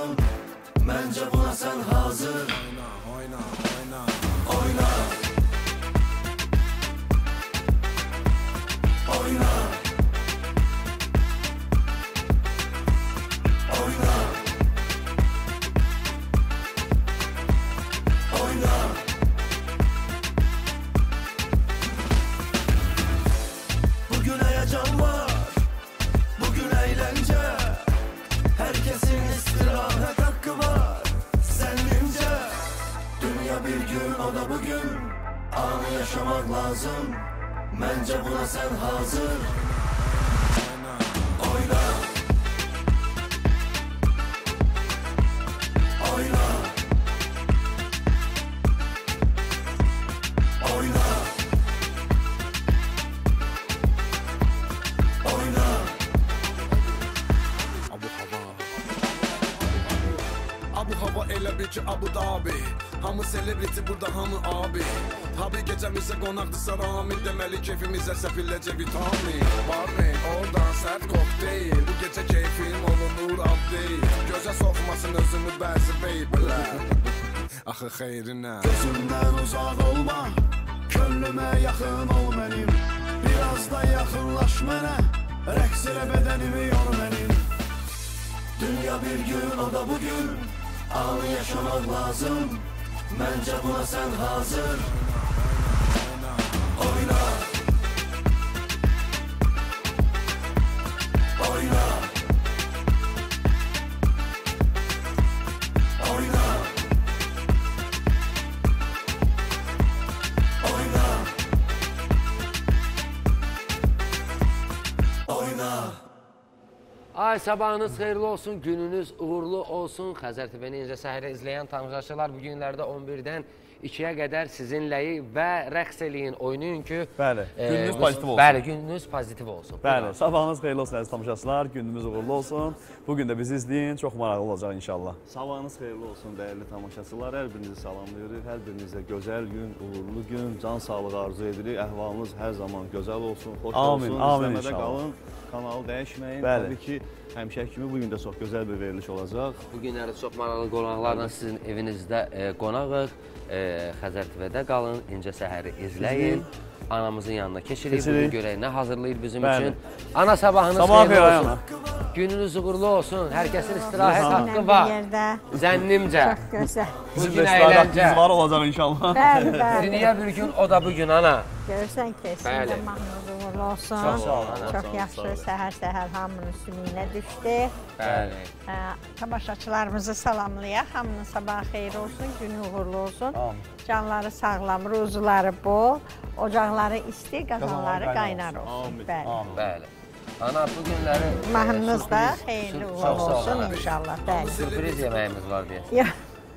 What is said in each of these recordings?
lazım. Məncə buna sən hazır. Oyna, oyna, oyna. Oyna. Oyna. Oyna. Bugün heyecan var, bugün eğlence. Herkesin istirahat hakkı var, zannimce. Dünya bir gün, o da bugün. Anı yaşamak lazım. Bence buna sen hazır. Oyna. Oyna. Oyna. Oyna. Abu hava elə bil ki Abu Dhabi. Hamı celebrity burada, hamı abi. Tabi gecəmizə qonaqdırsa Rami. Deməli keyfimizə səpilləcə vitamin. Barmen oradan sərt kokteyl. Bu gecə keyfim olunur abdeyl. Gözə soxmasın özümü bəzi beybələr. Axı xeyrinə. Gözümdən uzaq olma, könlümə yaxın ol mənim. Biraz da yaxınlaş mənə, rəqs elə bədənimi yor mənim. Dünya bir gün, o da bugün. Anı yaşamak lazım. Bence buna sen hazır. Oyna. Oyna. Oyna. Oyna. Oyna. Ay sabahınız xeyirli olsun, gününüz uğurlu olsun. Xəzər TV-ni incə səhərə izləyən tamaşaçılar bu günlərdə 11-dən 2-yə qədər sizinləyik və rəqs eləyin, oynayın ki... Bəli, gününüz pozitiv olsun. Bəli, gününüz pozitiv olsun. Bəli, sabahınız xeyirli olsun əziz tamaşaçılar, günümüz uğurlu olsun. Bugün də bizi izləyin, çox maraqlı olacaq inşallah. Sabahınız xeyirli olsun dəyərli tamaşaçılar, hər birinizi salamlayırıq, hər birinizə gözəl gün, uğurlu gün, can sağlığı arzu edirik, əhvalınız hər zaman gözəl olsun, xoş olsun, izləmədə qalın, kanalı dəyişməyin. Təbii ki, həmişəki kimi bugün də çox gözəl bir veriliş olacaq. Bu günləri çox maraqlı qonaqlarla sizin evinizdə qonağıq. Xəzər TV-də qalın, incə səhəri izləyin. Anamızın yanına keçirik, bugün görək nə hazırlayır bizim üçün. Ana sabahınız xeyirli olsun. Gününüz uğurlu olsun, hər kəsin istirahət haqqı var. Zənnimcə. Çox gözəl. Bizim də istirahətimiz var olacaq inşallah. Bəli, bəli. Dünya bir gün, o da bugün ana. Görürsən ki, sizin də mahnınız uğurlu olsun. Çox yaxşı, səhər-səhər hamının sümüyünə düşdü. Bəli. Tamaşaçılarımızı salamlayaq, hamının sabahı xeyir olsun, günü uğurlu olsun. Canları sağlam, ruzuları bol, ocaqları isti, qazanları qaynar olsun. Bəli. Ana, bu günləri... Mahnınız da xeyirli uğurlu olsun inşallah. Sürpriz yeməyimiz var deyəsin. Yox.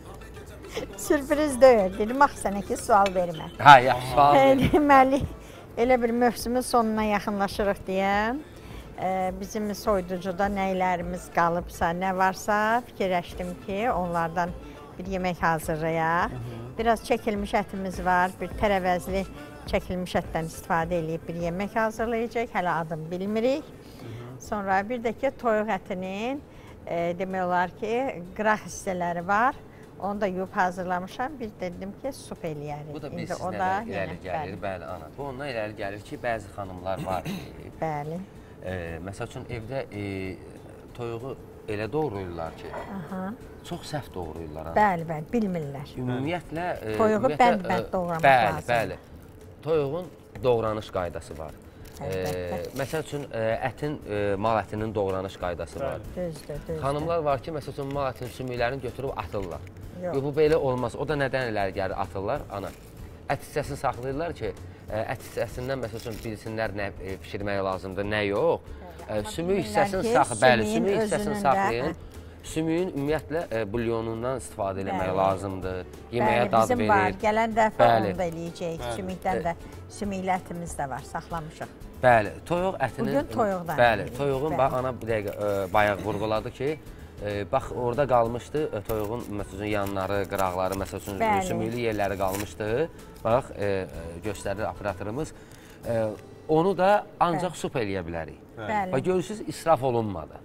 Sürpriz deyil, dedim, axı sənə ki, sual vermə. Hə, yaxşı, sual verin. Deməli, elə bir mövsümün sonuna yaxınlaşırıq deyən, bizim soyuducuda nəylərimiz qalıbsa, nə varsa fikirləşdim ki, onlardan bir yemək hazırlayaq. Biraz çəkilmiş ətimiz var, bir tərəvəzli çəkilmiş ətdən istifadə edib bir yemək hazırlayacaq, hələ adını bilmirik. Sonra bir də ki, toyuq ətinin demək olar ki, qıraq hissələri var. Onu da yuyub hazırlamışam, bir dedim ki, sup eləyərik. Bu da biz sizlərə irəli gəlir, bəli, ana. Bu ondan irəli gəlir ki, bəzi xanımlar var. Bəli. Məsəl üçün, evdə toyuğu elə doğrayırlar ki, çox səhv doğrayırlar. Bəli, bəli, bilmirlər. Ümumiyyətlə... Toyuğu bənd-bənd doğramaq lazım. Bəli, bəli. Toyuğun doğranış qaydası var. Məsəl üçün, mal ətinin doğranış qaydası var. Düzdür, düzdür. Xanımlar var ki, məsəl üçün, mal ətinin sümüklərini götürüb atırlar. Yox, bu belə olmaz. O da nədən iləri gəlir atırlar? Ana, ət hissəsini saxlayırlar ki, ət hissəsindən, məsəl üçün, bilsinlər nə pişirmək lazımdır, nə yox. Sümük hissəsini saxlayın. Sümüyün ümumiyyətlə bulyonundan istifadə etmək lazımdır. Yeməyə dad verir. Bizim var, gələn dəfə onu da eləyəcəyik. Sümükdən də, sümüklə ətimiz də var, saxlamışıq. Bəli, toyuq ətinin... Bugün toyuqdan. Bəli, toyuğun, bax, ana bir dəqiqə bayaq vurğuladı ki, bax, orada qalmışdı, toyuğun, məsələn, yanları, qıraqları, məsələn, sümüklü yerləri qalmışdı. Bax, göstərir operatorımız. Onu da ancaq sup eləyə bilərik. Bəli. Bax, görürsünüz, israf olunmadı.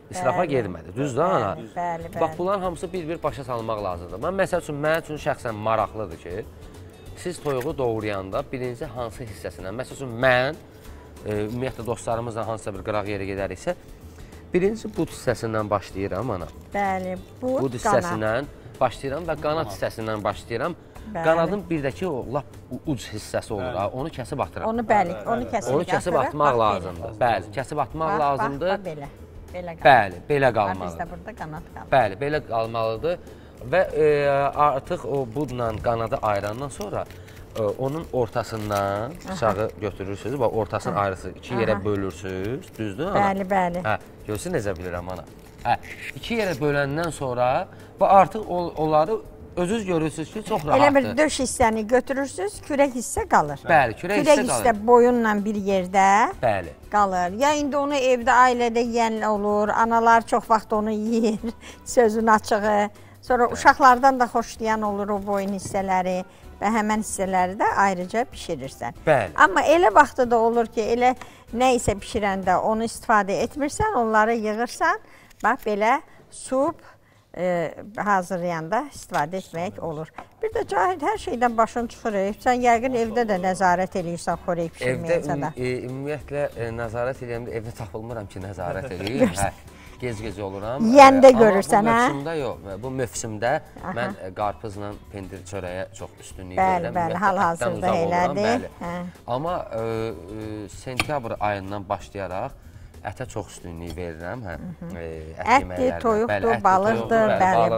İsrafa getmədi. Düzdür ana? Bəli. Bax, bunların hamısı bir-bir başa salmaq lazımdır. Məsəl üçün, mənim üçün şəxsən maraqlıdır ki, siz toyuğu doğrayanda birinci hansı hissəsindən, məsəl üçün, mən, ümumiyyətlə dostlarımızla hansısa bir qıraq yerə gedəriksə, birinci bud hissəsindən başlayıram ana. Bəli, Bud hissəsindən başlayıram və qanad hissəsindən başlayıram. Qanadın birdəki o lap uc hissəsi olur, onu kəsib atıram. Onu kəsib atmaq lazımdır. Bəli, kəsib atmaq lazımdır. Bax, belə. Belə qalmalıdır. Bəli, belə qalmalıdır. Bizdə burada qanad qalır. Bəli, belə qalmalıdır və artıq o budla qanadı ayırandan sonra onun ortasından bıçağı götürürsünüz və ortasını ayırırsınız. İki yerə bölürsünüz, düzdür ana? Bəli. Hə, görürsün necə bilirəm ana. Hə, iki yerə böləndən sonra və artıq onları özünüz görürsünüz ki, çox rahatdır. Elə bir döş hissəni götürürsünüz, kürək hissə qalır. Bəli, kürək hissə qalır. Kürək hissə boyunla bir yerdə qalır. Ya indi onu evdə, ailədə yeyən olur, analar çox vaxt onu yeyir, sözün açığı. Sonra uşaqlardan da xoşlayan olur o boyun hissələri və həmən hissələri də ayrıca bişirirsən. Bəli. Amma elə vaxtı da olur ki, elə nə isə bişirəndə onu istifadə etmirsən, onları yığırsan, bax belə sup hazırlayanda istifadə etmək olur. Bir də Cahid hər şeydən başın çıxır. Sən yəqin evdə də nəzarət edirsən xörək pişirməyəcə də. Evdə ümumiyyətlə nəzarət edəndə evdə tapılmıram ki, nəzarət edeyim. Gec-gec oluram. Yəndə görürsən, hə? Bu mövsümdə yox. Bu mövsümdə mən qarpızla pendir çörəyə çox üstünlük verirəm. Bəli, hal-hazırda elədir. Amma sentyabr ayından başlayaraq ətə çox üstünlük verirəm. Ətdir, toyuqdur, balıqdır,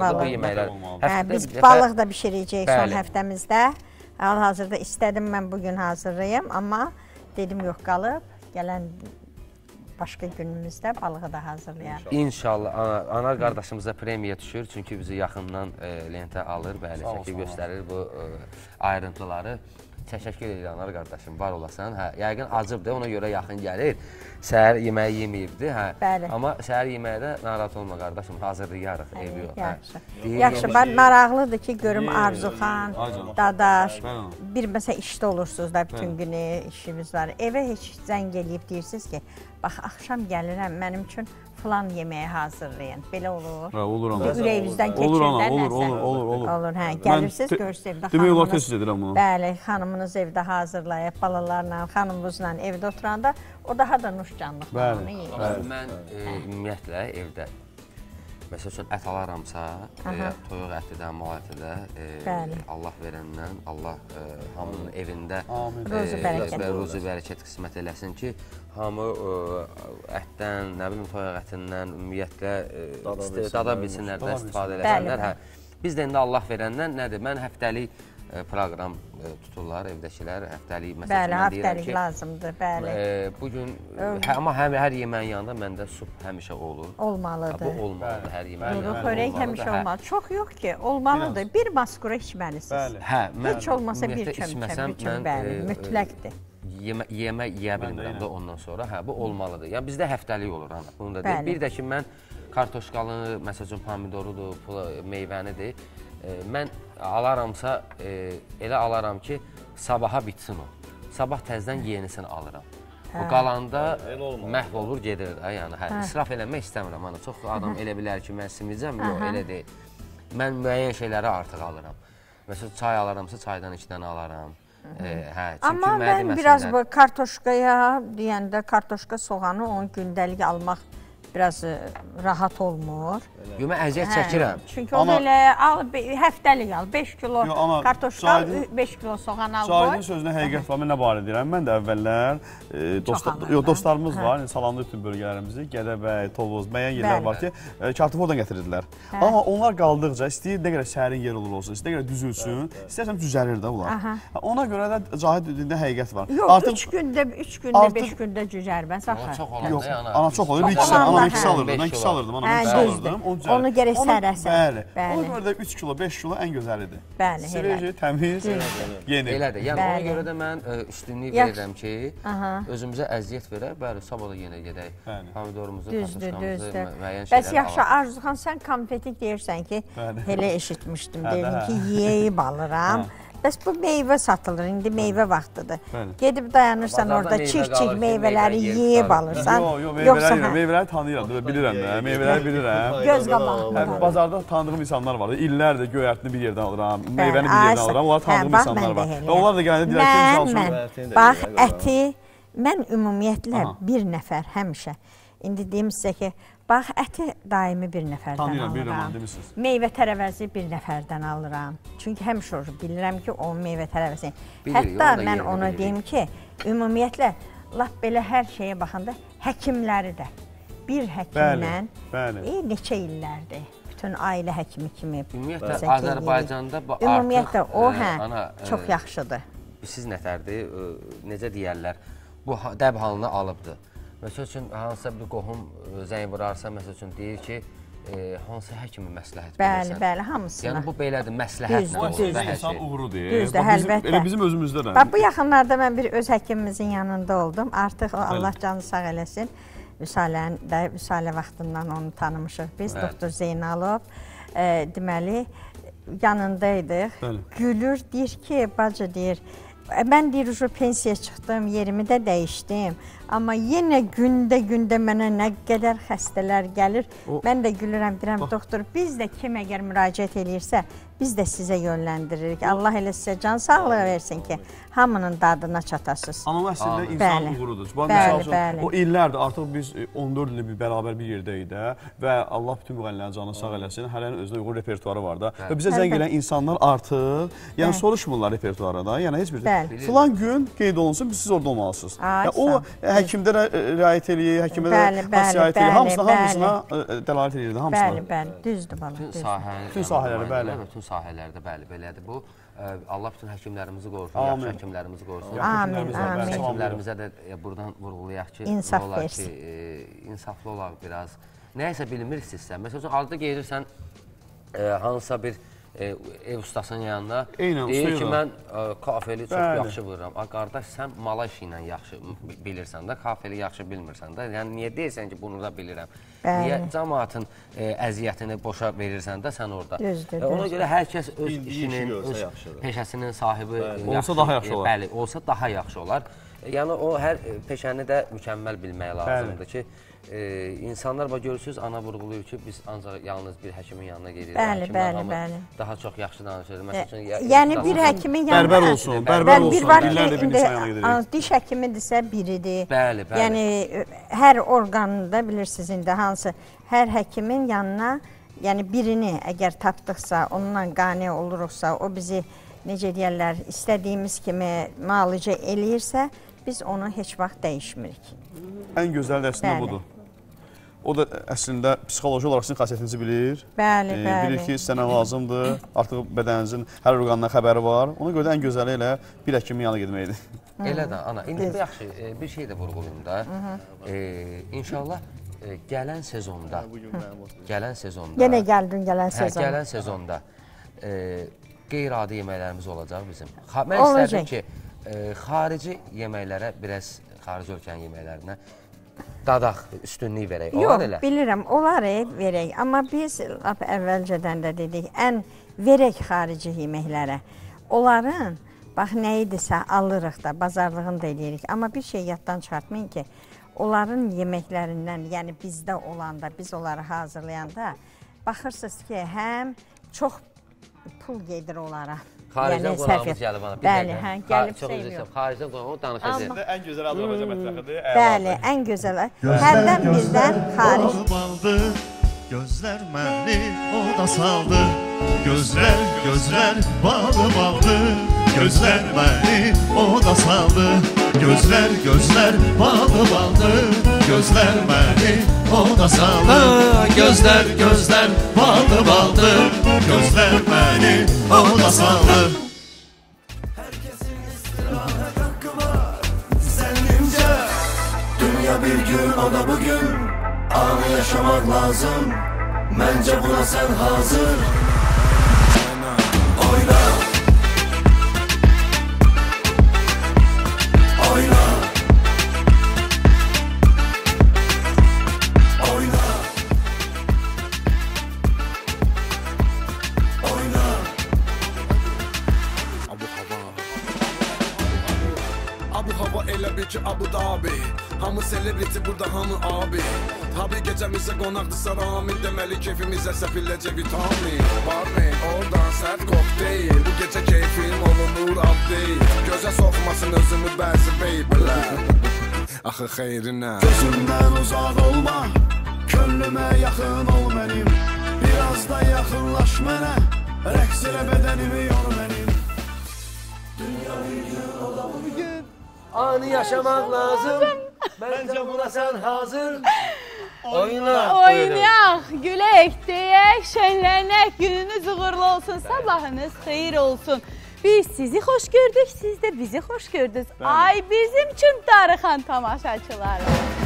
bəli. Biz balıq da bişirəcəyik son həftəmizdə. Hal-hazırda istədim mən bugün hazırlayım, amma dedim yox, qalıb. Gələn başqa günümüzdə balığı da hazırlayarıq. İnşallah. Anar qardaşımıza premiya düşür. Çünki bizi yaxından lentə alır, bəli, çəkib göstərir bu ayrıntıları. Təşəkkür edirəm Anar qardaşım, var olasan. Yəqin acıbdır, ona görə yaxın gəlir. Səhər yeməyi yeməyibdi. Amma səhər yeməyi də narahat olma qardaşım, hazırlayarıq, evi yox. Yaxşı, maraqlıdır ki, görüm Arzuxan, Dadaş, bir məsələ işdə olursunuz da bütün günü işimiz var. Evə heç zəng eləyib deyirsiniz ki, bax, axşam gəlirəm, mənim üçün filan yeməyi hazırlayın. Belə olur. Olur ana. Ürəyinizdən keçirlər nəsə. Olur, hə. Gəlirsiniz, görürsünüz evdə xanımınız. Demək olar tez edirəm bunu. Bəli, xanımınız evdə hazırlayıb, balalarla, xanımınızla evdə oturanda o daha da nuşcanlıq onu yeyir. Mən ümumiyyətlə evdə, məsəl üçün ət alaramsa, toyuq əti də, mal əti də, Allah verəndən, Allah hamının evində ruzi bərəkət qismət eləsin ki, hamı ətdən, nə bilim, toyuq ətindən, ümumiyyətlə dada bilsinlər də istifadə eləsinlər. Biz də indi Allah verəndən nədir? Mən həftəlik proqram tuturlar evdəkilər, həftəlik məsəl üçün mən deyirəm ki, lazımdır, bəli. Bugün, amma hər yeməyin yanında məndə sup həmişə olur. Olmalıdır. Bu olmalıdır hər yeməyin yanında. Xörək həmişə olmalıdır. Çox yox ki, olmalıdır. Bir maskura içməlisiniz. Heç olmasa bir çömçə, bəli, mütləqdir. Yemək yeyə bilmirəm də ondan sonra, bu olmalıdır. Yəni, bizdə həftəlik olur, bunu da deyil. Bir də ki, mən kartoşkalı, məsəl üçün pomidorudur, meyvənidir. Mən alaramsa, elə alaram ki, sabaha bitsin o. Sabah təzdən yenisini alıram. Bu qalanda məhv olur, gedir də. Yəni, israf eləmək istəmirəm. Çox adam elə bilər ki, mən simicəm, yox, elə deyil. Mən müəyyən şeyləri artıq alıram. Məsələn, çay alaramsa, çaydan 2 dənə alaram. Amma mən biraz kartoşkaya deyəndə, kartoşka soğanı onu gündəlik almaq biraz rahat olmur. Yox, mən əziyyət çəkirəm. Çünki onu elə al, həftəlik al, 5 kilo kartoşka, 5 kilo soğan al, qoy. Cahidin sözünə həqiqət var, mən nə barə deyirəm? Mən də əvvəllər dostlarımız var, salamlı bütün bölgələrimizi, Gədəbəy, Tovuz, müəyyən yerlər var ki, kartofu oradan gətirdilər. Amma onlar qaldıqca, istəyir nə qədər sərin yer olur olsun, istəyir nə qədər düzülsün, istəyirsən düzəlir də bunlar. Ona görə də Cahid dediyində həqiqət var. Yox, 3 gündə, 5 gündə cüzərbəz, axı. Yox, ana çox olur, mən ikisi alırdım, onu gərək sərəsən. Ona görə də 3 kilo, 5 kilo ən gözəlidir. Bəli, Sveji, təmiz, yeni. Elədir, yəni ona görə də mən üstünlük verirəm ki, özümüzə əziyyət verək, bəli, sabah da yenə gedək. Pomidorumuzu, kartoşkamızı, müəyyən şeyləri alaq. Bəs yaxşı, Arzuxan, sən konfetik deyirsən ki, elə eşitmişdim, dedim ki, yeyib alıram. Bəs bu meyvə satılır, indi meyvə vaxtıdır. Bəli. Gedib dayanırsan orada, çiğ-çiğ meyvələri yeyib alırsan. Yox, meyvələri tanıyıram, bilirəm də, meyvələri bilirəm. Göz qabağında. Bazarda tanıdığım insanlar var. İllərdir göyərtini bir yerdən alıram, meyvəni bir yerdən alıram. Onlar tanıdığım insanlar var. Və onlar da gələndə deyirlər ki, bax, əti, mən ümumiyyətlə bir nəfər həmişə, indi deyim sizə ki, bax, əti daimi bir nəfərdən alıram. Meyvə tərəvəzi bir nəfərdən alıram. Çünki həmişə bilirəm ki, o meyvə tərəvəzi. Hətta mən ona deyim ki, ümumiyyətlə, lap belə hər şeyə baxanda həkimləri də bir həkimlə neçə illərdir. Bütün ailə həkimi kimi. Ümumiyyətlə, Azərbaycanda bu artıq... Ümumiyyətlə, o, çox yaxşıdır. Siz nətərdir, necə deyərlər, bu dəb halını alıbdır. Məsəl üçün, hansısa bir qohum zəng vurarsa, məsəl üçün deyir ki, hansı həkimi məsləhət bilirsən? Bəli, hamısına. Yəni, bu belədir, məsləhətlə olur. Düzdür, insan uğurudur. Düzdür, əlbəttə. Elə bizim özümüzdə də. Bu yaxınlarda mən bir öz həkimimizin yanında oldum. Artıq Allah canı sağ eləsin. Vüsalə vaxtından onu tanımışıq biz. Doktor Zeynalov. Deməli, yanındaydıq. Gülür, deyir ki, bacı deyir, mən deyir, pensiya çıxdım, yerimi də dəyişdim. Amma yenə gündə mənə nə qədər xəstələr gəlir. Mən də gülürəm, deyirəm, doktor, biz də kim əgər müraciət eləyirsə, biz də sizə yönləndiririk. Allah elə sizə can sağlığı versin ki, hamının dadına çatasınız. Amma əslində insan uğurudur. O illərdir, artıq biz 14 ildir bərabər bir yerdəyik də və Allah bütün müğənnilərin canını sağ eləsin, hərənin özünə uyğun repertuarı var da. Və bizə zəng gələn insanlar artıq, yəni soruşmurlar repertuarı da, yəni heç bir filan gün qeyd olunsun, siz orada olmalısınız. O həkimdə riayət eləyir, həkimə də xasiyyət eləyir, hamısına dəlalət eləyir də, hamısına. Bəli, düzdür bana. Bütün sahələri, bəli. Bütün sahələrdə, bəli, belədir bu. Allah bütün həkimlərimizi qorusun, yaxşı həkimlərimizi qorusun. Amin, amin. Həkimlərimizə də buradan vurğulayaq ki, insaflı olaq biraz. Nəyəsə bilmirsinizsə, məsəl üçün, halda geyirsən hansısa bir ev ustasının yanına, deyir ki, mən kafeli çox yaxşı vururam. Qardaş, sən mala işi ilə yaxşı bilirsən də, kafeli yaxşı bilmirsən də. Yəni, niyə deyirsən ki, bunu da bilirəm? Niyə cəmaatın əziyyətini boşa verirsən də sən orada? Ona görə hər kəs öz işinin, öz peşəsinin sahibi olsa daha yaxşı olar. Bəli, olsa daha yaxşı olar. Yəni, o hər peşəni də mükəmməl bilmək lazımdır ki, insanlar görürsünüz, ana vurğuluyur ki, biz ancaq yalnız bir həkimin yanına gedirik. Bəli. Daha çox yaxşı danışır. Yəni, bir həkimin yanına... Bərbər olsun, illərdə bir insan yanına gedirik. Diş həkimidirsə biridir. Bəli. Yəni, hər orqanında bilirsiniz indi hansı, hər həkimin yanına, yəni birini əgər tapdıqsa, onunla qane oluruqsa, o bizi, necə deyərlər, istədiyimiz kimi müalicə eləyirsə, biz onu heç vaxt dəyişmirik. Ən gözəl də əslində budur. O da əslində psixoloji olaraq sizin xasiyyətinizi bilir. Bəli. Bilir ki, sizə nə lazımdır, artıq bədəninizin hər orqanından xəbəri var. Ona görə də ən gözəli elə bir həkimin yanına getməkdir. Elə də, ana. İndi yaxşı, bir şey də vurğulayım da. İnşallah gələn sezonda, yenə gəldin gələn sezonda qeyri-adi yeməklərimiz olacaq bizim. Mən istədim ki, xarici yeməklərə, biraz xarici ölkənin yeməklərinə dadaq, üstünlük verək. Yox, bilirəm, olar verək. Amma biz əvvəlcədən də dedik, ən verək xarici yeməklərə. Onların, bax, nə idisə alırıq da, bazarlığını da eləyirik. Amma bir şey yaddan çıxartmayın ki, onların yeməklərindən, yəni bizdə olanda, biz onları hazırlayanda, baxırsınız ki, həm çox pul gedir onlara. Xaricdən qonağımız gəlib bana. Bəli, gəlib şey yox. Xaricdən qonağımız danışacaq. Ən gözəl Azərbaycan mətbəxidir. Bəli, ən gözəl. Hərdən birdən xaric. Gözlər məni o da saldı. Gözlər balı. Gözlər məni o da saldı. Gözlər balı. Gözlər məni o da saldı. Gözlər balı. Gözlər məni o da saldı. Herkesin istirahat hakkı var. Zengimce dünya bir gün, o da bugün. Anı yaşamak lazım. Bence buna sen hazır. Oyna. ki Abu Dhabi. Hamı celebrity burada hamı abi. Tabi gecemizə qonaqdırsa Rami. Deməli keyfimizə səpilləcə vitamin. Barmen oradan sərt kokteyl. Bu gecə keyfim olunur ab deyil. Gözə soxmasın özümü bəzi beybələr. Axı xeyrinə. Gözümdən uzaq olma, könlümə yaxın ol mənim. Biraz da yaxınlaş mənə, rəqs elə bədənimi yor mənim. Dünya bir gün, o da bugün. Anı yaşamaq lazım. Məncə buna sən hazır. Oynayaq, gülək, deyək, şənlənək, gününüz uğurlu olsun, sabahınız xeyir olsun. Biz sizi xoş gördük, siz də bizi xoş gördünüz. Ay bizim üçün darıxan tamaşaçılar.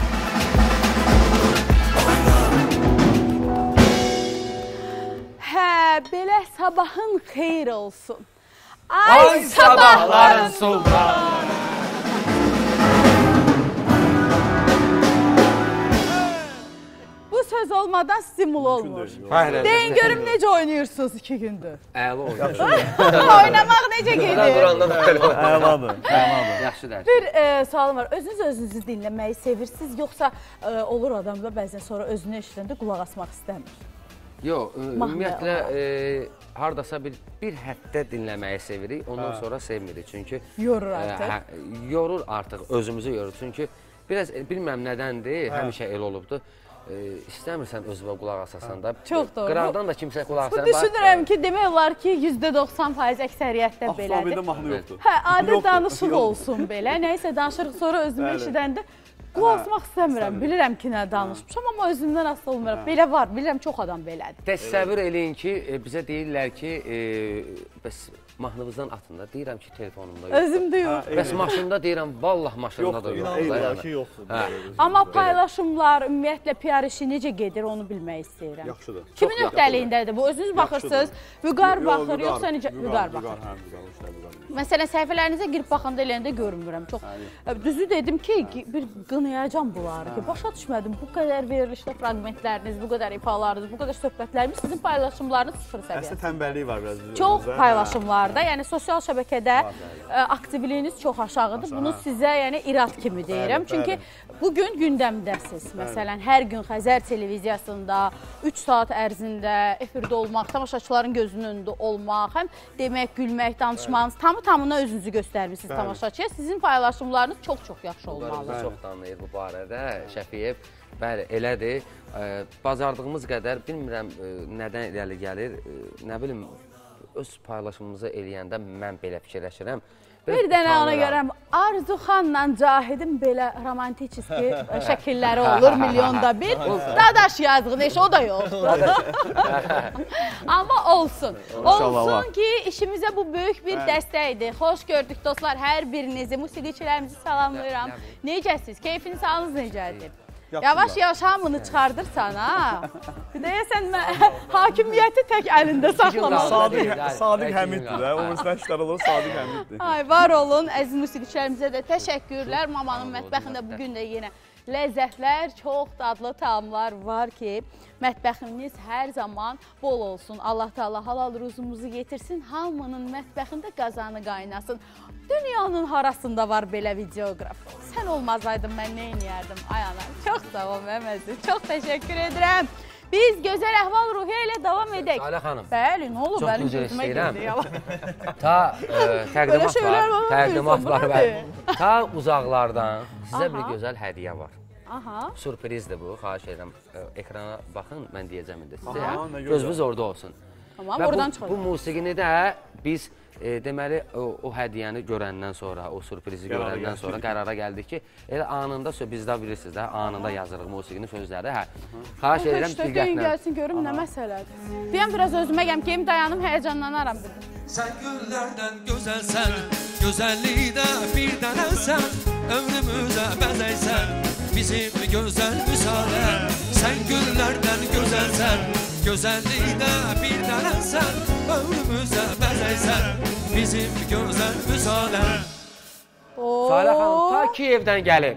Hə, belə sabahın xeyir olsun. Ay sabahların sultanı. Bu söz olmadan stimul olmur. Deyin görüm necə oynayırsınız 2 gündür. Əla oynuyor. Oynamaq necə gedir? Əladır. Yaxşı dərsə. Bir sualım var. Özünüzü dinləməyi sevirsiniz, yoxsa olur adamda bəzən sonra özünü eşidəndə qulaq asmaq istəmir? Yox, ümumiyyətlə hardasa bir həddə dinləməyi sevirik, ondan sonra sevmirik. Çünki yorur artıq. Yorur artıq, özümüzü yorur. Çünki biraz bilməm nədəndir, həmişə el olubdur. İstəmirsən özünə qulaq asasan da. Çox doğru. Qıraqdan da kimsə qulaq asar. Bu düşünürəm ki, demək olar ki, %90% əksəriyyətdə belədir. Avtomobildə mahnı yoxdur. Hə, adi danışıq olsun belə. Nəysə danışırıq, sonra özümü eşidəndə qulaq asmaq istəmirəm. Bilirəm ki, nə danışmışam, amma özümdən asılı olmuram. Belə var, bilirəm çox adam belədir. Təsəvvür eləyin ki, bizə deyirlər ki, bəs mahnımızdan atın da. Deyirəm ki, telefonumda yoxdur. Özümdə yox. Bəs maşında deyirəm, vallah maşında da yoxdur. Amma paylaşımlar, ümumiyyətlə PR işi necə gedir, onu bilmək istəyirəm. Yaxşıdır. Kimin öhdəliyindədir bu? Özünüz baxırsınız, Vüqar baxır, yoxsa necə? Vüqar baxır. Məsələn, səhifələrinizə girib baxanda eləyəndə görmürəm. Çox düzü dedim ki, bir qınayacam bunları ki, başa düşmədim. Bu qədər verilişdə fraqmentləriniz, bu qədər ifalarınız, bu qədər söhbətlərimiz, sizin paylaşımlarınız sıfır səviyyəsi. Əslində tənbəllik var biraz. Çox paylaşımlarda, yəni sosial şəbəkədə aktivliyiniz çox aşağıdır. Bunu sizə yəni irad kimi deyirəm. Çünki bugün gündəmdəsiz. Məsələn, hər gün Xəzər televiziyasında 3 saat ərzində efirdə olmaq, tamaşaçıların gözünün önündə olmaq, həm demək, gülmək, danışmanız, tamı-tamına özünüzü göstərmişsiniz tamaşaçıya. Sizin paylaşımlarınız çox-çox yaxşı olmalı. Çox danlayır bu barədə Şəfiyev. Bəli, elədir. Bacardığımız qədər, bilmirəm nədən irəli gəlir, nə bilim, öz paylaşımımızı eləyəndə mən belə fikirləşirəm. Bir dənə ona görəm, Arzu xanla Cahidin belə romantik şəkilləri olur milyonda bir. Dadaş yazdığı neşə, o da yoxdur. Amma olsun. Olsun ki, işimizə bu böyük bir dəstəkdir. Xoş gördük dostlar, hər birinizi, musiqiçilərimizi salamlayıram. Necəsiz? Keyfiniz, halınız necədir? Yavaş-yavaş hamını çıxardırsan, ha? Bir deyəsən, hakimiyyəti tək əlində saxlamalısın. Sadiq Həmiddir, o məsələşlər olur, Sadiq Həmiddir. Ay, var olun, əziz musiqiçilərimizə də təşəkkürlər. Mamanın mətbəxində bugün də yenə ləzzətlər, çox dadlı taamlar var ki, mətbəximiz hər zaman bol olsun. Allah Teala halal ruzumuzu getirsin, hamının mətbəxində qazanı qaynasın. Dünyanın harasında var belə videoqraf. Sən olmazaydın, mən nə eləyərdim? Ay ana, çox sağ ol Məməzdir, çox təşəkkür edirəm. Biz gözəl əhval-ruhiyyə ilə davam edək. Alə xanım. Bəli, nə olur, mənim gözümə girdi. Ta təqdimat var və ta uzaqlardan sizə bir gözəl hədiyyə var. Sürprizdir bu, xahiş edirəm. Ekrana baxın, mən deyəcəm indi sizə. Gözünüz orada olsun. Tamam, oradan çıxalım. Bu musiqini də biz deməli o hədiyyəni görəndən sonra, o sürprizi görəndən sonra qərara gəldik ki, elə anında, biz də bilirsiniz də, anında yazırıq musiqinin sözləri. Xahiş edirəm diqqətlə. Deyin gəlsin, görüm nə məsələdir. Deyəm, biraz özümə gəlm, deyim, dayanım, həyəcanlanaram. Sən güllərdən gözəlsən, gözəllikdə bir dənəsən, ömrümüzə bəzəysən, bizim gözəl müsadə. Sən güllərdən gözəlsən, gözəllikdə bir dənəsən, ömrümüzə bəzəysən, bizim gözəl müsadə. Salə xanım ta Kiyevdən gəlib.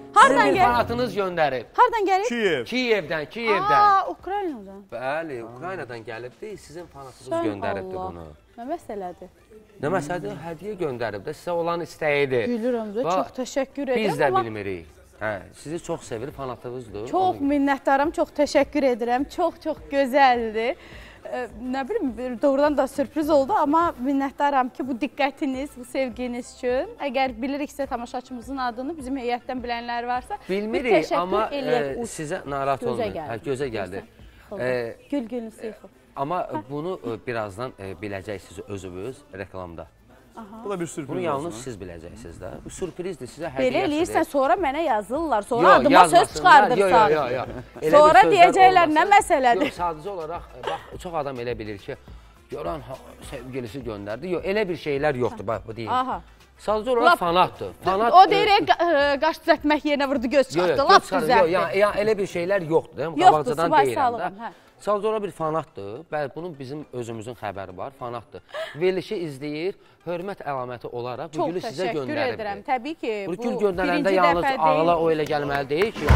Hardan Sizin gəlir? fanatınız göndərib. Hardan gəlir? Kiyev. Kiyevdən. Ukraynadan. Bəli, Ukraynadan gəlibdi. Sizin fanatınız göndəribdi bunu. Nə məsələdir? Nə məsələdir? Hədiyyə göndərib də sizə olan istəyidir. Gülürəm də, çox təşəkkür edirəm. Biz də bilmirik. Hə, sizi çox sevir, fanatınızdır. Çox minnətdaram, çox təşəkkür edirəm. Çox gözəldir. Nə bilim, doğrudan da sürpriz oldu, amma minnətdaram ki, bu diqqətiniz, bu sevginiz üçün. Əgər biliriksə tamaşaçımızın adını, bizim heyətdən bilənlər varsa, bilmirik, amma sizə narahat olmayın. Gözə gəldi. Gül-gülünü sıyxıb. Amma bunu birazdan biləcəksiniz özünüz reklamda. Bu da bir sürpriz. Bunu yalnız siz biləcəksiniz də. Bu sürprizdir, sizə hədiyyəsidir. Belə eləyirsən, sonra mənə yazırlar, sonra adıma söz çıxardırsan. Sonra deyəcəklər, nə məsələdir? Yox, sadəcə olaraq, bax, çox adam elə bilir ki, görən sevgilisi göndərdi. Yox, elə bir şeylər yoxdur, bax, bu deyim. Sadəcə olaraq fanatdır. O deyir, qaş düzəltmək yerinə vurdu, göz çıxartdı, lap düzəltdi. Yəni, elə bir şeylər yoxdur, yoxdur, subay sağlığım, hə. Sadəcə olaraq bir fanatdır, bəli, bunun bizim özümüzün xəbəri var, fanatdır. Verilişi izləyir, hörmət əlaməti olaraq bu gülü sizə göndəribdir. Çox təşəkkür edirəm, təbii ki, bu gül göndərəndə yalnız ağla o elə gəlməli deyil ki,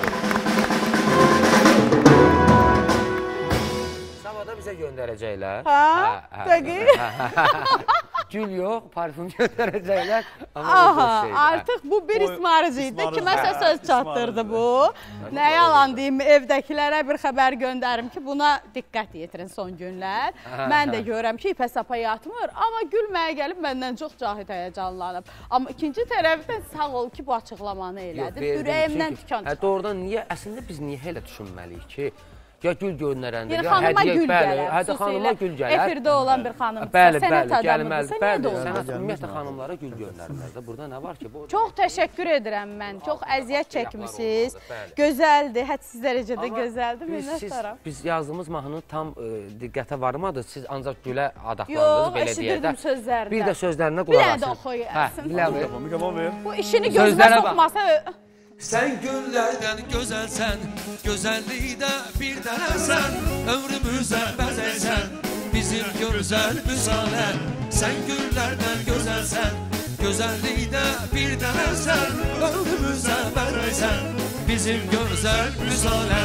Sabada bizə göndərəcəklər. Hə, dəqiq. Gül yox, parfüm göndərəcəklər. Aha, artıq bu bir ismarıcı idi. Kiməsə söz çatdırdı bu. Nə yalan deyim, evdəkilərə bir xəbər göndərim ki, buna diqqət yetirin son günlər. Mən də görürəm ki, ipə-sapa yatmır, amma gülməyə gəlib məndən çox Cahid həyəcanlanıb. Amma ikinci tərəfdən sağ ol ki, bu açıqlamanı elədir. Ürəyimdən tükan çıxar. Doğrudan niyə, əslində biz niyə elə düşünməliyik ki, ya gül göndərəndə, ya xanıma gül gələr, xanıma gül gələr. Efirdə olan bir xanımsa, sənət adamıdırsa, niyə də olmaz? Sənət ümumiyyətlə xanımlara gül göndərmir də. Burada nə var ki? Çox təşəkkür edirəm mən, çox əziyyət çəkmişsiniz. Gözəldir, hədsiz dərəcədə gözəldir, minnətdaram. Biz yazdığımız mahnını tam diqqətə varmadı, siz ancaq gülə adaqlandınız, belə deyək də. Yox, eşidirdim sözlərdən. Bir də sözlərinə qulaq asın. Bir də oxuyasın. Mikrofon ver. Bu işini gözümə soxmasa... Sən güllərdən gözəlsən, gözəllikdə bir dənəsən, ömrümüzə bəzəksən, bizim gözəl müsalə. Sən güllərdən gözəlsən, gözəllikdə bir dənəsən, ömrümüzə bəzəksən, bizim gözəl müsalə.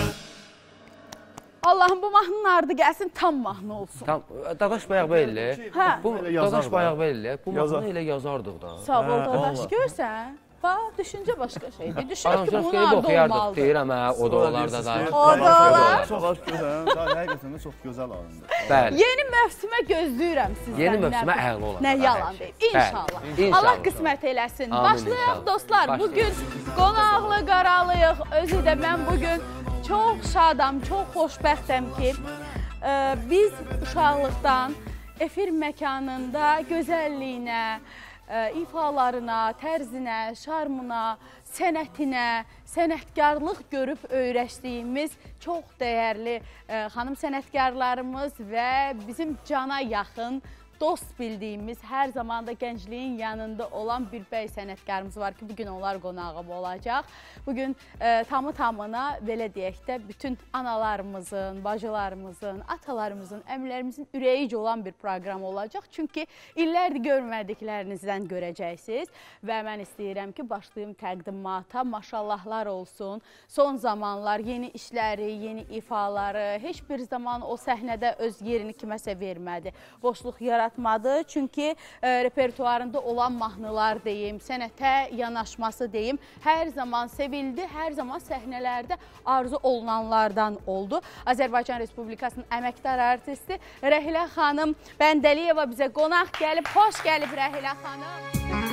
Allah'ım bu mahnının ardı gəlsin, tam mahnı olsun. Dadaş bayaq belli. Dadaş bayaq belli. Bu mahnını elə yazardıq da. Sağ ol Dadaş, görsən. Bax, düşüncə başqa şeydir. Düşünək ki, bunun ardı olmalıdır. Deyirəm, o da olarda da. O da olar. Çox gözəl, həqiqətən də çox gözəl alındı. Bəli. Yeni mövsümə gözləyirəm sizdən. Yeni mövsümə əla olar. Nə yalan deyim, inşallah. Allah qismət eləsin. Başlayaq dostlar, bugün qonaqlı qaralıyıq. Özü də mən bugün çox şadam, çox xoşbəxtəm ki, biz uşaqlıqdan efir məkanında gözəlliyinə, ifalarına, tərzinə, şarmına, sənətinə, sənətkarlıq görüb öyrəşdiyimiz çox dəyərli xanım sənətkarlarımız və bizim cana yaxın, dost bildiyimiz, hər zaman da gəncliyin yanında olan bir bəy sənətkarımız var ki, bugün onlar qonağım olacaq. Bugün tamı-tamına, belə deyək də, bütün analarımızın, bacılarımızın, atalarımızın, əmilərimizin ürəyici olan bir proqram olacaq. Çünki illərdir görmədiklərinizdən görəcəksiniz və mən istəyirəm ki, başlayım təqdimata, maşallahlar olsun. Son zamanlar yeni işləri, yeni ifaları, heç bir zaman o səhnədə öz yerini kiməsə vermədi. Boşluq yaratmadı. Çünki repertuarında olan mahnılar deyim, sənətə yanaşması deyim, hər zaman sevildi, hər zaman səhnələrdə arzu olunanlardan oldu. Azərbaycan Respublikasının əməkdar artisti Rəhilə xanım Bəndəliyeva bizə qonaq gəlib, xoş gəlib Rəhilə xanım.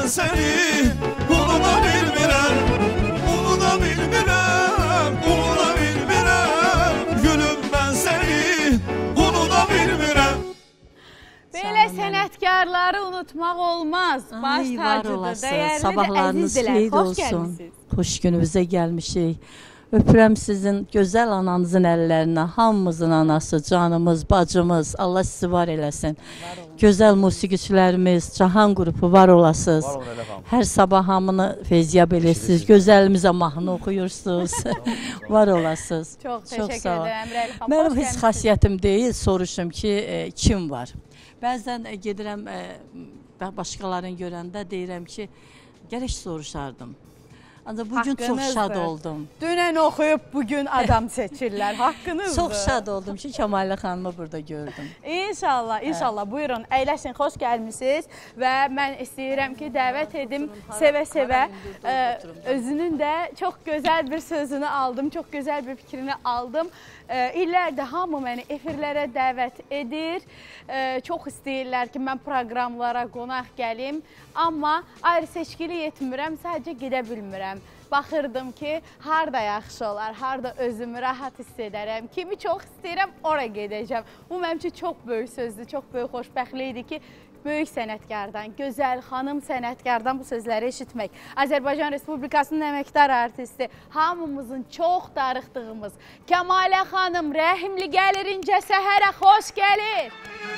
seni unuda bilmirəm, unuda bilmirəm, unuda bilmirəm. Gülüm mən səni unuda bilmirəm. Belə sənətkarları unutmaq olmaz. Baş tacıdır, dəyərlidir, əzizdirlər. Xoş gəlmişsiniz. Xoş gününüzə gəlmişik. Öpürəm sizin gözəl ananızın əllərinə, hamımızın anası, canımız, bacımız, Allah sizi var eləsin. Gözəl musiqiçilərimiz, Cahan qrupu var olasınız. Hər sabah hamını fezyab eləyirsiniz, gözəlimizə mahnı oxuyursunuz, var olasınız. Çox təşəkkür edirəm, Rəli xanım. Mənim heç xasiyyətim deyil, soruşum ki, kim var? Bəzən gedirəm, başqalarını görəndə deyirəm ki, gərək soruşardım. Ancaq bugün çox şad oldum. Dünən oxuyub bugün adam seçirlər, haqqınızdır. Çox şad oldum ki, Kəmalə xanımı burada gördüm. İnşallah, inşallah. Buyurun, əyləşin, xoş gəlmişsiniz. Və mən istəyirəm ki, dəvət edim sevə-sevə. Özünün də çox gözəl bir sözünü aldım, çox gözəl bir fikrini aldım. İllərdə hamı məni efirlərə dəvət edir. Çox istəyirlər ki, mən proqramlara qonaq gəlim. Amma ayrı seçkili yetmirəm, sadəcə gedə bilmirəm. Baxırdım ki, harada yaxşı olar, harada özümü rahat hiss edərəm. Kimi çox istəyirəm, ora gedəcəm. Bu mənim üçün çox böyük sözdür, çox böyük xoşbəxtlik idi ki, böyük sənətkardan, gözəl xanım sənətkardan bu sözləri eşitmək. Azərbaycan Respublikasının əməkdar artisti, hamımızın çox darıxdığımız Kəmalə xanım, rəhimli gəlir incə səhərə, xoş gəlir.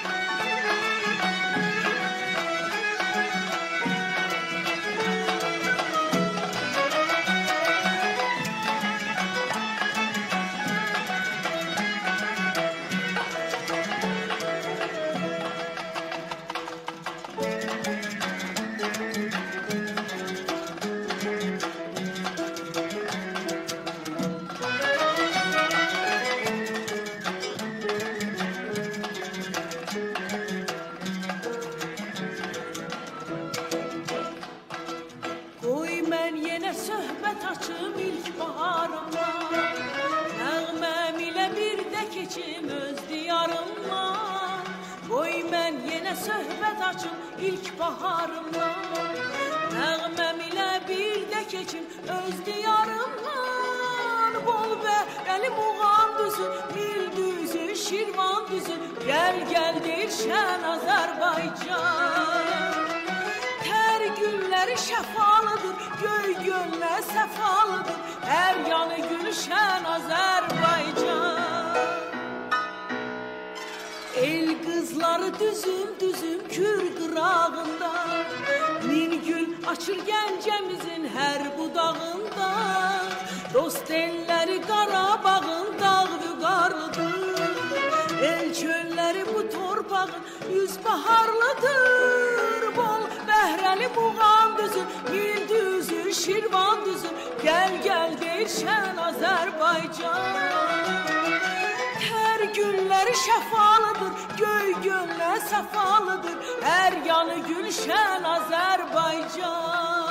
Söhbət açım ilk baharımdan, nəğməm ilə bir də keçim öz diyarımdan. Bol bəli muğam düzü, mil düzü, şirvan düzü, gəl deyir şən Azərbaycan. Tər gülləri şəfalıdır, göy göllər səfalıdır, hər yanı gülşən Azərbaycan. El qızları düzüm kür qırağında, min gül açır gəncəmizin hər budağında. Dost elləri Qarabağın dağ vüqarlıdır, el çölləri bu torpağın yüz baharlıdır. Bol bəhrəli muğam düzü, mil düzü, şirvan düzü, gəl deyir şən Azərbaycan. Hər gülləri şəfalıdır, göy göllər səfalıdır, hər yanı gülşən Azərbaycan.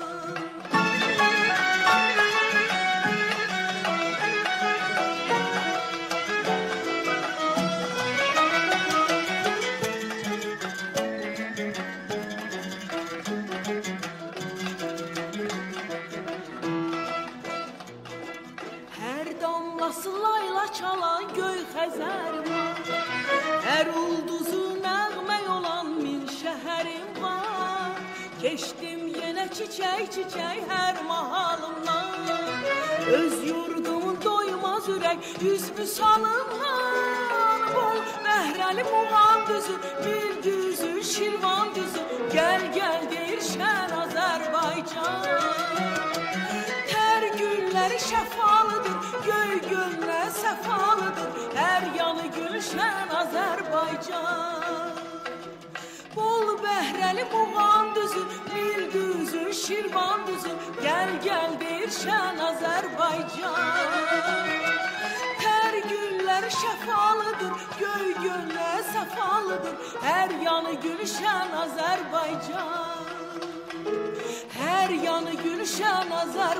Hər damlası layla çalan göy Xəzərim var, hər ulduzu nəğmə olan min şəhərim var. Keçdim yenə çiçək hər mahalımdan, öz yurdumun doymaz ürək yüz müsalımdan. Bol bəhrəli muğam düzü, mil düzü, şirvan düzü, gəl deyir şən Azərbaycan. Tər gülləri şəfalıdır, göy göllər səfalıdır, hər yanı gülşən Azərbaycan. Bol bəhrəli muğam düzü, mil düzü, şirvan düzü, gəl deyir şən Azərbaycan. Tər gülləri şəfalıdır, göy göllər səfalıdır, hər yanı gülşən Azərbaycan. Hər yanı gülşən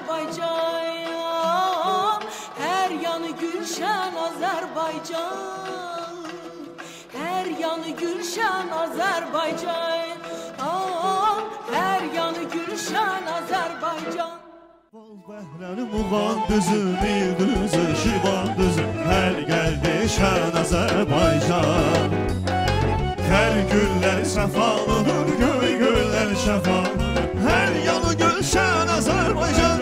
Azərbaycan, hər yanı gülşən Azərbaycan, hər yanı gülşən Azərbaycan, hər yanı Gülşən Azərbaycan. Bəhlərim uğan düzü, bir düzü, şivan düzü, hər gəldi şən Azərbaycan. Hər güllər səfalıdır, göy güllər şəfalıdır, hər yanı gülşən Azərbaycan.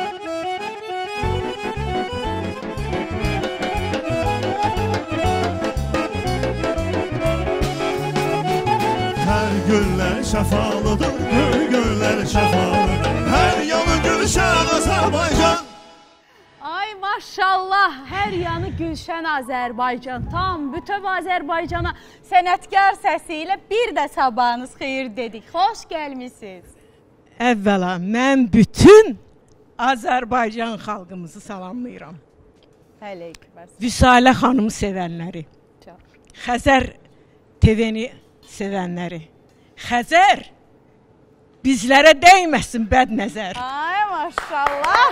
Hər güllər şəfalıdır, göy güllər şəfalıdır, hər yanı Gülşən Azərbaycan. Ay maşallah, hər yanı Gülşən Azərbaycan. Tam bütöv Azərbaycana sənətkar səsi ilə bir də sabahınız xeyir dedik. Xoş gəlmisiniz. Əvvəla mən bütün Azərbaycan xalqımızı salamlayıram. Vüsalə xanımı sevənləri, Xəzər TV-ni sevənləri, Xəzər bizlərə dəyməsin bəd nəzər. Ay maşallah.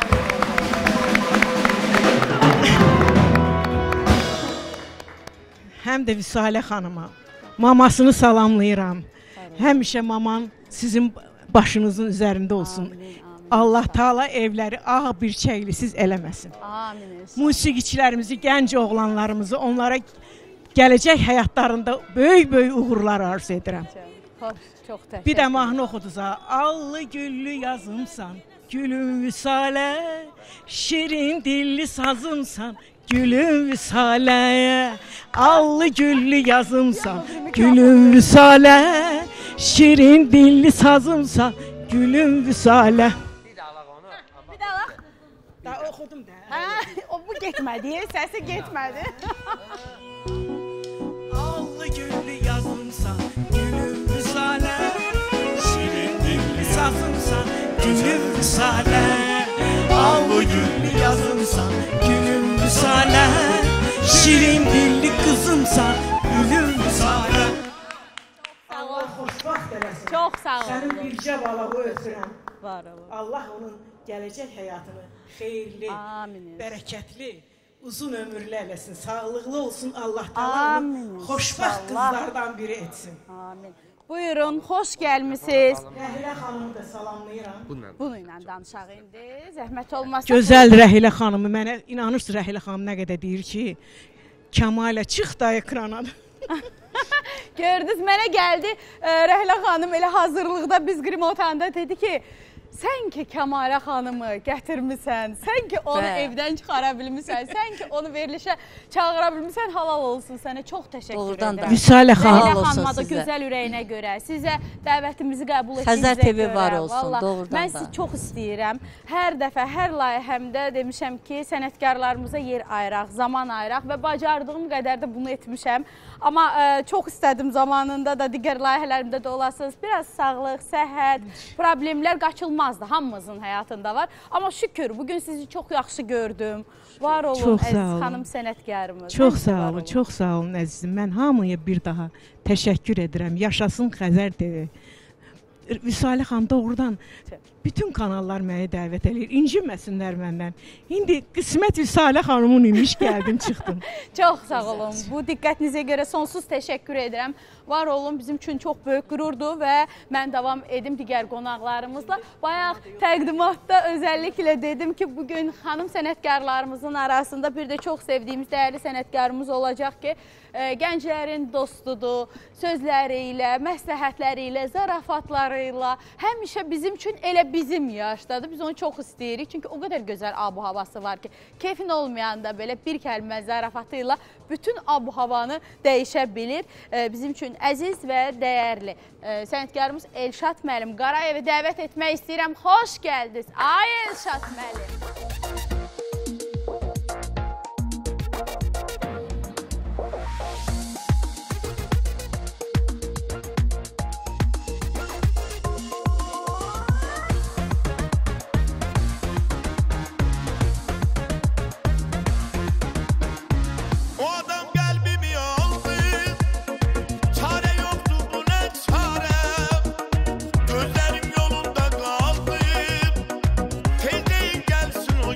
Həm də Vüsalə xanıma, mamasını salamlayıram. Həmişə maman sizin başınızın üzərində olsun. Allah Taala evləri ağ bir çəklisiz eləməsin. Musiqiçilərimizi, gənc oğlanlarımızı, onlara gələcək həyatlarında böyük uğurlar arzu edirəm. Çox təşəkkür. Bir də mahnı oxudunuz ha. Allı güllü yazımsan, gülüm Vüsalə, şirin dilli sazımsan, gülüm Vüsalə. Allı güllü yazımsan, gülüm Vüsalə, şirin dilli sazımsan, gülüm Vüsalə. Bir də alaq. Daha oxudum da. Bu getmədi, səsi getmədi. Allı güllü yazımsan, gülüm Vüsalə, şirin dilli sazımsan, gülüm Vüsalə. Allı güllü yazımsan, gülüm Vüsalə, şirin dilli qızımsan, gülüm Vüsalə. Allah xoşbaxt eləsin. Çox sağ olun. Sənin bircə balağı ötürəm. Var olun. Allah onun gələcək həyatını xeyirli, bərəkətli, uzun ömürlü eləsin, sağlıqlı olsun, Allah Taala onu xoşbaxt qızlardan biri etsin. Amin. Buyurun, xoş gəlmisiniz. Rəhilə xanımı da salamlayıram. Bununla danışaq indi, zəhmət olmasa. Gözəl Rəhilə xanımı, mənə inanırsınız Rəhilə xanım nə qədər deyir ki, Kəmalə çıx da ekrana. Gördünüz, mənə gəldi, Rəhilə xanım elə hazırlıqda biz Qrimotanda dedi ki, sən ki Kəmalə xanımı gətirmisən, sən ki onu evdən çıxara bilmirsən, sən ki onu verilişə çağıra bilmirsən, halal olsun sənə. Çox təşəkkür edirəm. Vüsalə xanım. Rəhilə xanıma da gözəl ürəyinə görə, sizə dəvətimizi qəbul etdiyinizə görə. Xəzər TV var olsun, doğrudan da. Mən sizi çox istəyirəm. Hər dəfə, hər layihəmdə demişəm ki, sənətkarlarımıza yer ayıraq, zaman ayıraq və bacardığım qədər də bunu etmişəm. Amma çox istədim zamanında da, digər layihələrimdə də olasınız. Biraz sağlıq, səhət, problemlər qaçılmazdı. Hamımızın həyatında var. Amma şükür, bugün sizi çox yaxşı gördüm. Var olun, əziz xanım sənətkarımız. Çox sağ olun, çox sağ olun əzizim. Mən hamıya bir daha təşəkkür edirəm. Yaşasın Xəzər TV. Vüsalə xanım doğrudan bütün kanallar məni dəvət edir. İnciməsinlər məndən. İndi qismət Vüsalə xanımın imiş gəldim, çıxdım. Çox sağ olun. Bu diqqətinizə görə sonsuz təşəkkür edirəm. Var olun, bizim üçün çox böyük qürurdur və mən davam edim digər qonaqlarımızla. Bayaq təqdimatda özəlliklə dedim ki, bugün xanım sənətkarlarımızın arasında bir də çox sevdiyimiz dəyərli sənətkarımız olacaq ki, gənclərin dostudur, sözləri ilə, məsləhətləri ilə, zarafatları ilə, həmişə bizim üçün elə bizim yaşdadır. Biz onu çox istəyirik, çünki o qədər gözəl abu-havası var ki, keyfin olmayanda belə bir kəlmə zarafatı ilə bütün abu-havanı dəyişə bilir. Bizim üçün əziz və dəyərli sənətkarımız Elşad müəllim Qarayevi dəvət etmək istəyirəm. Xoş gəldiniz, ay Elşad müəllim. Gözlerim yolunda kaldı. Teyzeyi gelsin o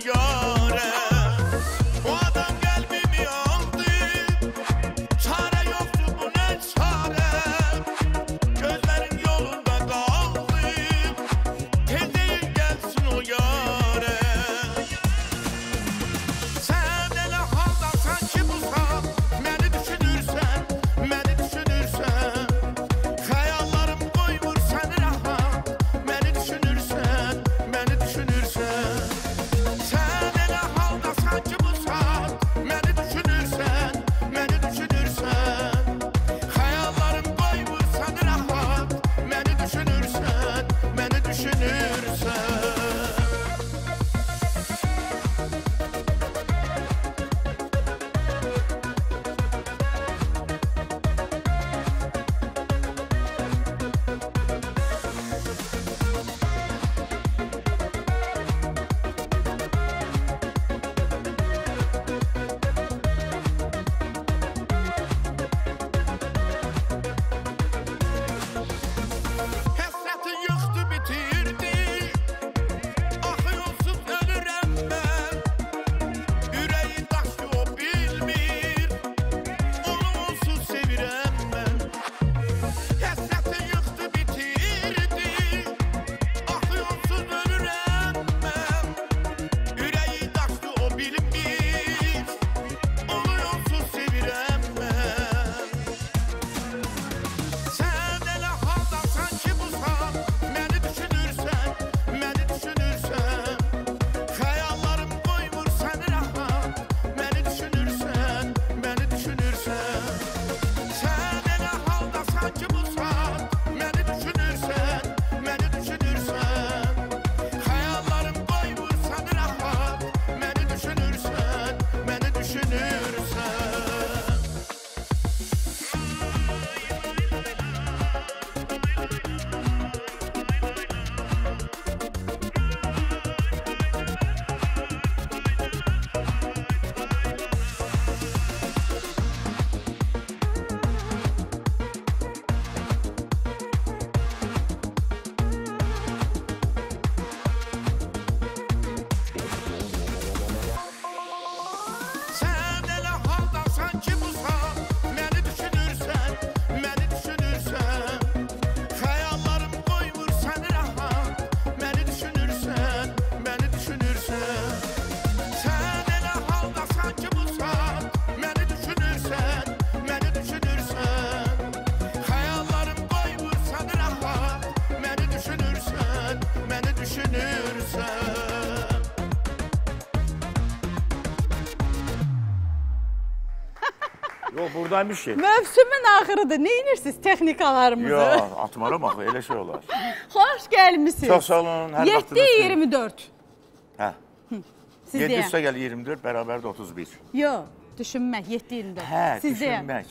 Buradaymış ki. Mövsümün axırıdır. Nə edirsiniz texnikalarımızı? Yox, atmaram axı, elə şey olar. Xoş gəlmisiniz. Çox sağ olun, hər vaxtınız. 7-24. Hə. Siz 7 deyən. üstə gəl 24, bərabər də 31. Yox, düşünmək 7-24. Hə, Siz deyən. düşünmək.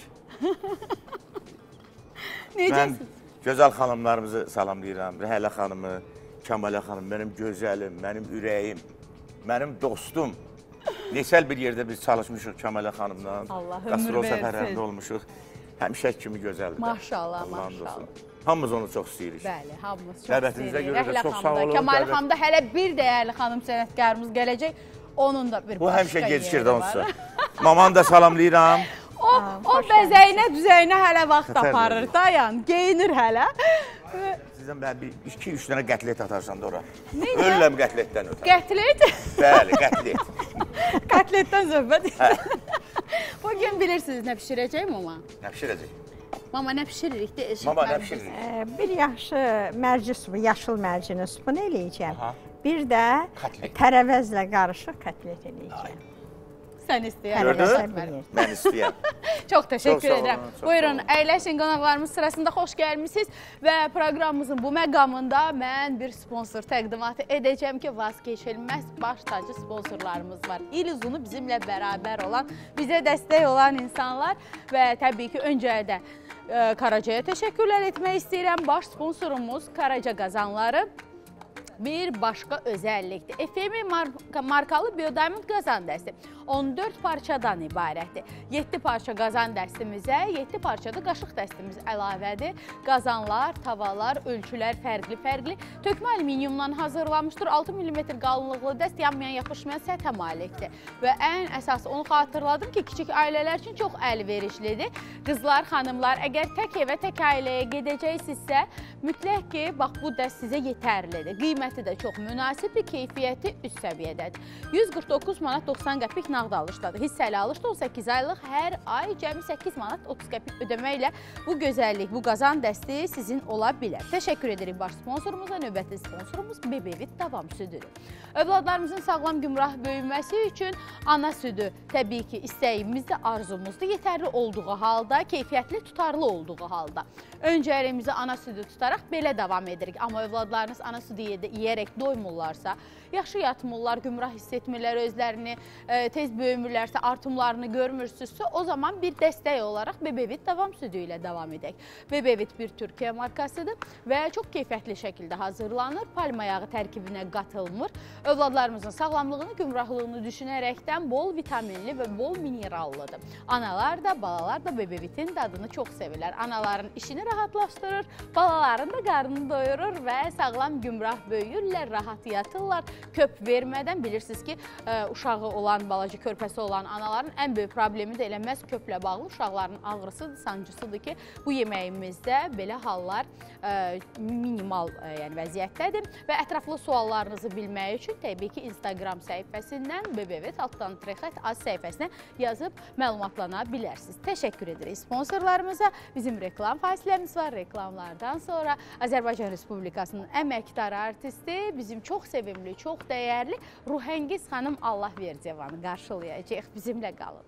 Mən Necəsiniz? gözəl xanımlarımızı salamlayıram. Rəhələ xanımı, Kəmalə xanım, mənim gözəlim, mənim ürəyim, mənim dostum. Neçəl bir yerdə biz çalışmışıq Kəmalə xanımla. Allah ömür Qastrol versin. səfərlərində olmuşuq. Həmişə kimi gözəldir. Maşallah, maşallah. Hamımız onu çox istəyirik. Bəli, hamımız çox Dəvətinizə istəyirik. görə də çox sağ olun. Kəmal xanımda hələ bir dəyərli xanım sənətkarımız gələcək. Onun da bir Bu başqa həmişə gecikir yeri də var. onsa. Mamanı da salamlayıram. O bəzəyinə, düzəyinə hələ vaxt aparır. Dayan, geyinir hələ. Sizdən mən 2-3 dənə qətlet atarsan da ora. Ölürəm qətletdən ötər. Qətlet? Bəli, qətlet. Qətletdən söhbət. Bugün bilirsiniz nə pişirəcəyim mama? Nə pişirəcək? Mama nə pişiririk də? Mama nə pişiririk? Bir yaxşı mərci supu, yaşıl mərcinin supunu eləyəcəm. Bir də tərəvəzlə qarışıq kotlet eləyəcəm. Sən istəyən. Gördün? Mən istəyəm. Çox təşəkkür edirəm. Buyurun, əyləşin, qonaqlarımız sırasında xoş gəlmişsiniz və proqramımızın bu məqamında mən bir sponsor təqdimatı edəcəm ki, vazkeçilməz baş tacı sponsorlarımız var. İl uzunu bizimlə bərabər olan, bizə dəstək olan insanlar və təbii ki, öncədə Karacaya təşəkkürlər etmək istəyirəm. Baş sponsorumuz Karaca qazanları bir başqa özəllikdir. FMI markalı Biodiamond qazan dəsti 14 parçadan ibarətdir. 7 parça qazan dəstimizə, 7 parçada qaşıq dəstimiz əlavədir. Qazanlar, tavalar, ölçülər fərqli-fərqli. Tökmə alüminiumdan hazırlanmışdır. 6 mm qalınlıqlı dəst yanmayan, yapışmayan səthə malikdir. Və ən əsas onu xatırladım ki, kiçik ailələr üçün çox əlverişlidir. Qızlar, xanımlar, əgər tək evə, tək ailəyə gedəcəksinizsə, mütləq ki, bax bu dəst sizə yetərlidir. Qiyməti də çox münasibdir, keyfiyyəti üst səviyyədədir. 149 manat 90 qəpik nağd alışdadır. Hissəli alışda 18 aylıq hər ay cəmi 8 manat 30 qəpik ödəməklə bu gözəllik, bu qazan dəsti sizin ola bilər. Təşəkkür edirik baş sponsorumuza, növbəti sponsorumuz BBVit davam südüdür. Övladlarımızın sağlam gümrah böyüməsi üçün ana südü təbii ki, istəyimizdir, arzumuzdur. Yetərli olduğu halda, keyfiyyətli, tutarlı olduğu halda. Öncəliyimizi ana südü tutaraq belə davam edirik. Amma övladlarınız ana südü yeyərək doymurlarsa, yaxşı yatmırlar, gümrah hiss etmirlər özlərini, tez böyümürlərsə, artımlarını görmürsünüzsə, o zaman bir dəstək olaraq BBVit davam südü ilə davam edək. BBVit bir Türkiyə markasıdır və çox keyfiyyətli şəkildə hazırlanır, palma yağı tərkibinə qatılmır. Övladlarımızın sağlamlığını, gümrahlığını düşünərəkdən bol vitaminli və bol minerallıdır. Analar da, balalar da BBVitin dadını çox sevirlər. Anaların işini rahatlaşdırır, balaların da qarnını doyurur və sağlam gümrah böyüyürlər, rahat yatırlar. Köp vermədən bilirsiniz ki, uşağı olan, balaca körpəsi olan anaların ən böyük problemi də elə məhz köplə bağlı uşaqların ağrısıdır, sancısıdır ki, bu yeməyimizdə belə hallar minimal vəziyyətdədir və ətraflı suallarınızı bilmək üçün təbii ki, Instagram səhifəsindən BBVit altdan trexət az səhifəsinə yazıb məlumatlana bilərsiniz. Təşəkkür edirik sponsorlarımıza. Bizim reklam fasiləmiz var. Reklamlardan sonra Azərbaycan Respublikasının əməkdar artisti, bizim çox sevimli, çox dəyərli Ruhəngiz xanım Allahverdiyevanı qarşılayacaq. Bizimlə qalın.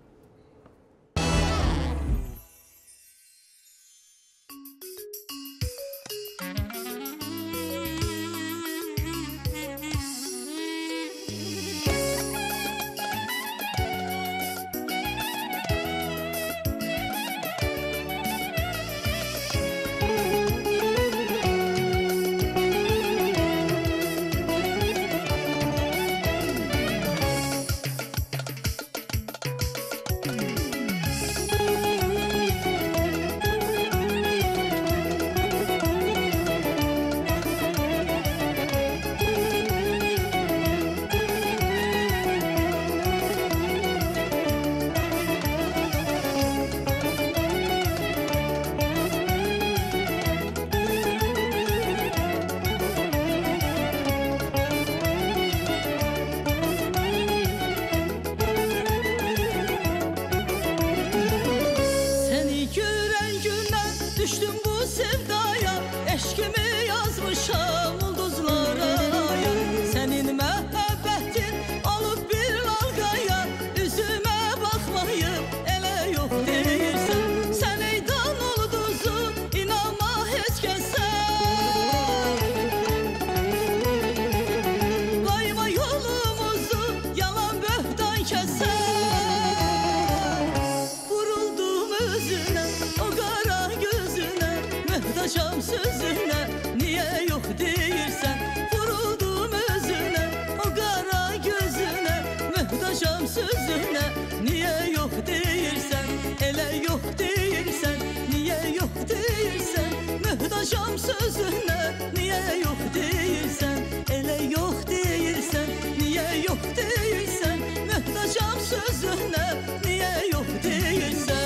sözünə, niyə yox deyirsən? Vuruldum özünə, o qara gözünə, möhtacam sözünə, niyə yox deyirsən? Elə yox deyirsən, niyə yox deyirsən? Möhtacam sözünə, niyə yox deyirsən? Elə yox deyirsən, niyə yox deyirsən? Möhtacam sözünə, niyə yox deyirsən?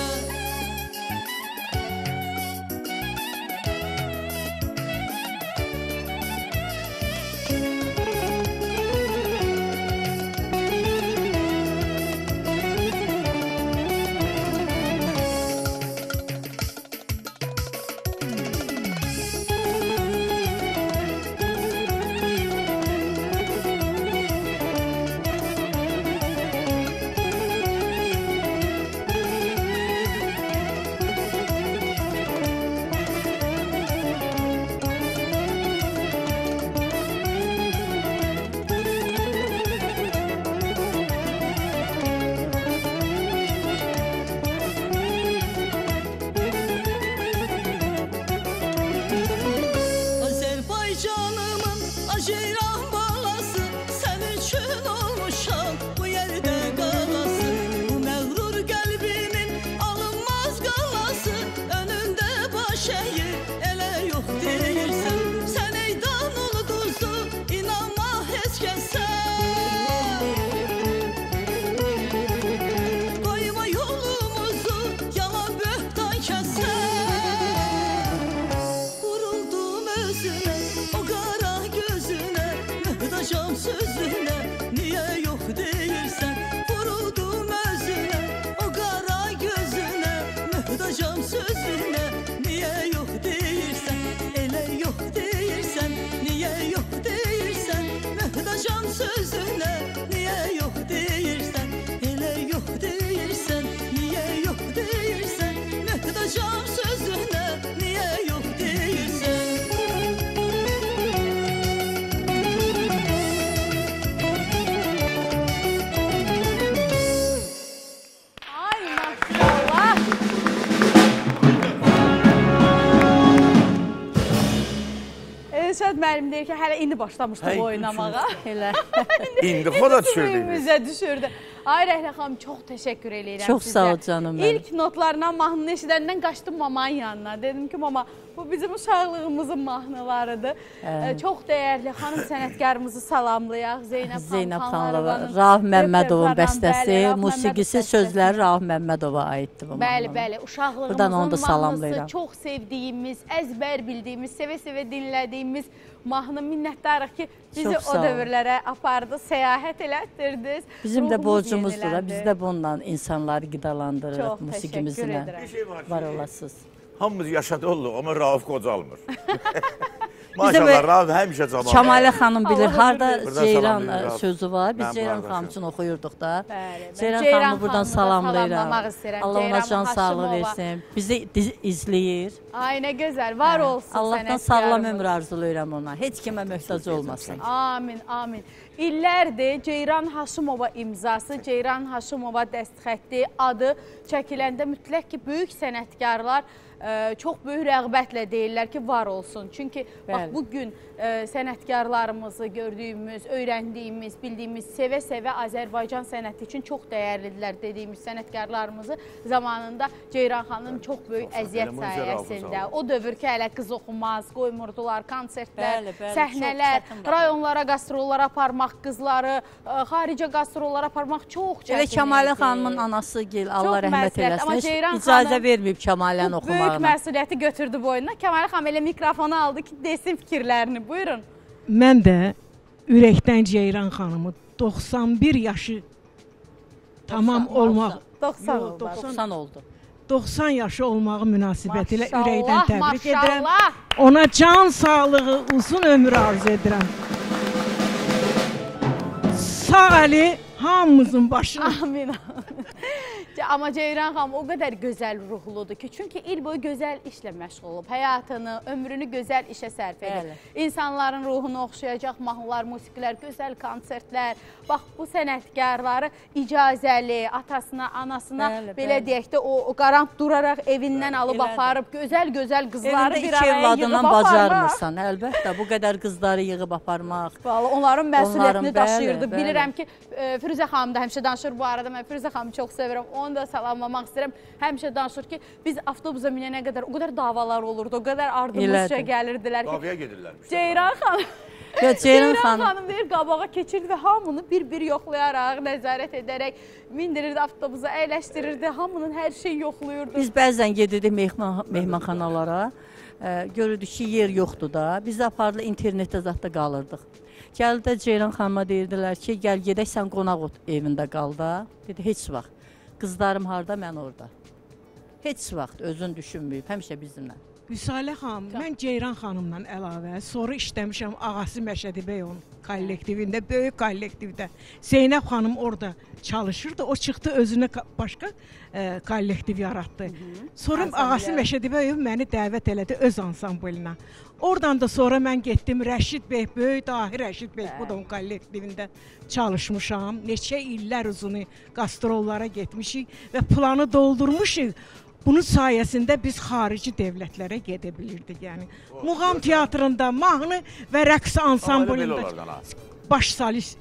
Müəllim deyir ki, hələ indi başlamışdıq oynamağa. İndi xoda düşürdü. Ay Rəhlə xanım, çox təşəkkür edirəm sizə. Çox sağ ol canım mənim. İlk notlarından mahnını eşidəndən qaçdım mamanın yanına. Dedim ki, mama, bu bizim uşaqlığımızın mahnılarıdır. Çox dəyərli xanım sənətkarımızı salamlayaq. Zeynəb xanlova, Rauf Məmmədovun bəstəsi, musiqisi, sözləri Rauf Məmmədova aiddir bu mahnının. Bəli, uşaqlığımızın mahnısı, çox sevdiyimiz, əzbər bildiyimiz, sevə-sevə dinlədiyimiz mahnı. Minnətdarıq ki, bizi o dövrlərə apardı, səyahət elətdirdiniz. Bizim də borcumuzdur, biz də bununla insanları qidalandırırıq musiqimizlə. Var olasınız. Hamımız yaşadı olduq, amma Rauf qocalmır. Maşallah, Rauf həmişə camalı. Kamalə xanım bilir, harada Ceyran sözü var. Biz Ceyran xanım üçün oxuyurduq da. Ceyran xanımı buradan salamlayıram. Allah ona can sağlığı versin. Bizi izləyir. Ay, nə gözəl, var olsun sənətkarımız. Allahdan sağlam ömür arzulayıram ona. Heç kimə möhtac olmasın. Amin, amin. İllərdir Ceyran Haşimova imzası, Ceyran Haşimova dəstxətti adı çəkiləndə mütləq ki, böyük sənətkarlar çox böyük rəğbətlə deyirlər ki, var olsun. Çünki bax, bugün sənətkarlarımızı gördüyümüz, öyrəndiyimiz, bildiyimiz, sevə-sevə Azərbaycan sənəti üçün çox dəyərlidirlər dediyimiz sənətkarlarımızı zamanında Ceyran xanım çox böyük əziyyət sayəsində, o dövr ki, hələ qız oxumaz, qoymurdular, konsertlər, səhnələr, rayonlara, qastrollara aparmaq, qızları xaricə qastrollara aparmaq çox çətin. Elə Kamalə xanımın anası gel, Allah rəhmət eləsin, icazə verməyib Kamaləni oxumağına. Böyük məsuliyyəti götürdü boynuna. Kamalə xanım elə mikrofonu aldı ki, desin fikirlərini. Buyurun. Mən də ürəkdən Ceyran xanımı 91 yaşı tamam olmaq. 90 oldu. 90 yaşı olmağı münasibətilə ürəkdən təbrik edirəm. Ona can sağlığı, uzun ömür arzu edirəm. Sağ əli hamımızın başına. Amin. Amma Ceyran xanım o qədər gözəl ruhludur ki, çünki il boyu gözəl işlə məşğul olub, həyatını, ömrünü gözəl işə sərf edir. İnsanların ruhunu oxşayacaq mahnılar, musiqilər, gözəl konsertlər. Bax, bu sənətkarları icazəli, atasına, anasına, belə deyək də, o qarant duraraq evindən alıb aparıb, gözəl-gözəl qızları bir araya yığıb aparmaq. Bacarmırsan, əlbəttə, bu qədər qızları yığıb aparmaq. Onların məsuliyyətini daşıyırdı. Bilirəm ki, Firuzə xanım da həmişə danışır bu arada, mən Firuzə xanımı çox sevirəm, onu da salamlamaq istəyirəm. Həmişə danışır ki, biz avtobusa minənə qədər o qədər davalar olurdu, o qədər ardımızca gəlirdilər ki. Davaya gedirlərmiş. Ceyran xanım. Ceyran xanım deyir, qabağa keçirdi və hamını bir-bir yoxlayaraq, nəzarət edərək mindirirdi avtobusa, əyləşdirirdi, hamının hər şeyi yoxlayırdı. Biz bəzən gedirdik mehmanxanalara, görürdük ki, yer yoxdur da, biz apardı internetdə zətdə qalırdıq. Gəldi də Ceyran xanıma deyirdilər ki, gəl gedək sən qonaq evində qal da. Dedi, heç vaxt. Qızlarım harda, mən orada. Heç vaxt özün düşünməyib, həmişə bizimlə. Vüsalə xanım, mən Ceyran xanımla əlavə, sonra işləmişəm Ağası Məşədi Bəyovun kollektivində, böyük kollektivdə. Zeynəb xanım orada çalışırdı, o çıxdı özünə başqa kollektiv yaratdı. Sonra Ağası Məşədi Bəyov məni dəvət elədi öz ansambılına. Oradan da sonra mən getdim Rəşid Bəy, böyük dahi Rəşid Bəy bu da onun kollektivində çalışmışam. Neçə illər uzunu qastrollara getmişik və planı doldurmuşuq. Bunun sayəsində biz xarici dövlətlərə gedə bilirdik. Yəni muğam teatrında, mahnı və rəqs ansamblında baş solist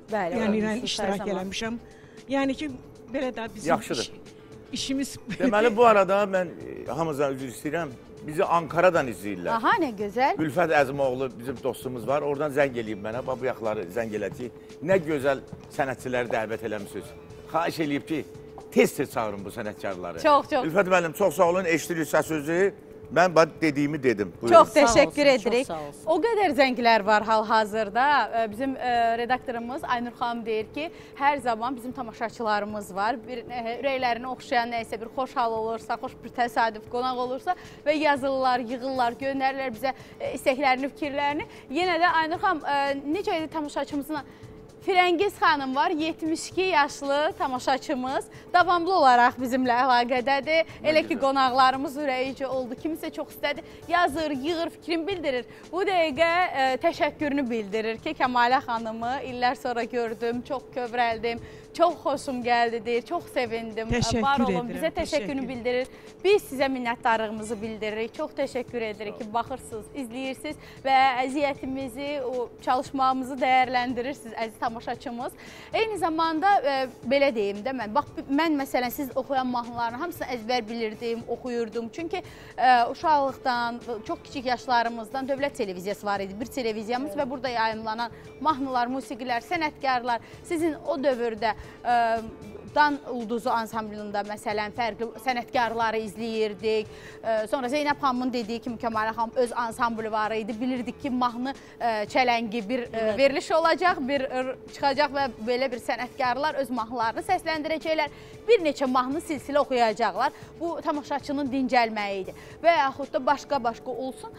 yəni iştirak eləmişəm. Yəni ki, belə də bizim işimiz... Deməli, bu arada mən hamımızdan üzr istəyirəm. Bizi Ankara'dan izləyirlər. Aha, nə gözəl. Ülfət Əzimoğlu bizim dostumuz var. Oradan zəng eləyib mənə. Bu yaxları zəng elədik. Nə gözəl sənətçiləri dəvət eləmişsiniz. Xahiş eləyib ki, tez-tez çağırın bu sənətkarları. Çox. Ülfət müəllim, çox sağ olun. Eşidirik sözü. Mən dediyimi dedim. Buyurun. Çox təşəkkür edirik. O qədər zənglər var hal-hazırda. Bizim redaktorumuz Aynur xanım deyir ki, hər zaman bizim tamaşaçılarımız var. Ürəklərini oxşayan nəysə bir xoş hal olursa, xoş bir təsadüf qonaq olursa və yazırlar, yığırlar, göndərirlər bizə istəklərini, fikirlərini. Yenə də Aynur xanım, necə idi tamaşaçımızın? Firəngiz xanım var, 72 yaşlı tamaşaçımız. Davamlı olaraq bizimlə əlaqədədir. Elə ki, qonaqlarımız ürəyici oldu. Kimisə çox istədi. Yazır, yığır, fikrini bildirir. Bu dəqiqə təşəkkürünü bildirir ki, Kəmalə xanımı illər sonra gördüm, çox kövrəldim. Çox xoşum gəldi deyir, çox sevindim. Var olun, bizə təşəkkürünü bildirir. Biz sizə minnətdarlığımızı bildiririk. Çox təşəkkür edirik ki, baxırsınız, izləyirsiniz və əziyyətimizi, çalışmamızı dəyərləndirirsiniz, əziz tamaşaçımız. Eyni zamanda, belə deyim də mən, bax, mən məsələn, siz oxuyan mahnılarını hamısını əzbər bilirdim, oxuyurdum. Çünki uşaqlıqdan, çox kiçik yaşlarımızdan dövlət televiziyası var idi, bir televiziyamız və burada yayımlanan mahnılar, musiqilər, sənətkarlar sizin o dövrdə Dan Ulduzu ansamblında məsələn fərqli sənətkarları izləyirdik. Sonra Zeynəb xanımın dediyi kimi Kəmalə xanım öz ansamblı var idi. Bilirdik ki, mahnı çələngi bir veriliş olacaq, bir çıxacaq və belə bir sənətkarlar öz mahnılarını səsləndirəcəklər. Bir neçə mahnı silsilə oxuyacaqlar. Bu tamaşaçının dincəlməyi idi. Və yaxud da başqa-başqa olsun.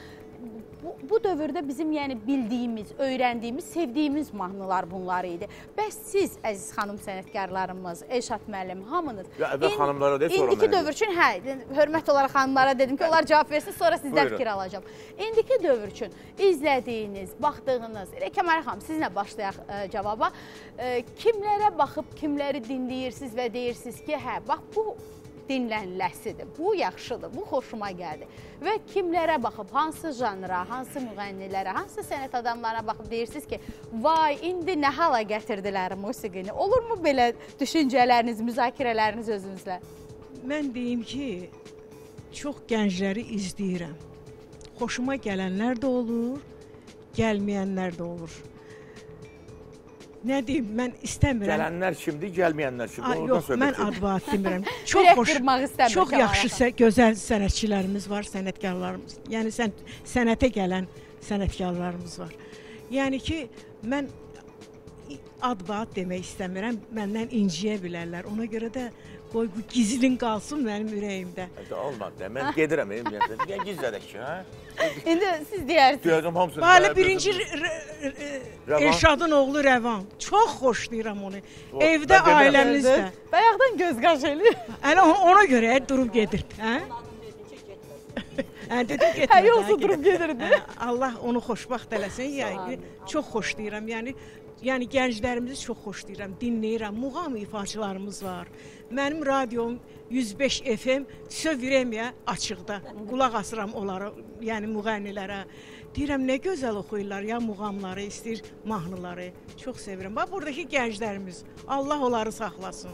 Bu dövrdə bizim bildiyimiz, öyrəndiyimiz, sevdiyimiz mahnılar bunlar idi. Bəs siz, əziz xanım sənətkarlarımız, Elşad müəllim, hamınız... Əvvəl xanımlara deyil, sonra mənə İndiki dövr üçün, hörmət olaraq xanımlara dedim ki, onlar cavab versin, sonra sizdən fikir alacağım. İndiki dövr üçün izlədiyiniz, baxdığınız, Kəmalə xanım, sizinlə başlayaq cavaba. Kimlərə baxıb, kimləri dinləyirsiniz və deyirsiniz ki, bax bu dinləniləsidir, bu yaxşıdır, bu xoşuma gəldi. Və kimlərə baxıb, hansı janra, hansı müğənnilərə, hansı sənət adamlarına baxıb deyirsiniz ki, vay, indi nə hala gətirdilər musiqini? Olurmu belə düşüncələriniz, müzakirələriniz özünüzlə? Mən deyim ki, çox gəncləri izləyirəm. Xoşuma gələnlər də olur, gəlməyənlər də olur. Nə deyim, mən istəmirəm. Gələnlər kimdir, gəlməyənlər kimdir? Yox, mən advat demirəm. Çox yaxşı, gözəl sənətçilərimiz var, sənətkarlarımız. Yəni, sənətə gələn sənətkarlarımız var. Yəni ki, mən advat demək istəmirəm, məndən inciyə bilərlər. Ona görə də Qoy bu gizlin qalsın mənim ürəyimdə. Olmadı, mən gedirəm, niyə gizlədək ki, hə? İndi siz deyərsiniz. Deyəcəm hamısını. Bəli, birinci Elşadın oğlu Rəvan. Çox xoşlayıram onu. Evdə ailəmizdə. Bayaqdan göz qaş eləyir. Hələ ona görə durub gedir, hə? Dedim getmə. Hə, yoxsa durub gedirdi. Allah onu xoşbaxt eləsin. Yəni çox xoşlayıram. Yəni gənclərimizi çox xoşlayıram, dinləyirəm. Muğam ifaçılarımız var. Mənim radiom 105 FM Sövremiya açıqda. Qulaq asıram onlara, yəni müğənnilərə. Deyirəm, nə gözəl oxuyurlar ya muğamları, istəyir mahnıları. Çox sevirəm. Bax, buradakı gənclərimiz, Allah onları saxlasın.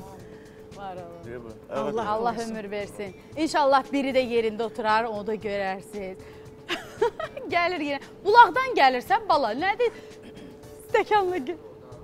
Allah ömür versin. İnşallah biri də yerində oturar, onu da görərsiniz. Gəlir yenə. Bulaqdan gəlirsən, bala, nədir? Stəkanla gel.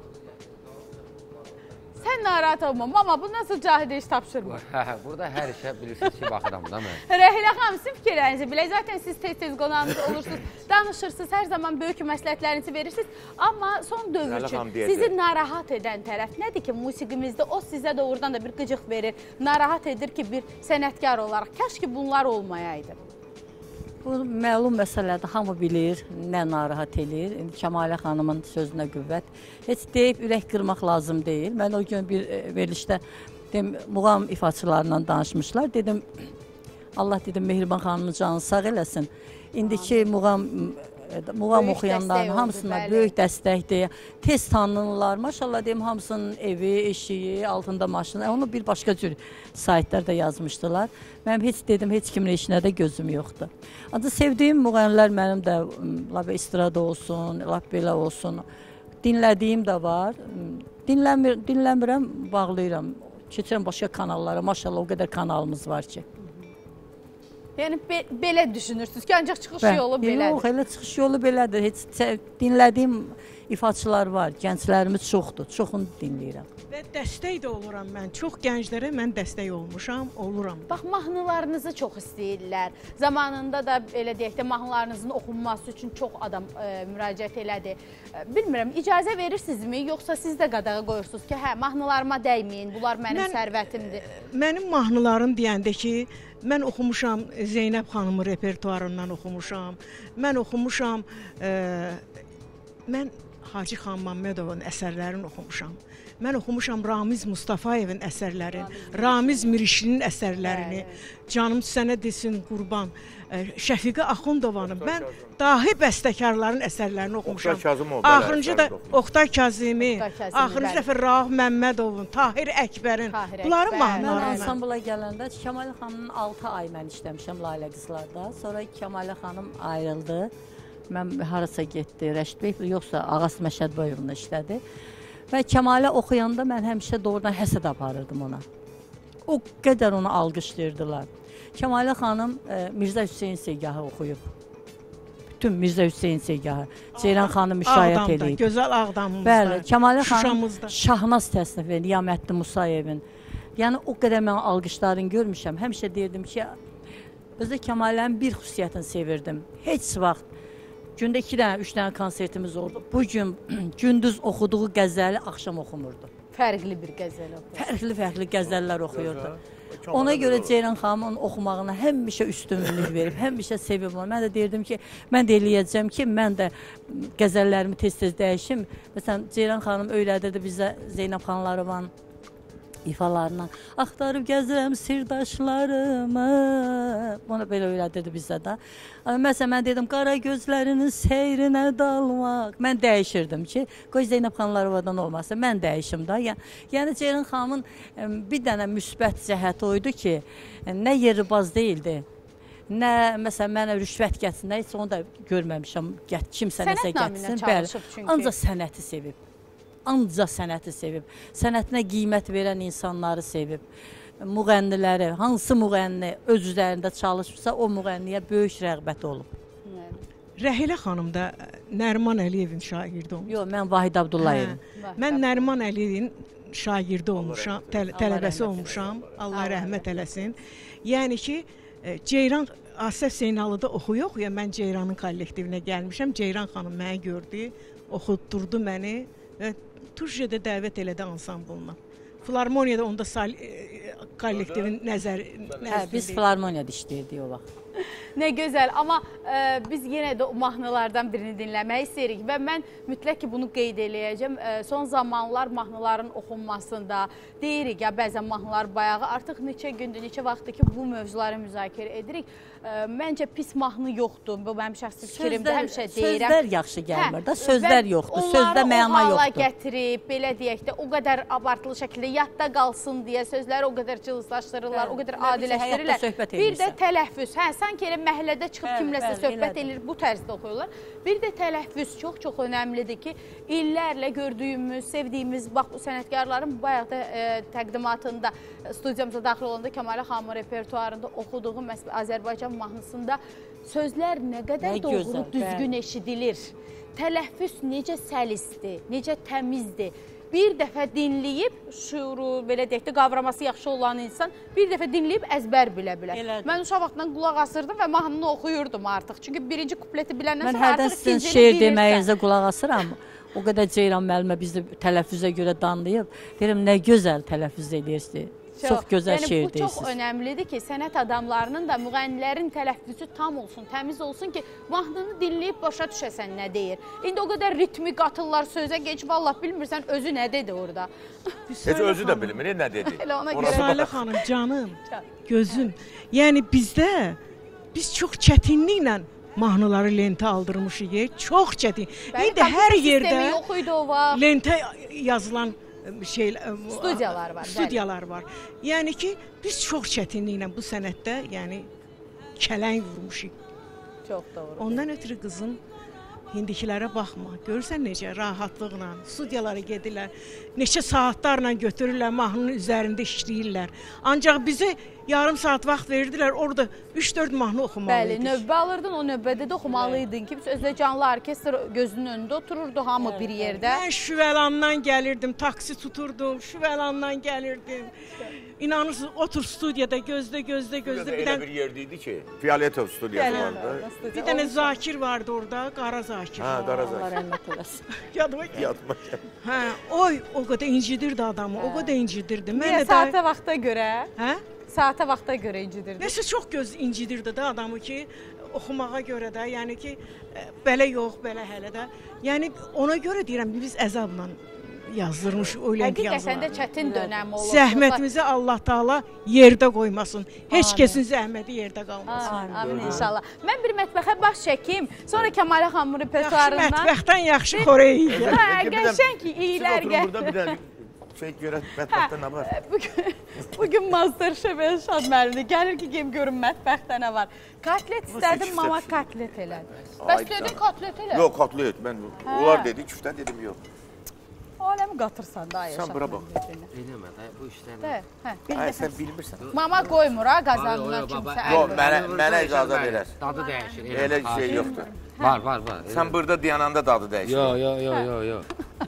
Sən narahat olma. Mama, bu nasıl Cahidə iş tapşırmır? Burada hər işə bilirsiniz ki, baxıram da mən. Rəhilə xanım, sizin fikirlərinizi bilək. Zaten siz tez-tez qonağınız olursunuz, danışırsınız, hər zaman böyük məsləhətlərinizi verirsiniz. Amma son dövr üçün sizi narahat edən tərəf nədir ki, musiqimizdə o sizə doğrudan da bir qıcıq verir, narahat edir ki, bir sənətkar olaraq. Kaş ki, bunlar olmayaydı. Bu məlum məsələdir, hamı bilir, nə narahat edir. Kəmalə xanımın sözünə qüvvət. Heç deyib ürək qırmaq lazım deyil. Mən o gün bir verilişdə muğam ifaçılarla danışmışlar. Dedim, Allah dedim, Mehriban xanımın canını sağ eləsin. İndiki muğam oxuyanların hamısına böyük dəstəkdir. Tez tanınırlar. Maşallah deyim, hamısının evi, eşiyi, altında maşını. Onu bir başqa cür saytlarda yazmışdılar. Mənim heç dedim, heç kimin eşinə də gözüm yoxdur. Ancaq sevdiyim müğənnilər mənim də lap estrada olsun, lap belə olsun. Dinlədiyim də var. Dinləmirəm, bağlayıram. Keçirəm başqa kanallara. Maşallah o qədər kanalımız var ki. Yəni belə düşünürsünüz ki, ancaq çıxış yolu belədir. Yox, elə çıxış yolu belədir. Heç dinlədiyim ifaçılar var, gənclərimiz çoxdur, çoxunu dinləyirəm. Və dəstək də oluram mən. Çox gənclərə mən dəstək olmuşam, oluram. Bax, mahnılarınızı çox istəyirlər. Zamanında da elə deyək də mahnılarınızın oxunması üçün çox adam müraciət elədi. Bilmirəm, icazə verirsinizmi, yoxsa siz də qadağa qoyursunuz ki, hə, mahnılarıma dəyməyin, bunlar mənim sərvətimdir. Mənim mahnılarım deyəndə ki, mən oxumuşam Zeynəb xanımın repertuarından oxumuşam. Mən oxumuşam, mən Hacı xan Məmmədovun əsərlərini oxumuşam. Mən oxumuşam Ramiz Mustafayevin əsərlərini, Ramiz Mirişlinin əsərlərini, Canım sənə desin qurban, Şəfiqə Axundovanın, mən dahi bəstəkarların əsərlərini oxumuşam. Axırıncı da Oqtay Kazimi, axırıncı dəfə Rauf Məmmədovun, Tahir Əkbərin, bunların mahnılarını. Mən ansambla gələndə Kəmalə xanımın 6 ay mən işləmişəm Lalə qızlarda. Sonra Kəmalə xanım ayrıldı. Mən harasa getdi, Rəşid bəy, yoxsa Ağas Məşədboyevlə işlədi. Və Kəmalə oxuyanda mən həmişə doğrudan həsəd aparırdım ona. O qədər onu alqışlayırdılar. Kəmalə xanım Mirzə Hüseyin Segahı oxuyub. Bütün Mirzə Hüseyin Segahı. Ceyran xanım müşayiət edib. Gözəl Ağdamımızda. Bəli, Kəmalə xanım Şahnaz təsnif edib, Niyamətli Musayevin. Yəni o qədər mən alqışlarını görmüşəm. Həmişə deyirdim ki, özdə Kəmalənin bir xüsusiyyətini sevirdim. Heç vaxt gündə 2 dənə, 3 dənə konsertimiz oldu. Bugün gündüz oxuduğu qəzəli axşam oxumurdu. Fərqli bir qəzəl oxuyurdu. Fərqli qəzəllər oxuyurdu. Ona görə Ceyran xanımın oxumağına həmişə üstünlük verib, həmişə sevib onu. Mən də deyirdim ki, mən də eləyəcəm ki, mən də qəzəllərimi tez-tez dəyişim. Məsələn, Ceyran xanım öylədirdi bizə Zeynəb xanlarıvan ifalarından. Axtarıb gəzirəm sirdaşlarımı. Bunu belə öyrədirdi bizə də. Məsələn, mən dedim, qara gözlərinin seyrinə dalmaq. Mən dəyişirdim ki, qoy Zeynəb xanlarıvadan olmasa, mən dəyişim də. Yəni, Ceyran xanımın bir dənə müsbət cəhəti oydu ki, nə yeribaz deyildi, nə, məsələn, mənə rüşvət getsin, nə isə onu da görməmişəm, kimsə nəsə getsin. Bəli, ancaq sənəti sevib. Ancaq sənəti sevib, sənətinə qiymət verən insanları sevib, müğənniləri, hansı müğənni öz üzərində çalışırsa, o müğənniyə böyük rəğbət olub. Rəhilə xanım da Nəriman Əliyevin şagirdi olmuş. Yox, mən Vahid Abdullayevin. Mən Nəriman Əliyevin şagirdi olmuşam, tələbəsi olmuşam, Allah rəhmət eləsin. Yəni ki, Ceyran Asəf Zeynallıda oxuya-oxuya mən Ceyranın kollektivinə gəlmişəm. Ceyran xanım məni gördü, oxutdurdu məni və Turciyədə dəvət elədi ansamblına. Filarmoniyada onda kollektivin nəzdində. Biz filarmoniyada işləyirdik o vaxt. Nə gözəl, amma biz yenə də o mahnılardan birini dinləmək istəyirik və mən mütləq ki, bunu qeyd eləyəcəm. Son zamanlar mahnıların oxunmasında deyirik ya, bəzən mahnılar bayağı artıq neçə gündür, neçə vaxtdır ki, bu mövzuları müzakirə edirik. Məncə pis mahnı yoxdur, bu mənim şəxsi fikrimdə həmişə deyirəm. Sözlər yaxşı gəlmir də, sözlər yoxdur, sözdə məna yoxdur. Onları o hala gətirib, belə deyək də, o qədər abartılı şəkildə yadda qalsın deyə sözləri o qədər cılızlaşdırırlar, o qədər adiləşdirirlər. Bir də tələffüz, sanki elə məhəllədə çıxıb kimləsə söhbət edir, bu tərzdə oxuyurlar. Bir də tələffüz çox önəmlidir ki, illərlə gördüyümüz, sevdiyimiz, bax, sənətkarların bayaq da təqdimatında, studiyamıza daxil olanda Kəmalə xanımın repertuarında oxuduğu Azərbaycan mahnısında sözlər nə qədər doğru, düzgün eşidilir. Tələffüz necə səlisdir, necə təmizdir. Bir dəfə dinləyib, şuuru, belə deyək də, qavraması yaxşı olan insan bir dəfə dinləyib əzbər bilə bilər. Mən uşaq vaxtından qulaq asırdım və mahnını oxuyurdum artıq. Çünki birinci kupleti biləndən sonra artıq ikincini bilirsən. Mən hərdən sizin şeir deməyinizə qulaq asıram. O qədər Ceyran müəllimə bizi tələffüzə görə danlayıb. Deyirəm, nə gözəl tələffüz edirsiniz. Çox gözəl şeir deyirsiniz. Bu çox önəmlidir ki, sənət adamlarının da, müğənnilərin tələffüzü tam olsun, təmiz olsun ki, mahnını dinləyib başa düşəsən nə deyir. İndi o qədər ritmi qatırlar sözə geç, vallah bilmirsən özü nə dedi orada. Heç özü də bilmir, nə dedi. Salə xanım, canım, gözüm. Yəni bizdə, biz çox çətinliklə mahnıları lentə aldırmışıq, çox çətin. İndi hər yerdə lentə yazılan studiyalar var. Yəni ki, biz çox çətinliklə bu sənətdə, yəni kələng vurmuşuq. Çox doğru. Ondan ötürü qızım, indikilərə baxma. Görürsən necə rahatlıqla, studiyalara gedirlər, neçə saatlarla götürürlər, mahnının üzərində işləyirlər. Ancaq bizi yarım saat vaxt verirdilər, orada 3-4 mahnı oxumalıydıq. Bəli, növbə alırdın, o növbədə də oxumalıydın ki, özlə canlı orkestr gözünün önündə otururdu, hamı bir yerdə. Mən Şüvəlandan gəlirdim, taksi tuturdum, Şüvəlandan gəlirdim. İnanırsınız, otur studiyada, gözlə. Elə bir yerdeydi ki, Fiyaletov studiyası vardı. Bir dənə Zakir vardı orada, Qara Zakir. Ha, Qara Zakir. Allah rəhmət eləsin. Yadıma gəl. Hə, oy, o qədər incidirdi adamı, o qədər incidirdi. Niyə, saata vaxta görə? Hə? Saata vaxta görə incidirdi. Nəsə çox incidirdi də adamı ki, oxumağa görə də, yəni ki, belə yox, belə hələ də. Yəni ona görə deyirəm, biz əzabla yazdırmış öylənti yazılar. Həqiqətən də çətin dönəm olur. Zəhmətimizi Allah Taala yerdə qoymasın. Heç kəsin zəhməti yerdə qalmasın. Amin inşallah. Mən bir mətbəxə baş çəkim, sonra Kəmalə xanımın repertuarından. Yaxşı mətbəxdən yaxşı xorey yeyir. Hə, qəşəng ki, iyilər gəl. Mətbəxdə nə var? Bugün Masterchef Şad müəllimdir. Gəlir ki, görün mətbəxdə nə var. Kotlet istədim, mama kotlet elədi. Bəs dedin kotlet elə? Yox, kotlet. Onlar dedi, küftə dedim, yox. Aləmi qatırsan da yaşa. Sən bura bax. Eləmə, bu işlər. Sən bilmirsən. Mama qoymur ha qazanına kimsə. Yox, mənə icazə verər. Dadı dəyişir. Elə şey yoxdur. Var. Sən burada dayananda dadı dəyişir. Yox.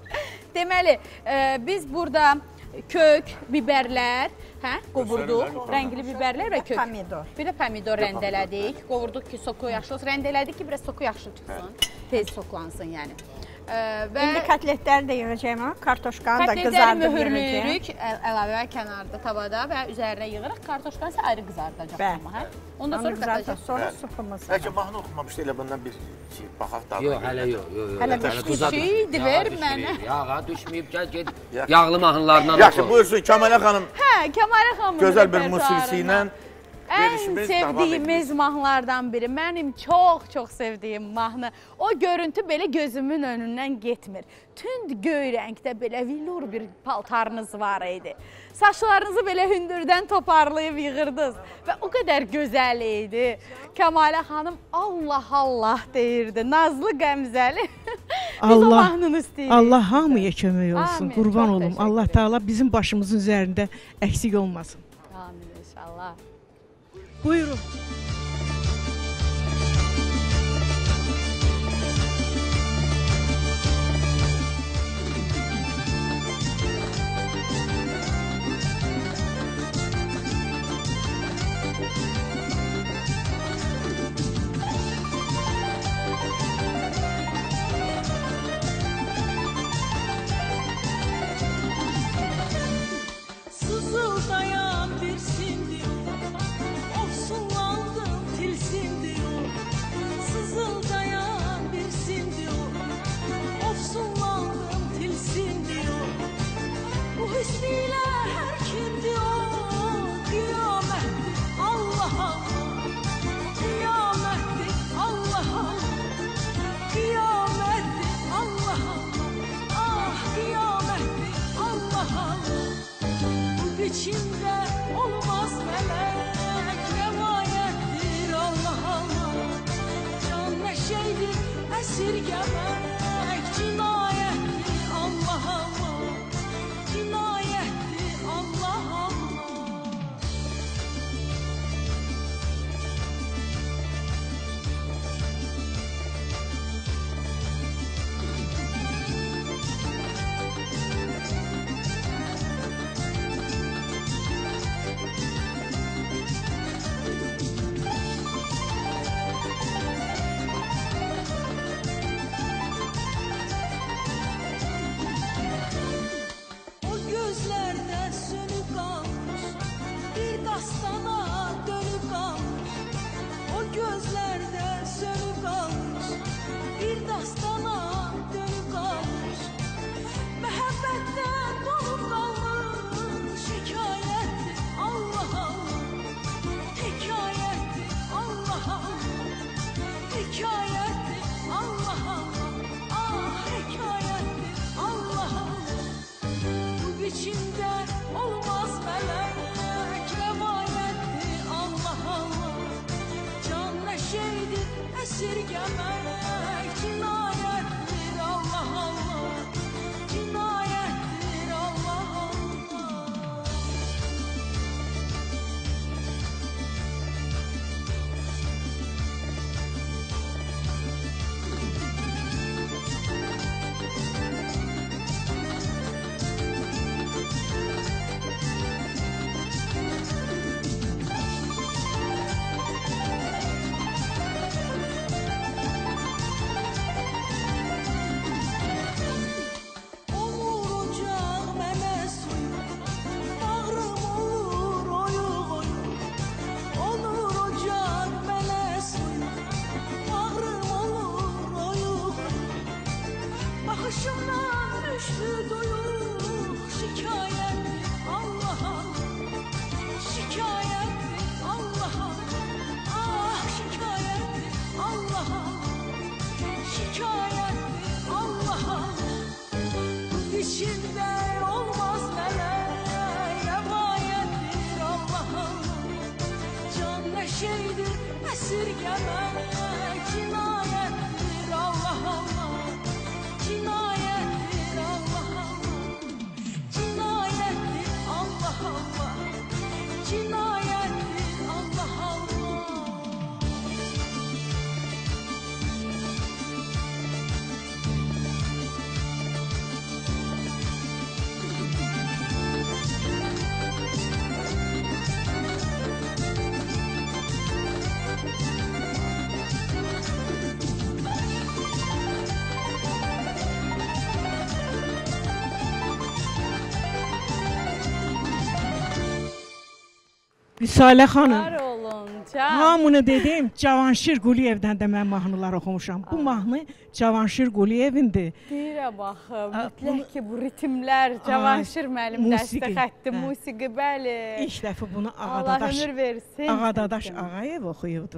Deməli, biz burada kök, biberlər, qovurduq, rəngli biberlər və kök. Pomidor. Bir də pomidor rəndələdik, qovurduq ki, soku yaxşı olsun, rəndələdik ki, biraz soku yaxşı çıxsın, tez soklansın yəni. İndi kotletləri də yığacağım, kartoşkanı da qızardıb yığacağım. Kotletləri mühürlüyürük, əlavə kənarda tavada və üzərinə yığırıq, kartoşkanı isə ayrı qızardacaq. Ondan sonra qatacaq. Sonra supumuz. Bəlkə mahnı oxumamışdı, elə bundan bir baxaq dadı. Yox, hələ yox. Hələ bir şeydir, ver mənə. Yağa düşməyib, gəl get yağlı mahnılarından oxu. Yaxşı, buyursun Kəmalə xanım. Hə, Kəmalə xanımın gözəl bir musiqisi ilə ən sevdiyimiz mahnılardan biri. Mənim çox sevdiyim mahnı. O görüntü belə gözümün önündən getmir. Tünd göy rəngdə belə villur bir paltarınız var idi. Saçlarınızı belə hündürdən toparlayıb yığırdınız və o qədər gözəl idi. Kəmalə xanım Allah deyirdi. Nazlı qəmzəli. Biz o mahnını istəyirik. Allah hamıya kömək olsun. Qurban olum. Allah Taala bizim başımızın üzərində əksik olmasın. Amin inşallah. Buyurun. Sızıldayan esirgemek cinayettir Allah Allah, cinayettir Allah Allah. Esirgemek cinayettir Allah Allah, cinayettir Allah Allah. Bakışımdan düştü duyuk şikayettir Allah Allah, şikayettir Allah Allah, ah şikayettir Allah Allah, şikayettir Allah Allah. Bu içinde olmaz melek, revayettir Allah Allah, can neşeydir esirgemek cinayettir Allah Allah. Cinayettir Allah Allah, cinayettir Allah Allah, cinayettir Allah Allah. Vüsalə xanım, Var olun, can. hamını dedim, Cavanşir Quliyevdən də mən mahnılar oxumuşam. Bu mahnı Cavanşir Quliyevindir. Deyirə baxım, mütləq ki, bu ritmlər Cavanşir müəllim dəstə xətti, musiqi, bəli. İlk dəfə bunu Allah ömür versin. Ağadadaş Ağayev oxuyubdu.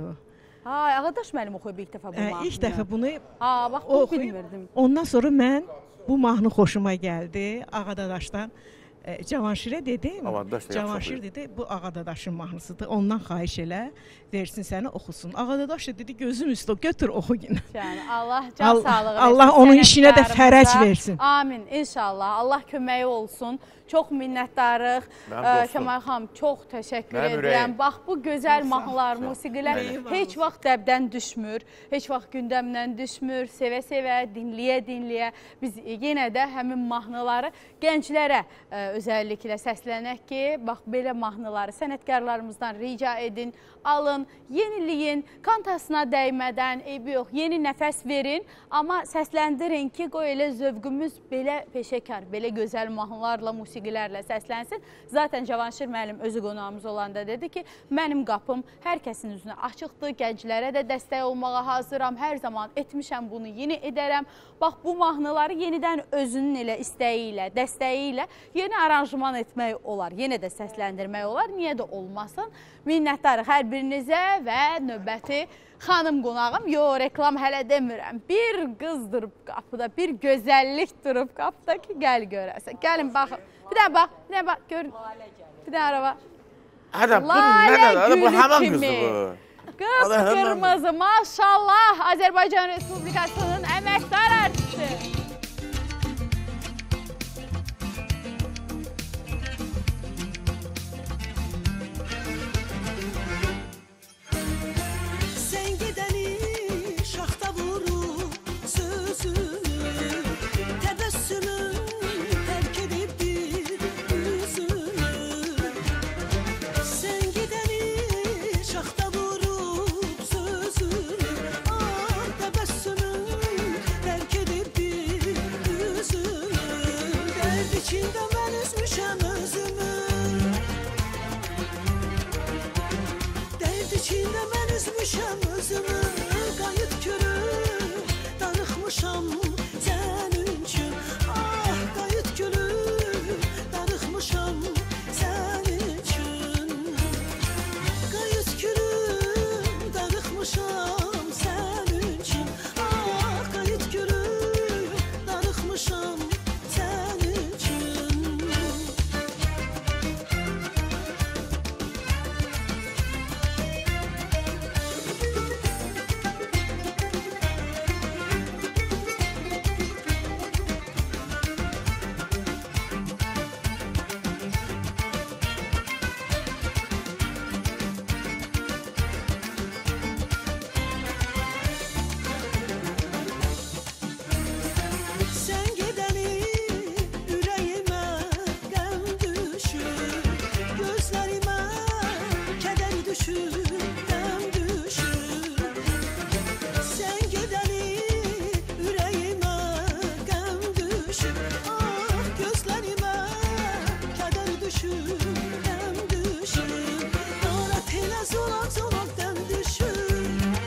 Ağadaş müəllim oxuyub ilk dəfə bu mahnını. İlk dəfə bunu bax, bu bilmirdim. Ondan sonra mən bu mahnı xoşuma gəldi Ağadadaşdan. Cavanşirə dedim, Cavanşir dedi, bu Ağadadaşın mahnısıdır, ondan xahiş elə, versin səni oxusun. Ağadadaş dedi, gözüm üstə götür oxu yine. Allah can sağlığı versin. Allah onun işinə də fərəc versin. Amin, inşallah. Allah köməyi olsun. Çox minnətdarıq. Kəmal xanım, çox təşəkkür edirəm. Bax, bu gözəl mahnılar, musiqilər heç vaxt dəbdən düşmür, heç vaxt gündəmdən düşmür. Sevə-sevə, dinləyə-dinləyə biz yenə də həmin mahnıları gənclərə özəlliklə səslənək ki, bax, belə mahnıları sənətkarlarımızdan rica edin, alın, yeniləyin, kantasına dəymədən, eybi yox, yeni nəfəs verin, amma səsləndirin ki, qoy elə zövqümüz belə peşəkar, belə gözəl mahnılarla, musiqilərlə səslənsin. Zaten Cavanşir müəllim özü qonağımız olanda dedi ki, mənim qapım hər kəsin üzünə açıqdır, gənclərə də dəstək olmağa hazıram, hər zaman etmişəm bunu, yeni edərəm. Bax, bu mahnıları yenidən özünün elə istəyi ilə, dəstəyi ilə yeni aranjman etmək olar, yenə də səsləndirmək olar, niyə də olmasın. Minnətdarıq hər birinizə və növbəti xanım qonağım, reklam hələ demirəm, bir qız durub qapıda, bir gözəllik durub qapıda ki, gəl görəsən. Gəlin, baxın, bir dənə bax, görün, bir dənə araba. Hədə, bu nədir? Bu həmən qızdır bu. Qıpqırmızı, maşallah, Azərbaycan Respublikasının əməkdar artisti. Sen gidəni şaxta vurub sözünü, təbəssümün tərk edib bir üzünü. Sen gidəni şaxta vurub sözünü, təbəssümün tərk edib bir üzünü. Dərd içində mən üzmüşəm özümü, dərd içində mən üzmüşəm özümü. Qayıt gülüm, darıxmışam sənin üçün. Ah, qayıt gülüm, darıxmışam sənin üçün. Qayıt gülüm, darıxmışam sənin üçün. Ah, qayıt gülüm, darıxmışam sənin üçün. Sen gidəni ürəyimə qəm düşür, gözlərimə kədər düşür, qəm düşür. Sen gidəni ürəyimə qəm düşür, ah, gözlərimə kədər düşür, qəm düşür. Qarət elə zolaq zolaq qəm düşür,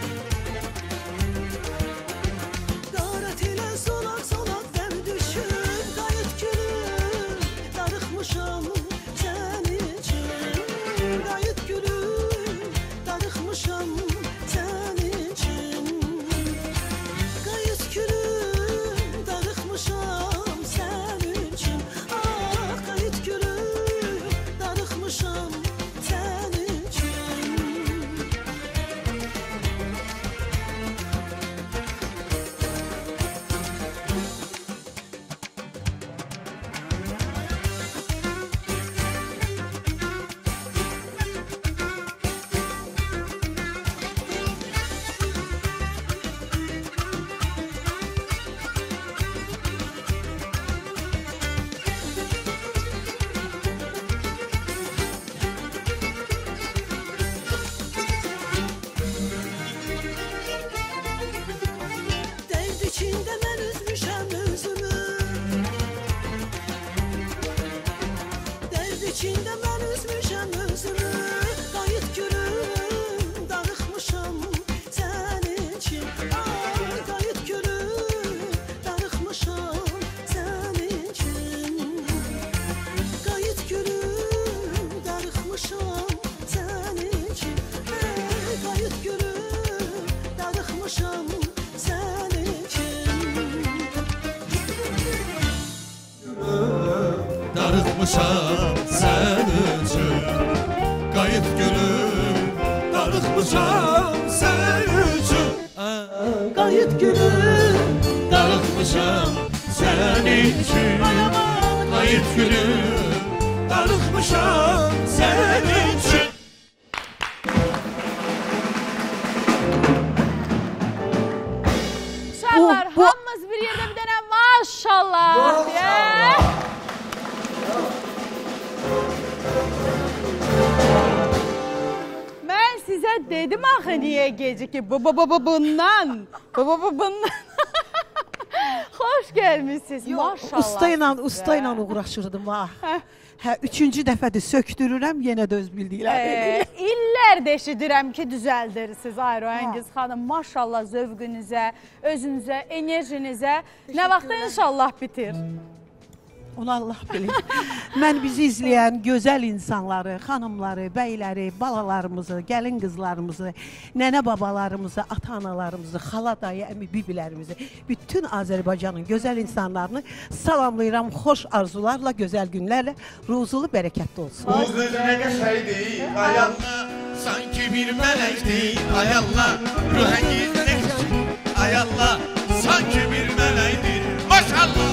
qarət elə zolaq zolaq qəm düşür. Qayıt gülüm, darıxmışam sənin üçün. Qayıt gülüm, darıxmışam sənin üçün. Qayıt gülüm, darıxmışam sənin üçün. Ah, qayıt gülüm, darıxmışam sənin üçün. Dərd içində mən üzmüşəm özümü, dərd içində mən üzmüşəm özümü. Qayıt gülüm, darıxmışam sənin üçün. Ah, qayıt gülüm, darıxmışam sənin üçün. Qayıt gülüm, darıxmışam sənin üçün. Qayıt gülüm, darıxmışam sənin üçün. Darıxmışam sən üçün. Qayıt gülüm, darıxmışam sən üçün. Qayıt gülüm, Darıxmışam sənin üçün. Qayıt gülüm, darıxmışam sənin üçün. Uşaqlar, hamımız bir yerdə bir dənə maşallah deyə. Mən sizə dedim axı niyə gecikib bundan. Xoş gəlmişsiniz, maşallah. Usta ilə uğraşırdım ha. Hə, üçüncü dəfədir söktürürəm, yenə də öz bildikləri. İllər də eşidirəm ki, düzəldirsiniz Ayroəngiz xanım. Maşallah zövqünüzə, özünüzə, enerjinizə. Nə vaxtda inşallah bitir? Onu Allah bilir. Mən bizi izləyən gözəl insanları, xanımları, bəyləri, balalarımızı, gəlin qızlarımızı, nənə babalarımızı, ata-analarımızı, xala, dayı, əmi, bibilərimizi, bütün Azərbaycanın gözəl insanlarını salamlayıram. Xoş arzularla, gözəl günlərlə, ruzulu, bərəkətli olsun. Ruz necə qəşəydir, ayağına sanki bir melektir. Ay Allah, ruh engizdir. Ay Allah, sanki bir melektir. Maşallah.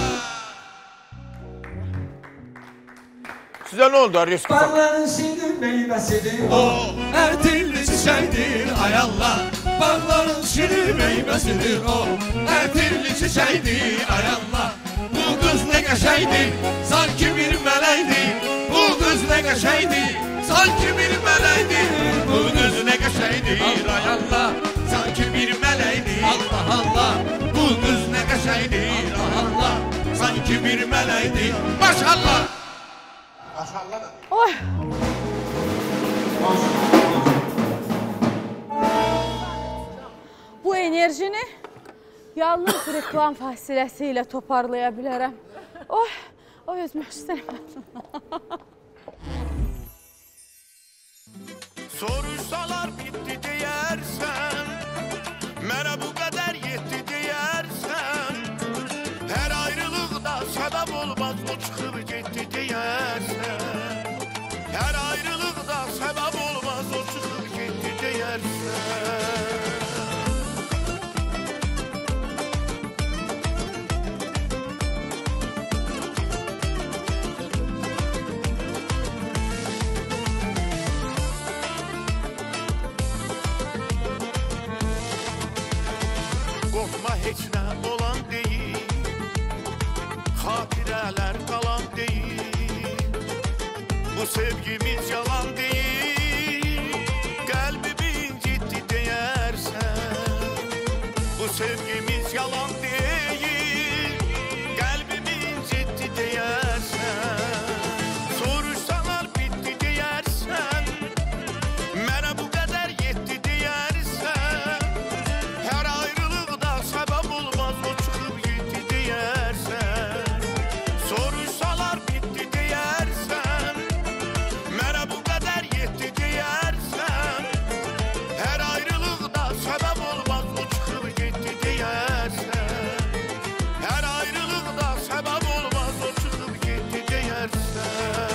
Sizə nə oldu Ariski? Bağların şirin meyvəsidir o, ərtilli çiçəkdir. Ay Allah, bağların şirin meyvəsidir o, ərtilli çiçəkdir. Ay Allah, bu qız nə qəşəkdir, sanki bir mələkdir. Bu qız nə qəşəkdir, sanki bir mələkdir. Bu qız nə qəşəkdir. Ay Allah, sanki bir mələkdir. Allah Allah, bu qız nə qəşəkdir. Allah, sanki bir mələkdir. Maşallah. Oy. Bu enerjini yalnız reklam fasiləsi ilə toparlaya bilərəm. Oy, oy özmək istəyirəm. Soruşsalar bitti deyərsən, mənə bu qədər yetti deyərsən, hər ayrılıqda səbəb olmaz o çıxıb getdi deyərsən, hər ayrılıqda səbəb olmaz o çıxıb getdi deyərsən. Qorxma heç nə olan deyil, xatirələr qalan deyil, bu sevgimiz yalan deyil, qəlbimin ciddi deyərsən, bu sevgimiz yalan deyil, qəlbimin ciddi deyərsən, soruşsalar bitti deyərsən, mənə bu qədər yetti deyərsən, hər ayrılıqda səbəb olmaz o çıxıb getdi deyərsən, soruşsalar bitti deyərsən, mənə bu qədər yetti deyərsən, hər ayrılıqda səbəb olmaz o çıxıb getdi deyərsən, hər ayrılıqda səbəb olmaz o çıxıb getdi deyərsən.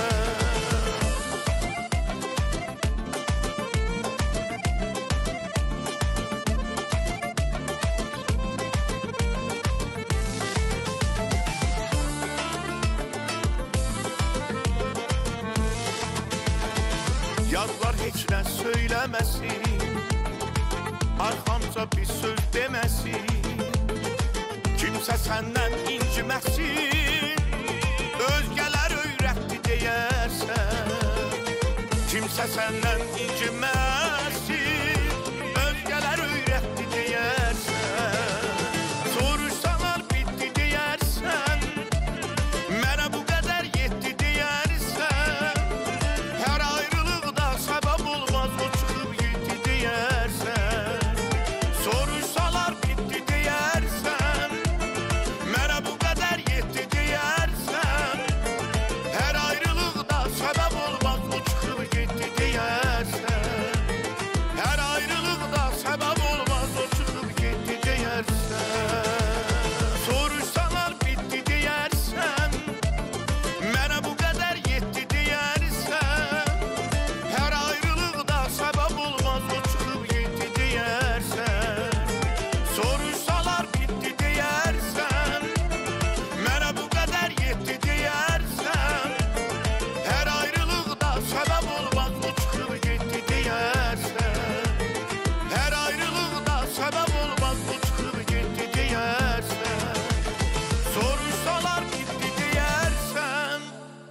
Yazlar heç nə söyləməsin, arxamca bir söz deməsin, kimsə səndən inciməsin, özgələr öyrətdi deyərsən, kimsə səndən inciməsin, özgələr öyrətdi deyərsən, soruşsalar bitti deyərsən, mənə bu qədər yetti deyərsən, hər ayrılıqda səbəb olmaz o çıxıb getdi deyərsən, soruşsalar bitti deyərsən, mənə bu qədər yetti deyərsən, hər ayrılıqda səbəb olmaz o çıxıb getdi deyərsən, hər ayrılıqda səbəb olmaz o çıxıb getdi deyərsən, soruşsalar bitti deyərsən, mənə bu qədər yetti deyərsən, hər ayrılıqda səbəb olmaz o çıxıb getdi deyərsən, soruşsalar bitti deyərsən, mənə bu qədər yetti deyərsən, hər ayrılıqda səbəb olmaz o çıxıb getdi deyərsən, hər ayrılıqda səbəb olmaz o çıxıb getdi deyərsən, soruşsalar bitti deyərsən.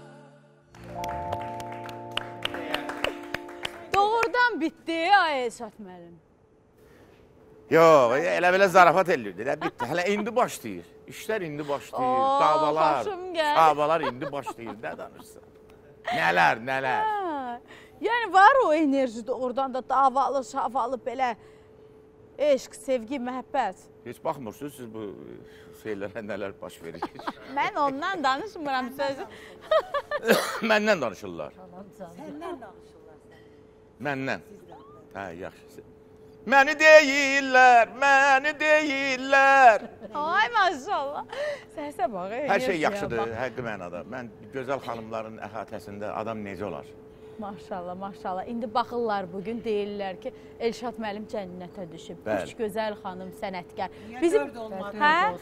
Doğrudan bitdi, ay Esat müəllim. Yox, elə belə zarafat eləyirdi. Elə bitti. Hələ indi başlayır. İşlər indi başlayır. Davalar, xoşum gəlir. davalar indi başlayır. Nə danırsan? Nələr, nələr. Hə, yəni var o enerji doğrudan da davalı, şavalı belə eşq, sevgi, məhəbbət. Heç baxmırsınız siz bu şeylərə nələr baş verir. Mən ondan danışmıram sözü. Məndən danışırlar. Səndən danışırlar. Məndən. Hə, yaxşı. Məni deyirlər, məni deyirlər. Ay maşallah. Səsə bax. Hər şey yaxşıdır, həqiqi mənada. Mən gözəl xanımların əhatəsində adam necə olar? Maşallah, maşallah. İndi baxırlar bugün, deyirlər ki, Elşad müəllim cənnətə düşüb. Üç gözəl xanım, sənətkar. Bizim 4 olmadı.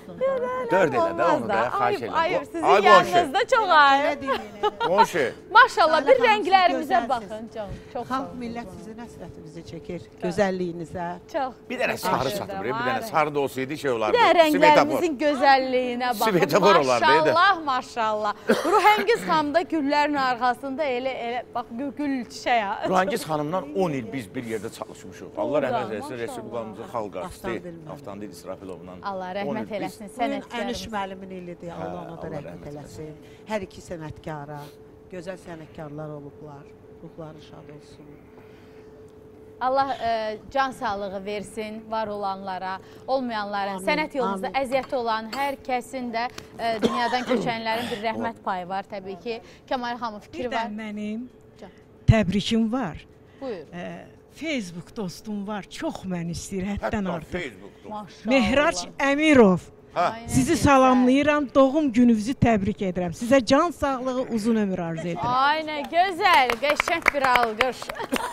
4 elə də onu da, xahiş edirəm. Ayıb, sizin yanınızda çox ayıb. Qonşu. Maşallah, bir rənglərimizə baxın. Çox Xalq, millət sizin həsrətinizi çəkir, gözəlliyinizə. Çox. Bir dənə sarı çatmır, bir dənə sarı da olsaydı şey olardı. Bir də rənglərimizin gözəlliyinə baxın. Maşallah, maşallah. Ruhəngiz xanımda güllərin arxasında elə, bax, gül çiçəyə. Ruhəngiz xanımdan 10 il biz bir yerdə çalışmışıq. Allah rəhmət eləsin, Respublikamızın xalq artisti Avtandil İsrafilovla. Allah rəhmət eləsin, sənətkar. Əniş müəllimin ilidir, Allah ona da rəhmət eləsin. Hər iki sənətkara, gözəl sənətkarlar olublar, ruhları şad olsun. Allah can sağlığı versin var olanlara, olmayanların, sənət yolunuzda əziyyəti olan hər kəsin də dünyadan köçənlərin bir rəhmət payı var təbii ki. Kəmal xanım fikri var. Bir də mənim təbrikim var. Buyur. Facebook dostum var, çox məni istəyir, həddən artıq. Maşallah. Mehrac Əmirov. Sizi salamlayıram, doğum gününüzü təbrik edirəm. Sizə can sağlığı, uzun ömür arzu edirəm. Aynen, gözəl, qəşəng bir alqış.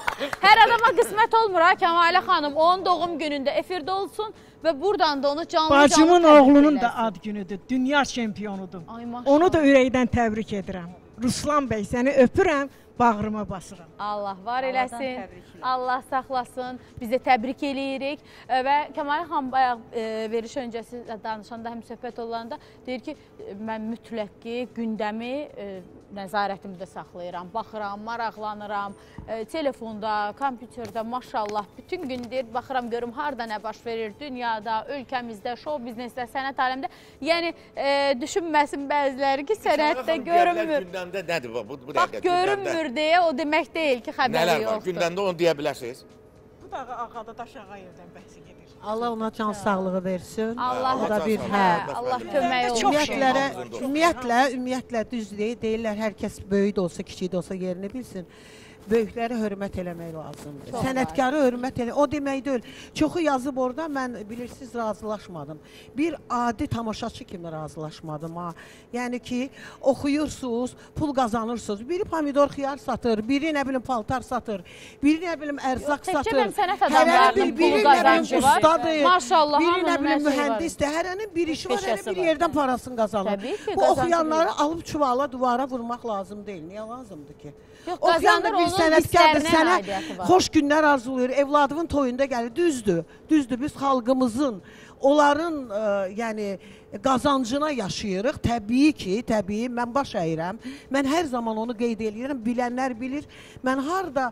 Hər adama qismət olmur ha Kəmalə xanım, onun doğum günündə efirdə olsun və buradan da onu canlı bacımın oğlunun da ad günüdür, dünya çempionudur. Onu da ürəkdən təbrik edirəm. Ruslan bəy, səni öpürəm, bağrıma basıram. Allah var eləsin, Allah saxlasın, biz də təbrik eləyirik və Kəmal xanım bayaq veriş öncəsi danışanda, həm söhbət olanda deyir ki, mən mütləq ki, gündəmi nəzarətimdə saxlayıram, baxıram, maraqlanıram, telefonda, kompüterdə, maşallah, bütün gün deyir, baxıram, görüm, harada nə baş verir, dünyada, ölkəmizdə, şov biznesdə, sənət aləmdə, yəni düşünməsin bəziləri ki, sənətdə görünmür. Gündəmdə nədir bu? Bax, görünmür deyə o demək deyil ki, xəbəri yoxdur. Gündəmdə onu deyə bilərsiniz? Bu da Ağada Daşağa yerdən bəhsi gedir. Allah ona can sağlığı versin. Allah da bir Allah kömək olsun. Ümumiyyətlə düz deyirlər, hər kəs böyük də olsa, kiçik də olsa yerini bilsin. Böyüklərə hörmət eləmək lazımdır. Sənətkarı hörmət eləmək, o demək deyil. Çoxu yazıb orada, mən bilirsiniz, razılaşmadım. Bir adi tamaşaçı kimi razılaşmadım. Yəni ki, oxuyursunuz, pul qazanırsınız. Biri pomidor xiyar satır, biri nə bilim paltar satır, biri nə bilim ərzaq satır. Təkcə sənət adamlarının pulu qazancı var. Maşallah, biri nə bilim mühəndisdir. Hərənin bir işi var, hər bir yerdən parasını qazanır. Bu oxuyanları alıb çuvala, duvara vurmaq lazım deyil. Niyə lazımdır ki? Qazanır onun hisslərinə aidiyyəti var. Xoş günlər arzulayır, evladımın toyunda gəlir. Düzdür, biz xalqımızın, onların yəni qazancına yaşayırıq. Təbii ki, mən baş əyirəm. Mən hər zaman onu qeyd edirəm, bilənlər bilir. Mən harada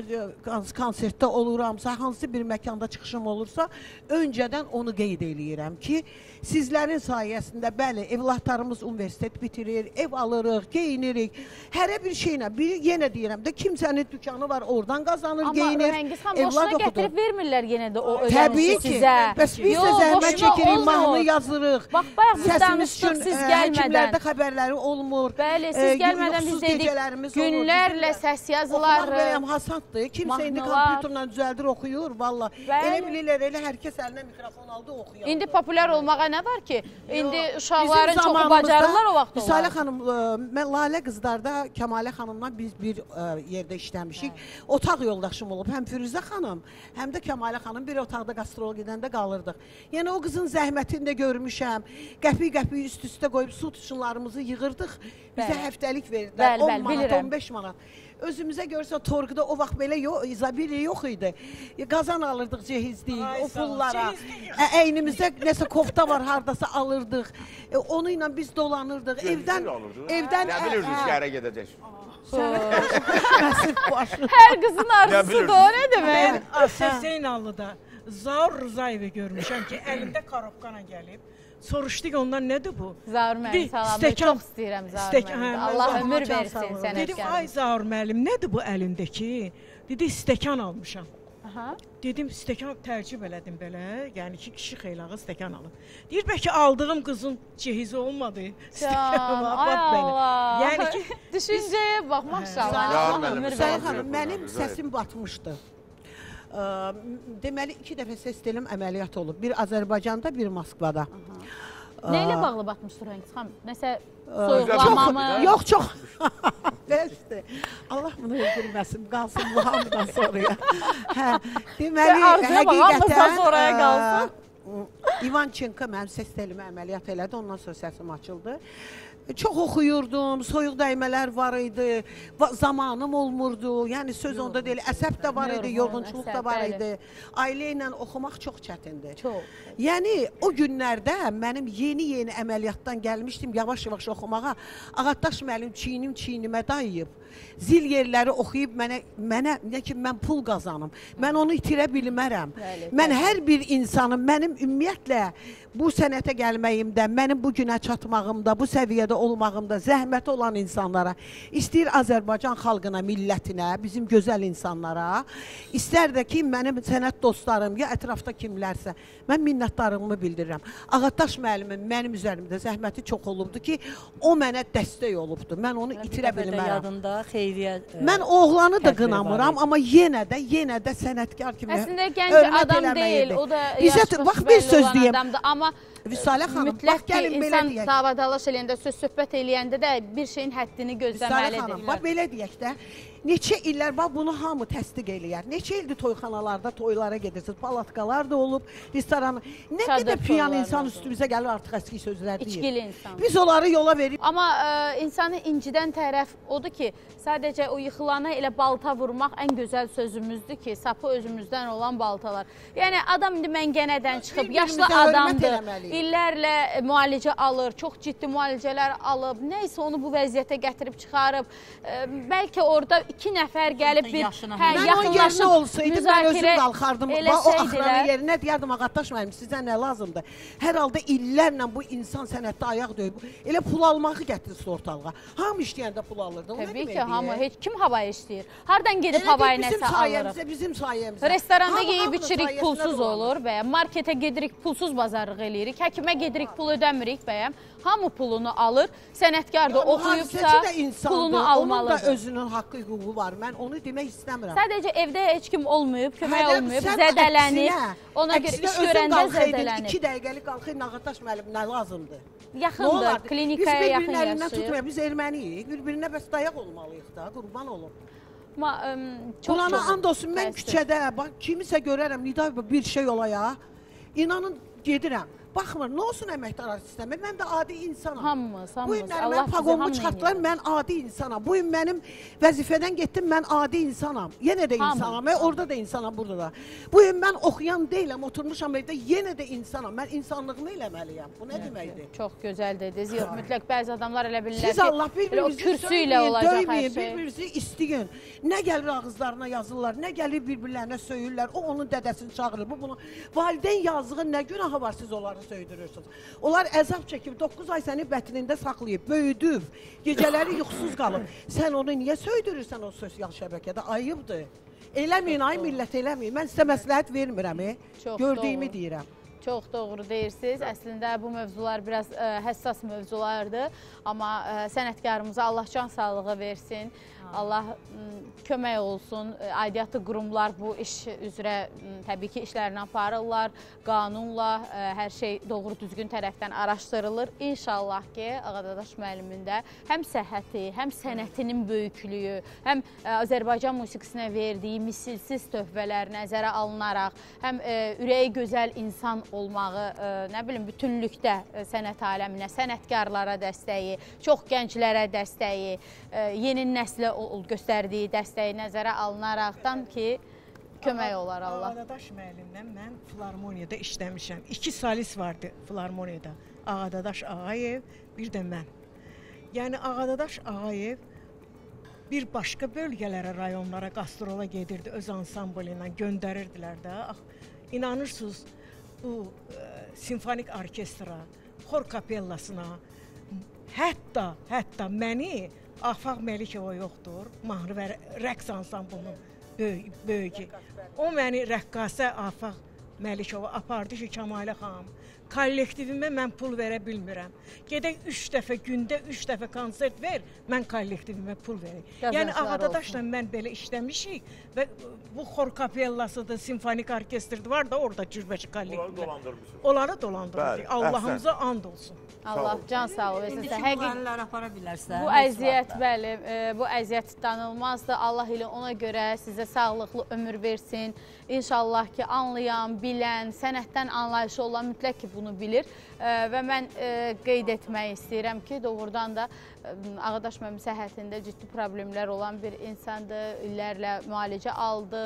konsertdə oluramsa, hansı bir məkanda çıxışım olursa, öncədən onu qeyd edirəm ki, sizlərin sayəsində, bəli, evladlarımız universitet bitirir, ev alırıq, geyinirik. Hərə bir şeylə, yenə deyirəm də, kimsənin dükanı var, oradan qazanır, geyinir, evlad oxudur. Amma boşuna gətirib vermirlər yenə də o ödənişi sizə. Təbii ki, bəs biz də zəhmət çəkirik, mahnı yazırıq. Bax, bayaq biz danışdıq, siz gəlmədən. Həkimlərdə xəbərləri olmur. Bəli, siz gəlmədən biz dedik, günlərlə səs yazılar. Oxumaq beləyəm hasaddır. Kimsə indi kompüterlə düzəldir, oxuyur, valla. Elə bilirlər, elə hər kəs əlinə mikrofon aldı, oxuyur. İndi populyar olmağa nə var ki? İndi uşaqların çoxu bacarırlar o vaxt olar. Müsalə xanım, mən Lalə qızlarda Kəmalə xanımla biz bir yerdə işləmişik. Otaq yoldaşım olub, həm Firuzə xanım, həm də Kəmalə xanım bir otaqda qastrol gedəndə qalırdıq. Yəni o qızın zəhmətini də görmüşəm. Qəpik-qəpik üst-üstə qoyub su tuşunlarımızı yığırdıq. Bizə həftəlik verdilər, 10 manat, 15 manat. Özümüzə görürsə, torqda o vaxt belə izabili yox idi. Qazan alırdıq cehizliyik, o pullara. Əynimizdə nəsə kofta var, haradasa alırdıq. Onu ilə biz dolanırdıq. Evdən... Nə bilirsiniz ki, ərə gedəcək? Hər qızın arzusudur, o nə demək? Zeynallıda Zaur Rızayevi görmüşəm ki, əlində korobkana gəlib. Soruşduq ondan, nədir bu? Zaur müəllim, salamını çox istəyirəm Zaur müəllim. Allah ömür versin sənətkarım. Dedim, ay Zaur müəllim, nədir bu əlindəki? Dedi, stəkan almışam. Dedim, stəkan tərcib elədim belə, yəni ki, kişi xeylağı stəkan alıb. Deyir, bəlkə aldığım qızın cehizi olmadı. Can, ay Allah. Yəni ki, düşüncəyə bax, maşallah. Allah ömür versin. Mənim səsim batmışdı. Deməli, 2 dəfə səs dilim əməliyyat olub. Bir Azərbaycanda, bir Moskvada. Nə ilə bağlı batmışdır Rəngiz xanım? Nəsə soyuqlanma mı? Yox, çox. Bəsdir. Allah bunu öldürməsin, qalsın bu hamıdan sonraya. Hə, deməli, həqiqətən sonraya qalsın. İvançenko mənim səs telimə əməliyyat elədi, ondan sonra səsim açıldı. Çox oxuyurdum, soyuq dəymələr var idi, zamanım olmurdu, yəni söz onda deyil, əsəb də var idi, yorğunçuluq da var idi. Ailə ilə oxumaq çox çətindir. Yəni, o günlərdə mənim yeni əməliyyatdan gəlmişdim, yavaş-yavaş oxumağa. Ağaddaş müəllim çiynimə dayıyıb, zil yerləri oxuyub mənə ki, mən pul qazanım, mən onu itirə bilmərəm. Mən hər bir insanım, mənim ümumiyyətlə bu sənətə gəlməyimdə, mənim bu günə çatmağımda, bu səviyyədə olmağımda zəhməti olan insanlara, istəyir Azərbaycan xalqına, millətinə, bizim gözəl insanlara, istər də ki, mənim sənət dostlarım, ya ətrafda kimlərsə, mən minnətdarlığımı bildirirəm. Ağaddaş müəllimin mənim üzərimdə zəhməti çox olubdu ki, o mənə dəstək olubdu, mən onu itirə bilmərəm. Mən oğlanı da qınamıram, amma yenə də sənətkar kimi əslində gənc adam deyil, o da yaşlı olan adamdır, amma mütləq ki, insan davadalaş eləyəndə, söz-söhbət eləyəndə də bir şeyin həddini gözləməlidir. Bax, belə deyək də, neçə illər, bax, bunu hamı təsdiq eləyər. Neçə ildir toyxanalarda, toylara gedirsiniz, palatkalar da olub, restoran. Nə qədər piyan insan üstümüzə gəlir, artıq əski sözlər deyir. İçgili insan. Biz onları yola veririk. Amma insanı incidən tərəf odur ki, sadəcə o yıxılana elə balta vurmaq ən gözəl sözümüzdür ki, sapı özümüzdən olan baltalar. Yəni, adam indi məngənədən çıxıb, yaşlı adamdır, illərlə müalicə alır, çox ciddi müalicələr alıb, nəysə onu bu vəziyyətə gətirib çıxarıb, bəlkə orada 2 nəfər gəlib bir yaxınlaşıb müzakirə eləsəydilər. O yerinə deyərdim, Ağaddaş müəllim, sizə nə lazımdır? Hər halda illərlə bu insan sənətdə ayaq döyüb, elə pul almağı gətirirsin ortalığa. Hamı işləyəndə pul alırdı. Təbii ki, hamı, heç kim havaya işləyir? Hardan gedib havaya nəsə alırıq? Bizim sayəmizdə. Restoranda yeyib içirik, pulsuz olur bəyəm. Marketə gedirik, pulsuz bazarlıq eləyirik. Həkimə gedirik, pul ödəmirik bəyəm. Hamı pulunu alır, sənətkar da oxuyubsa pulunu almalıdır. Onun da özünün haqqı, hüququ var. Mən onu demək istəmirəm. Sadəcə evdə heç kim olmayıb, kömək olmayıb, zədələnib. Ona görə iş görəndə zədələnib. 2 dəqiqəlik qalxıyın, Ağaddaş müəllim, nə lazımdır? Yaxındır, klinikaya yaxın yaşayır. Biz bir-birinin əlindən tutmayaq, biz erməniyik, bir-birinə bəs dayaq olmalıyıq da, qurban olun. Qulana and olsun, mən küçədə, kimisə görərəm, Nida bir şey olaya, inanın gedirəm. Baxmır, nə olsun əməkdar artist istəmir, mən də adi insanam. Hamımız. Bu günlər mən paqonumu çıxartdılar, mən adi insanam. Bu gün mənim vəzifədən getdim, mən adi insanam. Yenə də insanam, orada da insanam, burada da. Bu gün mən oxuyan deyiləm, oturmuşam evdə, yenə də insanam. Mən insanlığımı eləməliyəm. Bu nə deməkdir? Çox gözəl dediniz. Yox, mütləq bəzi adamlar elə bilirlər ki, siz Allah bir-birinizi söyləyin, döyməyin, bir-birinizi istəyin. Nə gəlir ağızlarına yazırlar, nə gəlir bir-birlərinə söyürlər, o onun dədəsini çağırır. Bu bunu valideyn yazdığı nə günahı var siz onları söydürürsünüz. Onlar əzab çəkib, 9 ay səni bətnində saxlayıb, böyüdüb, gecələri yuxusuz qalıb. Sən onu niyə söydürürsən o sosial şəbəkədə? Ayıbdır. Eləməyin, ay millət, eləməyin. Mən sizə məsləhət vermirəm, gördüyümü deyirəm. Çox doğru deyirsiniz. Əslində bu mövzular biraz həssas mövzulardır. Amma sənətkarımıza Allah can sağlığı versin. Allah kömək olsun. Aidiyyatı qurumlar bu iş üzrə təbii ki, işlərini aparırlar. Qanunla hər şey doğru düzgün tərəfdən araşdırılır. İnşallah ki, Ağadadaş müəllimin də həm səhhəti, həm sənətinin böyüklüyü, həm Azərbaycan musiqisinə verdiyi misilsiz töhfələr nəzərə alınaraq, həm ürəyi gözəl insan olmağı, nə bilim, bütünlükdə sənət aləminə, sənətkarlara dəstəyi, çox gənclərə dəstəyi, yeni nəslə göstərdiyi dəstəyi nəzərə alınaraqdan ki, kömək olar Allah. Ağadadaş müəllimlə mən filarmoniyada işləmişəm. 2 solist vardı filarmoniyada. Ağadadaş Ağayev, bir də mən. Yəni Ağadadaş Ağayev bir başqa bölgələrə, rayonlara, qastrola gedirdi, öz ansamblı ilə göndərirdilər də. İnanırsınız, bu simfonik orkestra, xor kapellasına, hətta məni Afaq Məlikova yoxdur, mahnı və rəqs ansamblının böyüyü. O məni rəqqasə Afaq Məlikova apardı ki, Kəmalə xanım, kollektivimə mən pul verə bilmirəm. Gedək 3 dəfə gündə 3 dəfə konsert ver, mən kollektivimə pul verək. Yəni Ağadadaşla mən belə işləmişik və bu xor kapellasıdır, simfonik orkestrdir var da orada cürbəcə kollektivlər. Onları dolandırırıq. Allahımıza and olsun. Allah can sağ ol. Müğənnilər apara bilərsə. Bu əziyyət, bəli, bu əziyyət danılmazdır. Allah ilə ona görə sizə sağlıqlı ömür versin. İnşallah ki, anlayan, bilən, sənətdən anlayışı olan mütləq ki, bunu bilir. Və mən qeyd etmək istəyirəm ki, doğrudan da Ağadaş müəllim səhhətində ciddi problemlər olan bir insandır. İllərlə müalicə aldı,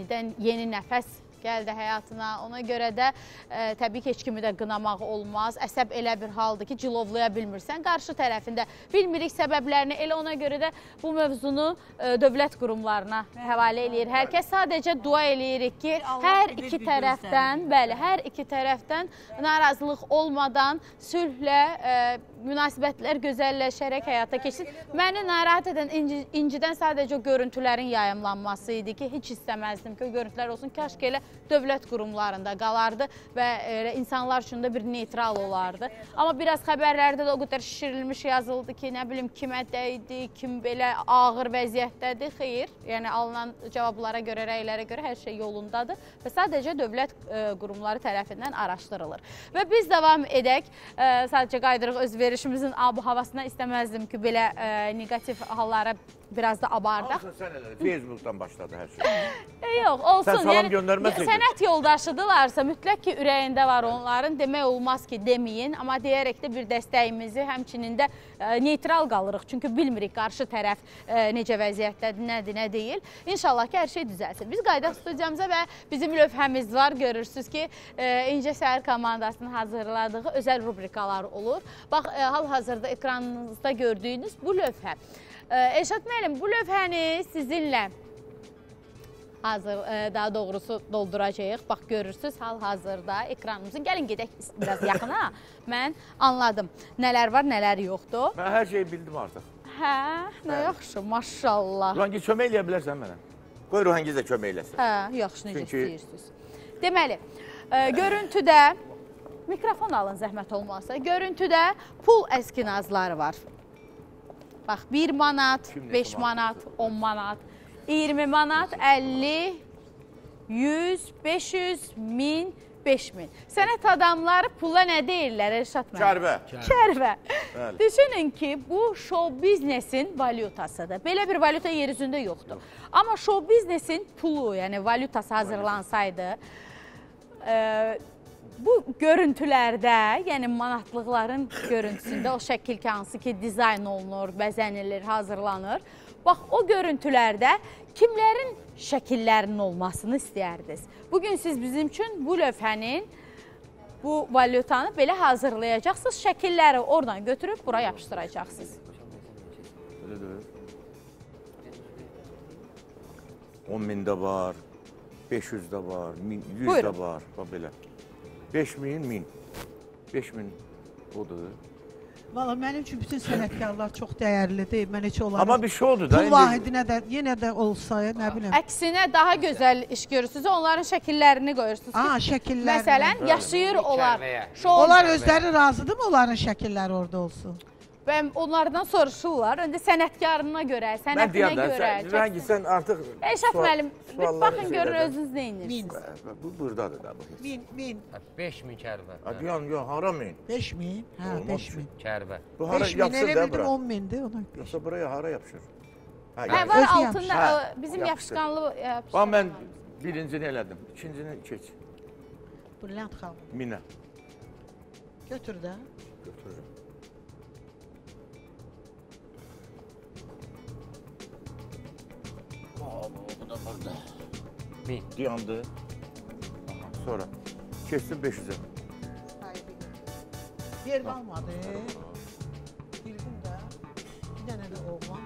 yeni nəfəs gəldi həyatına. Ona görə də təbii ki, heç kimi də qınamaq olmaz. Əsəb elə bir haldır ki, cilovlaya bilmirsən. Qarşı tərəfində bilmirik səbəblərini. Elə ona görə də bu mövzunu dövlət qurumlarına həvalə eləyir. Hər kəs sadəcə dua eləyirik ki, hər iki tərəfdən, bəli, hər iki tərəfdən narazılıq olmadan sülhlə münasibətlər gözəlləşərək həyata keçsin. Məni narahat edən, incidən sadəcə o görüntülərin yayımlanması idi ki, heç istəməzdim ki, o görüntülər olsun. Kaş ki, elə dövlət qurumlarında qalardı və insanlar üçün də bir neytral olardı. Amma biraz xəbərlərdə də o qədər şişirilmiş yazıldı ki, nə bilim, kimə dəydi, kim belə ağır vəziyyətdədir. Xeyr, yəni alınan cavablara görə, rəylərə görə hər şey yolundadır və sadəcə dövlət qurumları tərəfindən araşdırılır. Və biz davam edək, sadəcə qaydırıq öz verişimizin havasına istəməzdim ki, belə negativ hallara biraz da abardaq. Olsun sən elə, Facebook'dan başladı hər şey. Yox, olsun. Sən salam göndərməsəydin. Sənət yoldaşıdırlarsa, mütləq ki, ürəyində var onların. Demək olmaz ki, deməyin. Amma deyərək də bir dəstəyimizi həmçinin də neytral qalırıq. Çünki bilmirik qarşı tərəf necə vəziyyətdədir, nədir, nə deyil. İnşallah ki, hər şey düzəlsin. Biz qaydaq studiyamıza və bizim lövhəmiz var. Görürsünüz ki, İncə Səhər komandasının hazırladığı özəl rubrikalar olur. Bax, hal-hazırda ekranınızda gördüyünüz bu lövhə. Elşad müəllim, bu lövhəni sizinlə hazır, daha doğrusu dolduracağıq. Bax, görürsünüz hal-hazırda ekranımızın. Gəlin gedək biraz yaxına. Mən anladım. Nələr var, nələr yoxdur. Mən hər şeyi bildim artıq. Hə, nə yaxşı, maşallah. Ruhangiz, kömək eləyə bilərsən mənə? Qoy Ruhangiz də kömək eləsin. Hə, yaxşı, necə istəyirsiniz. Deməli, görüntüdə, mikrofon alın zəhmət olmazsa, görüntüdə pul əskinazları var. Bax, 1 manat, 5 manat, 10 manat, 20 manat, 50, 100, 500, 1000, 5000. Sənət adamları pula nə deyirlər, Elşad müəllim? Kərvə. Kərvə. Düşünün ki, bu show biznesin valyutasıdır. Belə bir valyuta yer üzündə yoxdur. Amma show biznesin pulu, yəni valyutası hazırlansaydı, bu görüntülərdə, yəni manatlıqların görüntüsündə o şəkil ki, hansı ki, dizayn olunur, bəzənilir, hazırlanır. Bax, o görüntülərdə kimlərin şəkillərinin olmasını istəyərdiniz? Bugün siz bizim üçün bu lövhənin, bu valyutanı belə hazırlayacaqsınız, şəkilləri oradan götürüb bura yapışdıracaqsınız. Öyle de 10.000 də var, 500 də var, 100 də var, bax belə. 5000, 1000. 5000 odur. Valla mənim üçün bütün sənətkarlar çox dəyərlidir. Mən heç onların Amma bir şey oldu da. Pul vahidinə də yenə də olsa, nə biləm. Əksinə daha gözəl iş görürsünüz, onların şəkillərini qoyursunuz. Şəkillərini. Məsələn, yaşayır onlar. Onlar özləri razıdır mı onların şəkilləri orada olsun? Və onlardan soruşurlar, öndə sənətkarına görə, sənətinə görə. Rəngi sən artıq... Elşad müəllim, baxın görün özünüz nə inirsiniz. Bu buradadır da. 1000. 5000 kərvə. Yox, hara 1000? 5000? Hə, 5000. Kərvə. Bu hara yapışır da bura? 10.000'dir ona. Yoxsa buraya hara yapışır? Hə, var altında bizim yapışqanlı yapışır. Bax, mən birincini elədim, ikincini keç. Brilliant xalq. 1000'ə. Götür də. Götürürüm. Bu da burada. 1000. Yandı. Sonra kestim 500'e. Yer qalmadı. Bildim də. Bir dənə də oğlan.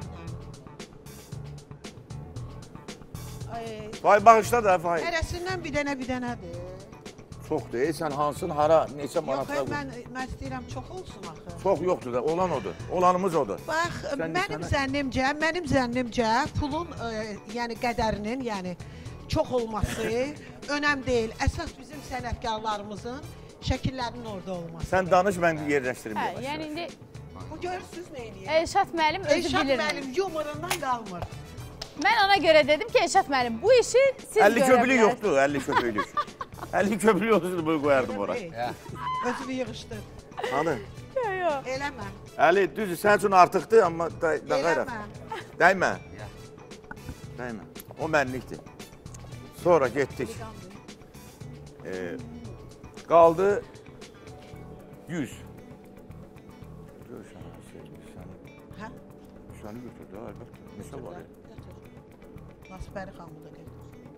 Vay bağışla da Fahir. Hərəsindən bir dənədir. Çox deyil, sən hansın, hara, neçə manatla qoy? Yox, mən istəyirəm çox olsun axı. Çox yoxdur da, olan odur, olanımız odur. Bax, mənim zənnimcə pulun yəni qədərinin, yəni çox olması önəm deyil. Əsas bizim sənətkarlarımızın şəkillərin orada olması. Sən danış, mən yerləşdirim. Yəni indi o görürsüz nə eləyir? Elşad müəllim özü bilir. Elşad müəllim yumurundan qalmır. Mən ona görə dedim ki, Elşad müəllim, bu işi siz görə 50 köpüklük yoxdur, 50 köpüklük. 50 köpüklük olsaydı bunu qoyardım ora. Özünü yığışdır. Hanı? Yox. Eləmə. Əli, düzdür, sənin üçün artıqdır, amma dağayraq. Dəymə. Dəymə. O mənlikdir. Sonra getdik. Qaldı 100. Səni götürdü, əlbəttə. Neçə var ya? Nasbəri xanımı da götürdü.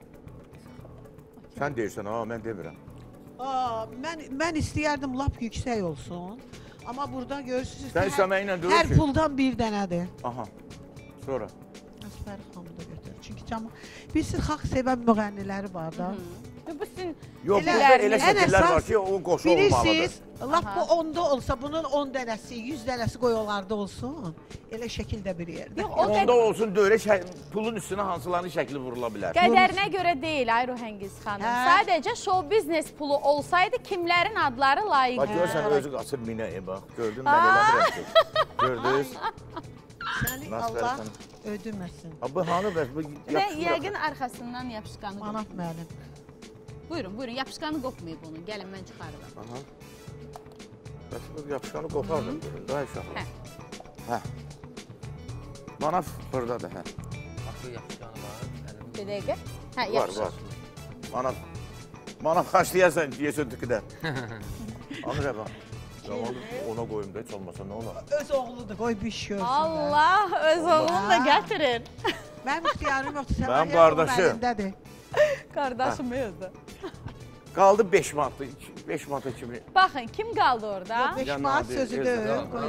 Sən deyirsən, mən demirəm. Mən istəyərdim lap yüksək olsun. Amma burada görürsünüz ki, hər puldan bir dənədir. Aha, sonra? Nasbəri xanımı da götürür. Çünki bilirsiniz, xalq sevən müğənniləri var da. Bu sizin elə şəkillər var ki, o qoşu olmalıdır. Bilirsiniz, lap bu 10-da olsa, bunun 10 dənəsi, 100 dənəsi qoyularda olsun. Elə şəkildə bir yerdə. 10-da olsun, döylə pulun üstünə hansıların şəkli vurula bilər. Qədərinə görə deyil, ay Ruhəngiz xanım. Sadəcə show biznes pulu olsaydı, kimlərin adları layiq? Bax, görsən, özü qaçır minə, bax. Gördün, mən eləmirəm ki. Gördünüz? Səni Allah ödüməsin. Bu hanı bəs? Yəqin arxasından yapışqanı. Manaf müəllim. Buyurun, yapışqanı qopmayıb onu. Gəlin, mən çıxarıram. Bəs bu yapışqanı qopardım. Daha uşaq. Hə. Manaf buradadır, hə. Bax, bu yapışqanı var. Bir dəqiqə. Hə, yapışır. Var. Manaf xaçlayarsan, yesin tüküdə. Anır əbə. Ona qoyum da, heç olmasa nə olar? Öz oğludur, qoy bir şey görsün. Allah, öz oğlunu da gətirin. Mənim ixtiyarım yoxdur, sən mənim qardaşım. Qardaşım yoxdur. Qaldı 5 manatı, 5 manata kimi. Baxın, kim qaldı orada? 5 manat sözü deyil.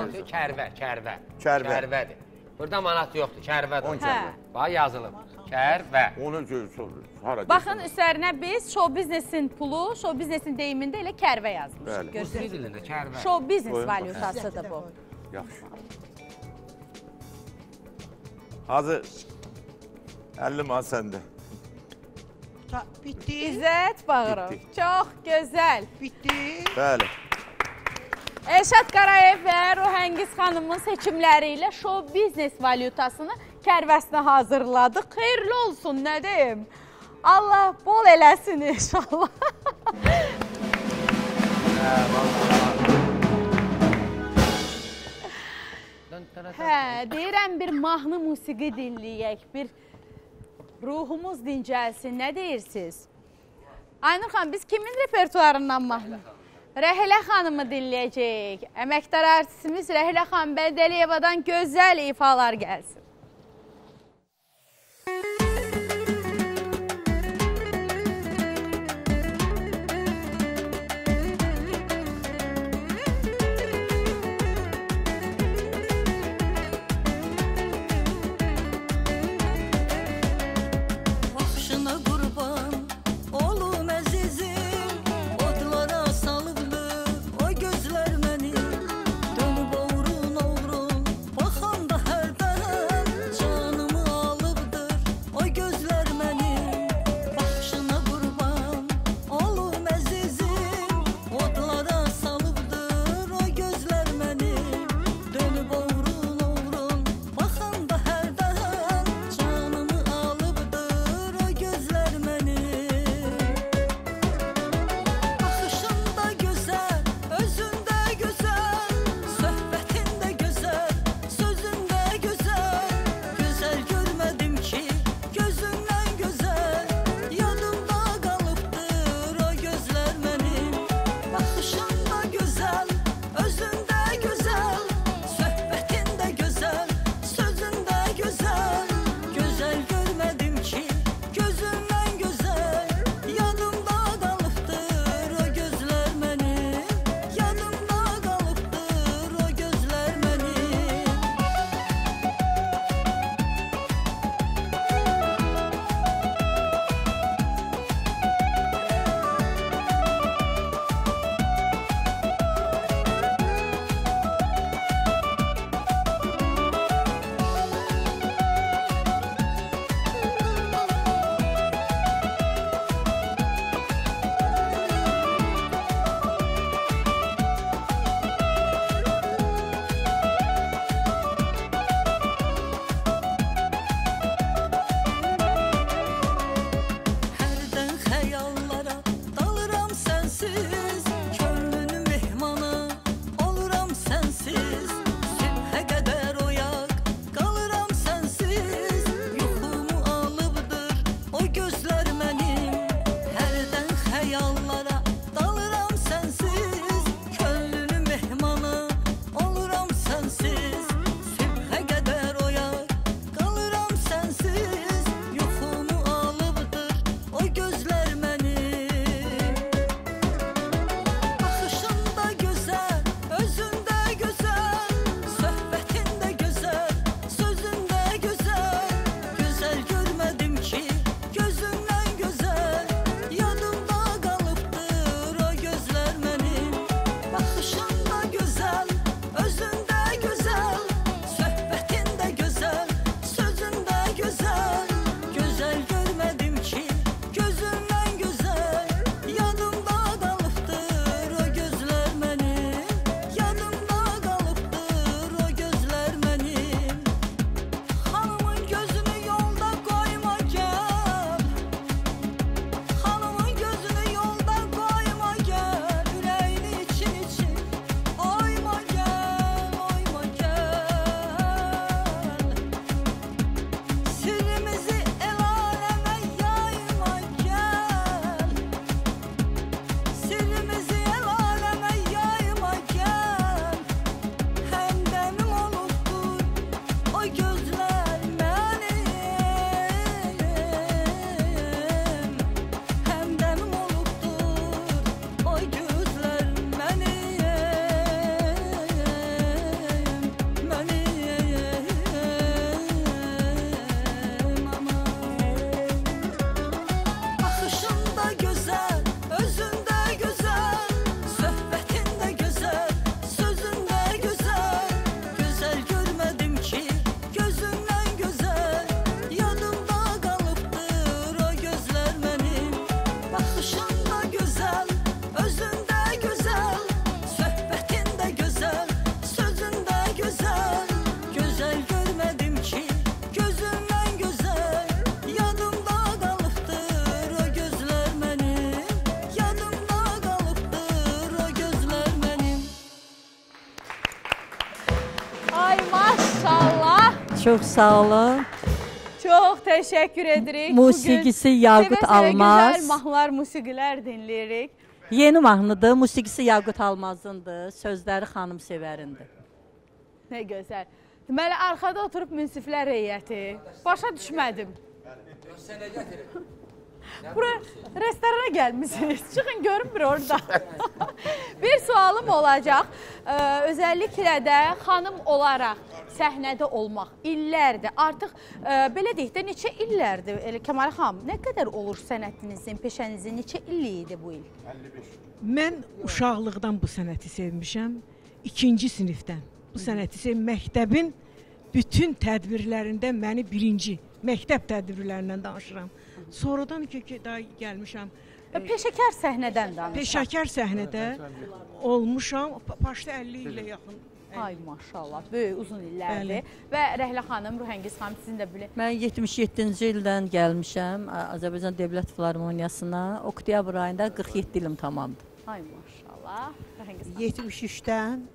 Kərvədir. Burada manat yoxdur, kərvədir. 10 kərvə. Bax, yazılıb. Kərvə. Onu hara baxın, üstlərinə biz show biznesin pulu, show biznesin deyimində elə kərvə yazmışıq. Görsünüz, kərvə. Show biznes valyutasıdır bu. Yaxşı. Hazır. 50 manat səndə. Bitti. İzzət Bağırov. Çox gözəl. Bitti. Bəli. Elşad Qarayev və Ruhəngiz xanımın seçimləri ilə show biznes valyutasını kərvəsinə hazırladıq. Xeyirli olsun, nə deyim? Allah bol eləsin inşallah. Deyirəm bir mahnı musiqi dinləyək, bir ruhumuz dincəlsin, nə deyirsiniz? Aynur xanım, biz kimin repertuarından mahnı? Rəhilə xanımı dinləyəcəyik. Əməkdar artistimiz Rəhilə xanım Bərdəliyevadan gözəl ifalar gəlsin. Oy Çox sağ olun. Çox təşəkkür edirik. Musiqisi Yaqut Almaz. Gözəl mahnılar, musiqilər dinləyirik. Yeni mahnıdır, musiqisi Yaqut Almazındır, sözləri xanım Sevərindir. Nə gözəl. Deməli, arxada oturub münsiflər heyəti. Başa düşmədim. Sənə gətirim. Bura restorana gəlmişsiniz. Çıxın görünmür orada. Bir sualım olacaq. Özəlliklə də xanım olaraq səhnədə olmaq illərdir. Artıq belə deyək də neçə illərdir? Kəmal xanım, nə qədər olur sənətinizin, peşənizin neçə illik idi bu il? 55. Mən uşaqlıqdan bu sənəti sevmişəm. 2-ci sinifdən. Bu sənəti sevmişəm. Məktəbin bütün tədbirlərində məni birinci, məktəb tədbirlərindən danışıram. Sonradan ki, daha gəlmişəm. Peşəkar səhnədən danışam. Peşəkar səhnədə olmuşam. Başda 50 ilə yaxın. Ay maşallah, böyük uzun illərdir. Və Rəhlə xanım, Ruhəngiz xanım sizin də bilin. Mən 77-ci ildən gəlmişəm Azərbaycan Dövlət Filarmoniyasına. Oktyabr ayında 47 ilim tamamdır. Ay maşallah. 73-dən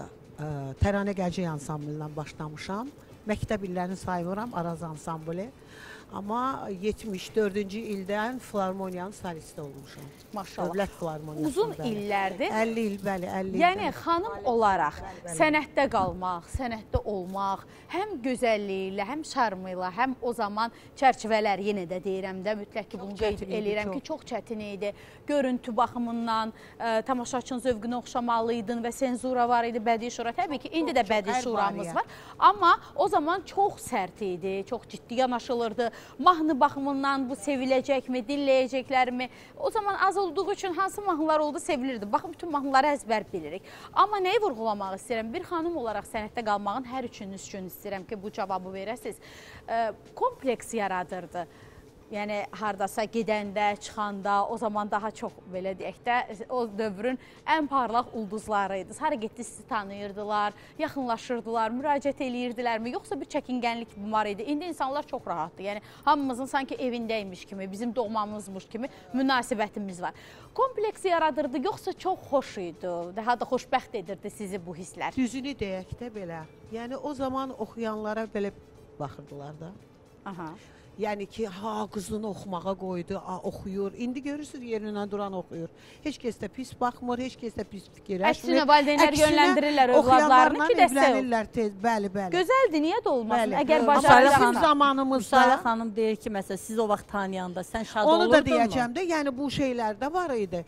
Təranə Gəlcək ansamblinlə başlamışam. Məktəb illərini saymıram, Araz ansambli. Amma 74-cü ildən filarmoniyanın solisti olmuşam. Maşallah. Dövlət filarmoniyası. Uzun illərdir. 50 il, bəli, 50 il. Yəni, xanım olaraq sənətdə qalmaq, sənətdə olmaq, həm gözəlliyi ilə, həm şarmı ilə, həm o zaman çərçivələr, yenə də deyirəm də, mütləq ki, bunu qeyd eləyirəm ki, çox çətin idi. Görüntü baxımından, tamaşaçının zövqünə oxşamalıydın və senzura var idi, bədii şura. Təbii ki, indi də bədii şuramız var. Amma o zaman çox sərt idi, çox ciddi yanaşılırdı. Mahnı baxımından bu seviləcəkmi, dinləyəcəklərmi? O zaman az olduğu üçün hansı mahnılar oldu sevilirdi. Baxın, bütün mahnıları əzbər bilirik. Amma nəyi vurğulamaq istəyirəm? Bir xanım olaraq sənətdə qalmağın hər üçünüz üçün istəyirəm ki, bu cavabı verəsiniz. Kompleks yaradırdı. Yəni, haradasa gedəndə, çıxanda, o zaman daha çox, belə deyək də, o dövrün ən parlaq ulduzları idi. Hara getdi, sizi tanıyırdılar, yaxınlaşırdılar, müraciət eləyirdilərmi? Yoxsa bir çəkingənlik var idi? İndi insanlar çox rahatdır. Yəni, hamımızın sanki evindəymiş kimi, bizim doğmamızmış kimi münasibətimiz var. Kompleks yaradırdı, yoxsa çox xoş idi, daha da xoşbəxt edirdi sizi bu hisslər? Düzünü deyək də belə. Yəni, o zaman oxuyanlara belə baxırdılar da. Aha. Yəni ki, qızını oxumağa qoydu, oxuyur. İndi görürsünüz, yerindən duran oxuyur. Heç kəs də pis baxmır, heç kəs də pis fikirləşmir. Əksinə, valideynlər yönləndirirlər övladlarını ki, dəstək ol. Bəli, bəli. Gözəldir, niyə də olmasın? Əgər bizim zamanımızda... Müsalə xanım deyir ki, məsələn, siz o vaxt tanıyanda sən şad olurdun mu? Onu da deyəcəm də, yəni bu şeylər də var idi.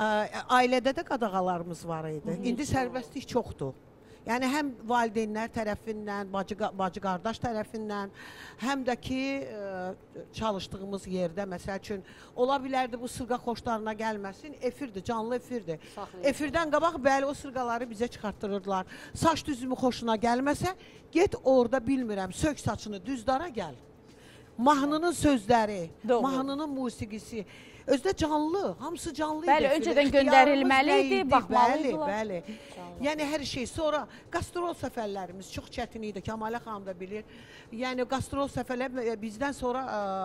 Ailədə də qadağalarımız var idi. İndi sərbəstlik çoxdur. Yəni, həm valideynlər tərəfindən, bacı-qardaş tərəfindən, həm də ki, çalışdığımız yerdə, məsəl üçün, ola bilərdi bu sırqa xoşlarına gəlməsin, efirdir, canlı efirdir. Efirdən qabaq, bəli, o sırqaları bizə çıxartdırırdılar. Saç düzümü xoşuna gəlməsə, get orada, bilmirəm, sök saçını düzdara gəl. Mahnının sözləri, mahnının musiqisi, özdə canlı, hamısı canlı idi. Bəli, öncədən göndərilməli idi, baxmalıydılar. Bəli, yəni hər şey. Sonra qastrol səfərlərimiz çox çətin idi, Kəmalə xanım da bilir. Yəni qastrol səfərlər bizdən sonra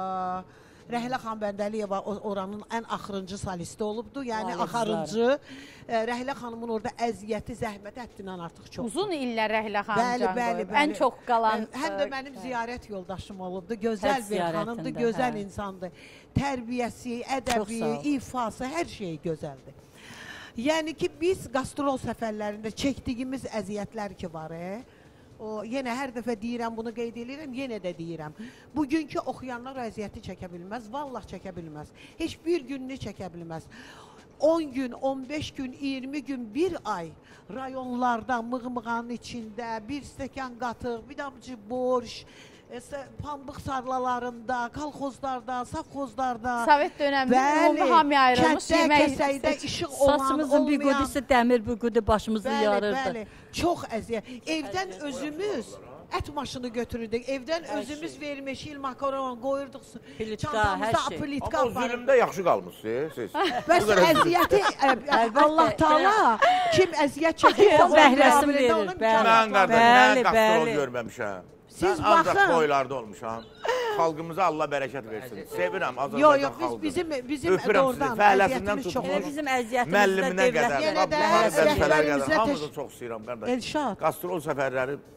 Rəhlə xan Bəndəliyeva oranın ən axırıncı solisti olubdu. Yəni axırıncı. Rəhlə xanımın orada əziyyəti, zəhməti həddindən artıq çox. Uzun illər Rəhlə xanım can qoyub. Ən çox qalan... Həm də mənim ziyarət yoldaşım olubdu. Gözəl bir xanımdır, gözəl insandır. Tərbiyəsi, ədəbi, ifası, hər şeyi gözəldir. Yəni ki, biz qastrol səfərlərində çəkdiyimiz əziyyətlər ki var, yenə hər dəfə deyirəm, bunu qeyd edirəm, yenə də deyirəm. Bugünkü oxuyanlar əziyyəti çəkə bilməz, vallah çəkə bilməz. Heç bir gününü çəkə bilməz. 10 gün, 15 gün, 20 gün, bir ay rayonlarda, mığmığanın içində, bir stəkan qatıq, bir damcı borş, pambıq sarlalarında, kolxozlarda, safxozlarda. Sovet dövründə hamıya ayrılmış yemək kəsəkdə işıq olan, saçımızın bir qudu isə dəmir bir qudu başımızı yarırdı. Bəli, çox əziyyət. Evdən özümüz ət maşını götürürdük. Evdən özümüz vermişil, makaron qoyurduq. Çantamızda plitka. Amma zülümdə yaxşı qalmışsınız siz. Bəs əziyyəti Allah Taala kim əziyyət çəkir, bəhrəsini verir. Mən qardaş, mən qastrol görməmişəm. Siz mən ancaq toylarda olmuşam. Xalqımıza Allah bərəkət versin. Sevirəm Azərbaycan xalqını. Bizim doğrudan fəhləsindən tutmuş. Bizim əziyyətimizdə müəlliminə qədər, hamımızı çox istəyirəm qardaş. Elşad. Qastrol səfərləri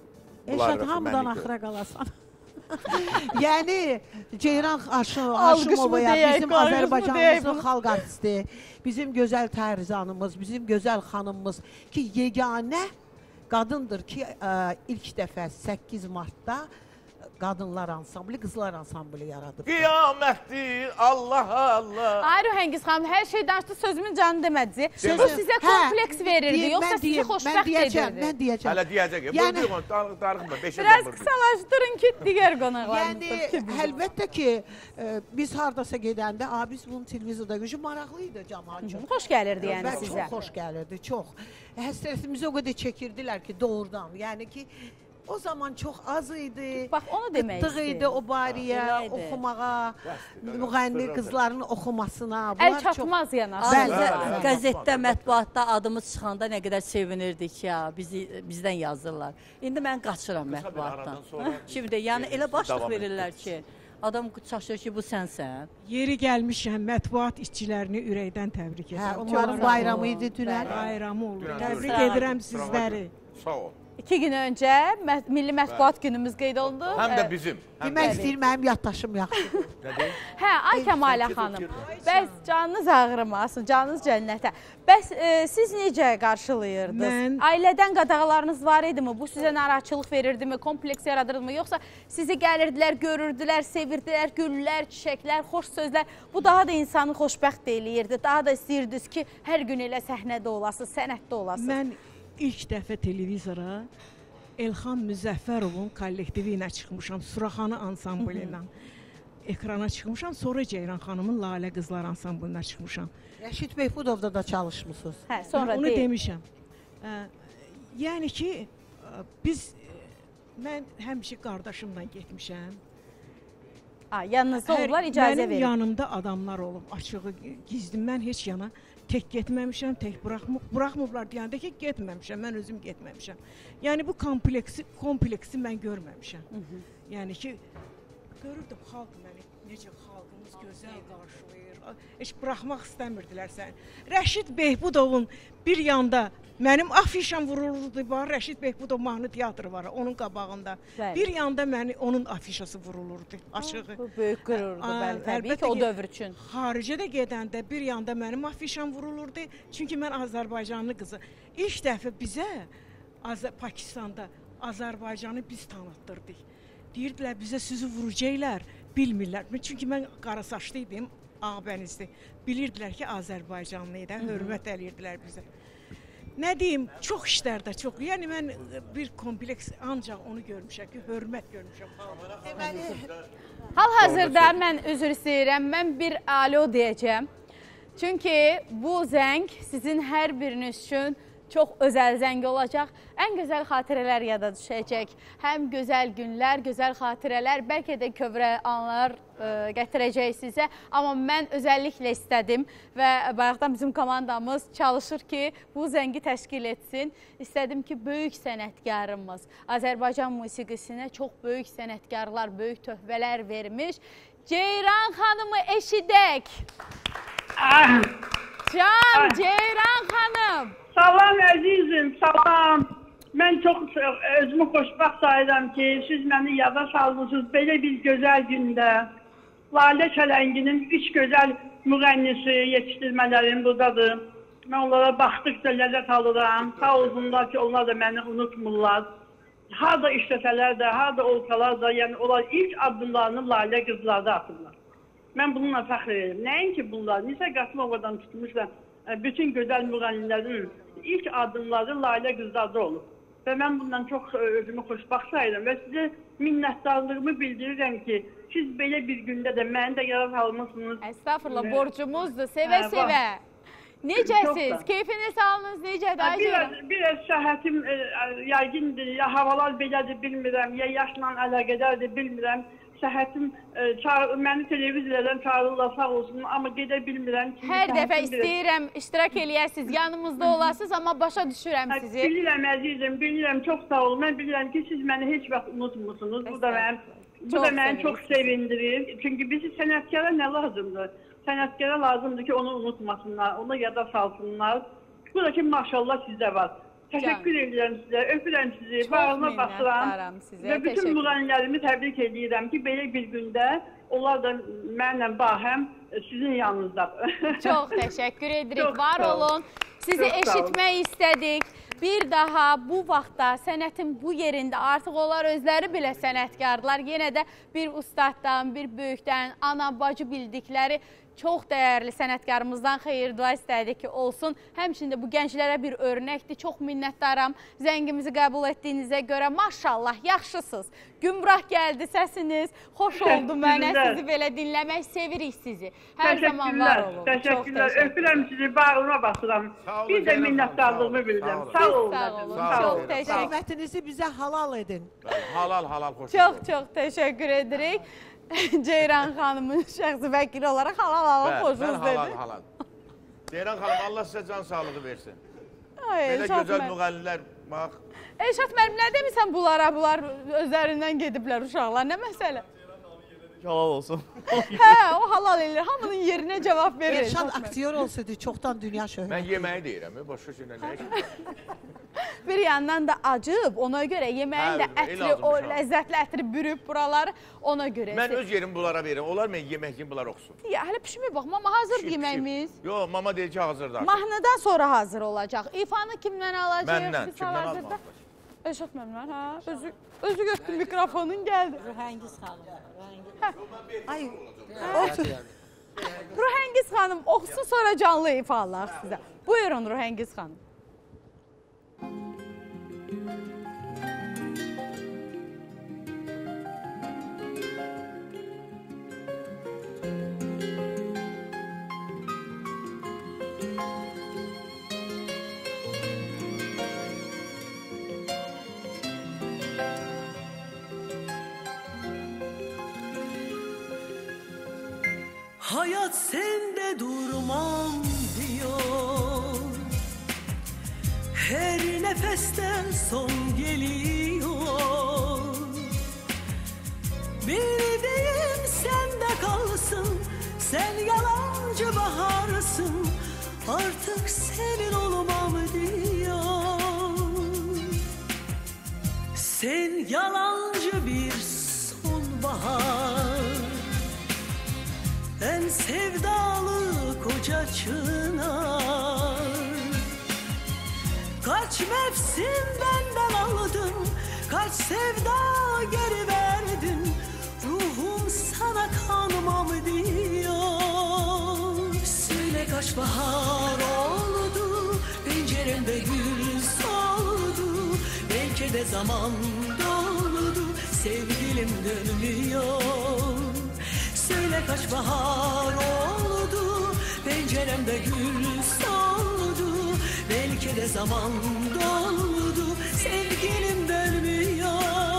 bunlar hamıdan axıra qalasan. Yəni Ceyran Haşimovaya bizim Azərbaycanımızın xalq artisti, bizim gözəl tərzanımız, bizim gözəl xanımımız ki, yeganə qadındır ki, ilk dəfə 8 martda qadınlar ansambli, qızlar ansambli yaradıb. Qiyamətdir, Allah Allah. Ay Rühəngiz xanım, hər şey danışdı, sözümün canı demədi. Bu sizə kompleks verirdi, yoxsa sizi xoşbəxt edirdi? Mən deyəcəm. Hələ deyəcək, darıxma, 5 Biraz qısalaşdırın ki, digər qonaqlarımız. Yəni, əlbəttə ki, biz haradasa gedəndə, biz bunu televizorda görüşü maraqlıydı cəmaat üçün. Xoş gəlirdi yəni sizə. Çox xoş gəlirdi, çox. Həsrətimizi o qədər çəkirdilər ki, doğrudan. Yəni ki, o zaman çox az idi. Bax, onu demək istəyirəm. Qıtlıq idi o bariyə, oxumağa, müğənni qızların oxumasına. Əl çatmaz yanaşır. Qəzetdə, mətbuatda adımız çıxanda nə qədər sevinirdik ya, bizdən yazırlar. İndi mən qaçıram mətbuatdan. Şimdi, yəni elə başlıq verirlər ki, adam çaşır ki, bu sənsən. Yeri gəlmişəm, mətbuat işçilərini ürəkdən təbrik edirəm. Onların bayramı idi dünən. Bayramı olur. Təbrik edirəm sizləri. Sağ ol. 2 gün öncə Milli Mətbuat günümüz qeyd olundu. Həm də bizim. Demək istəyir, mənim yaddaşım yaxşıdır. Hə, ay Kəmalə xanım, bəs canınız ağrımasın, canınız cənnətə. Bəs siz necə qarşılayırdınız? Ailədən qadağalarınız var idi mi? Bu sizə narahatçılıq verirdi mi? Kompleks yaradırdı mı? Yoxsa sizi gəlirdilər, görürdülər, sevirdilər, güllər, çiçəklər, xoş sözlər. Bu daha da insanı xoşbəxt eləyirdi. Daha da istəyirdiniz ki, hər gün elə səhnədə olasınız, sənətdə olasınız. Mən İlk dəfə televizora Elxan Müzəffərovun kollektivi ilə çıxmışam, Suraxanı ansamblı ilə ekrana çıxmışam. Sonra Ceyran xanımın Lalə Qızlar ansamblına çıxmışam. Rəşid Behbudovda da çalışmışsınız. Hə, sonra onu demişəm. Yəni ki, mən həmişə qardaşımla getmişəm. Yanınızda olurlar, icazə verin. Mənim yanımda adamlar olub, açığı gizlim. Mən heç yana tək getməmişəm, tək buraxmıblar deyəndə ki, getməmişəm, mən özüm getməmişəm. Yəni, bu kompleksi mən görməmişəm. Yəni ki, görürdüm xalq məni, necə xalqımız gözəl qarşılayır, heç buraxmaq istəmirdilər səni. Rəşid Behbudovun bir yanda mənim afişam vurulurdu, Rəşid Behbudov mahnı teatrı var, onun qabağında. Bir yanda onun afişası vurulurdu, açığı. Bu böyük qürurdur, təbii ki, o dövr üçün. Xaricə də gedəndə bir yanda mənim afişam vurulurdu, çünki mən Azərbaycanlı qızı. İlk dəfə bizə Pakistanda Azərbaycanı biz tanıtdırdıq. Deyirdilər, bizə sizi vuracaqlar, bilmirlər. Çünki mən qarasaçlıydım, ağbənizli. Bilirdilər ki, Azərbaycanlı idi, hörmət eləyirdilər bizə. Nə deyim, çox işlərdə, çox. Yəni, mən bir kompleks ancaq onu görmüşəm ki, hörmət görmüşəm. Hal-hazırda mən üzr istəyirəm, mən bir alo deyəcəm. Çünki bu zəng sizin hər biriniz üçün çox özəl zəng olacaq. Ən gözəl xatirələr yada düşəcək. Həm gözəl günlər, gözəl xatirələr, bəlkə də kövrə anlar gətirəcək sizə. Amma mən özəlliklə istədim və bayaqdan bizim komandamız çalışır ki, bu zəngi təşkil etsin. İstədim ki, böyük sənətkarımız Azərbaycan musiqisinə çox böyük sənətkarlar, böyük töhfələr vermiş Ceyran xanımı eşidək. Can, Ceyran xanım. Salam əzizim, salam. Mən çox özümü xoşbəxt sayıram ki, siz məni yada saldınız belə bir gözəl gündə. Lalə Çələnginin 3 gözəl müğənnisi yetişdirmələrim buradadır. Mən onlara baxdıqca ləzzət alıram. Sağ olsunlar ki, onlar da məni unutmurlar. Harada işləsələr də, harada olsalar da, yəni onlar ilk addımlarını Lalə qızlarda atırlar. Mən bununla fəxr edirəm. Nəinki bunlar, Nisə Qasımovadan tutmuşlar. Bütün gözəl müğənnilərin ilk addımları Lalə qızlarda olur. Və mən bundan çox özümü xoşbaxt sayıram və sizə minnətdarlığımı bildirirəm ki, siz belə bir gündə də məni də yaraq almışsınız. Estağfurullah, borcumuzdur, sevə-sevə. Necəsiz? Keyfiniz halınız necədir? Biraz səhətim yəqindir, ya havalar belədir, bilmirəm, ya yaşla əlaqədardır, bilmirəm. Səhətim məni televizorlardan çağırırlar, sağ olsun, amma gedə bilmirəm. Hər dəfə istəyirəm, iştirak eləyəsiniz, yanımızda olasınız, amma başa düşürəm sizi. Bilirəm əzizim, bilirəm, çox sağ olun. Mən bilirəm ki, siz məni heç vaxt unutmursunuz. Bu da məni çox sevindirir. Çünki bizi sənətkara nə lazımdır? Sənətkara lazımdır ki, onu unutmasınlar, onu yada salsınlar. Bu da ki, maşallah sizdə var. Təşəkkür edirəm sizə, öpürəm sizi, bağlama basıram və bütün müğənnilərimi təbrik edirəm ki, belə bir gündə onlar da mənlə bahəm sizin yanınızdadır. Çox təşəkkür edirik, var olun. Sizi eşitmək istədik. Bir daha bu vaxtda sənətin bu yerində artıq onlar özləri belə sənətkarlar. Yenə də bir ustaddan, bir böyükdən, ana, bacı bildikləri çox dəyərli sənətkarımızdan xeyir dua istədik ki, olsun. Həmçində bu gənclərə bir örnəkdir. Çox minnətdaram zəngimizi qəbul etdiyinizə görə. Maşallah, yaxşısınız. Gümrah gəldi səsiniz. Xoş oldu mənə sizi belə dinləmək. Sevirik sizi. Hər zaman var olun. Təşəkkürlər. Öpürəm sizi, bağlıma basıram. Bir də minnətdarlığımı bildirəm. Sağ olun. Çox təşəkkür. Zəhmətinizi bizə halal edin. Halal, xoş olun. Çox təşəkkür edirik. Ceyran xanımın şəxsi vəkili olaraq halal xoşunuz dedi. Halal. Ceyran xanım, Allah sizə can sağlığı versin. Belə gözəl müğənnilər, bax. Elşad müəllim, nə demirsən bunlara? Bunlar özlərindən gediblər uşaqlar, nə məsələ? Halal olsun. Hə, o halal edir. Hamının yerinə cavab verir. Elşad aktyor olsaydı çoxdan dünya şöhrəti. Mən yeməyi deyirəm, başqa şeylə nə işim? Bir yandan da acıb, ona görə yeməyin də ətri, o ləzzətli ətri bürüb buraları ona görə. Mən öz yerimi bunlara verirəm. Onlar mən yemək kimi bunlar oxusun. Ya, hələ pişmir bax, mama hazır yeməyimiz. Yox, mama deyir ki, hazırdır. Mahnıdan sonra hazır olacaq. İfanı kimdən alacaq? Məndən, kimdən almaq? Elşad müəllim, hə? Özü götürdü mikrofonun, gəldi. Rühəngiz xanım. Ay, Rühəngiz xanım oxusun, sonra canlı ifalar sizə. Buyurun Rühəngiz xanım. Hayat sende durmam diyor, her nefesten son geliyor. Bildiğim sende kalsın, sen yalancı baharsın, artık senin olmam diyor. Sen yalancı bir sonbahar, en sevdalı koca çınar. Kaç mevsim benden aldın, kaç sevda geri verdin, ruhum sana kanmam diyor. Söyle kaç bahar oldu, penceremde gül soldu, belki de zaman doldu, sevgilim dönmüyor. Söyle kaç bahar oldu, penceremde gül soldu, belki de zaman doldu, sevgilim dönmüyor.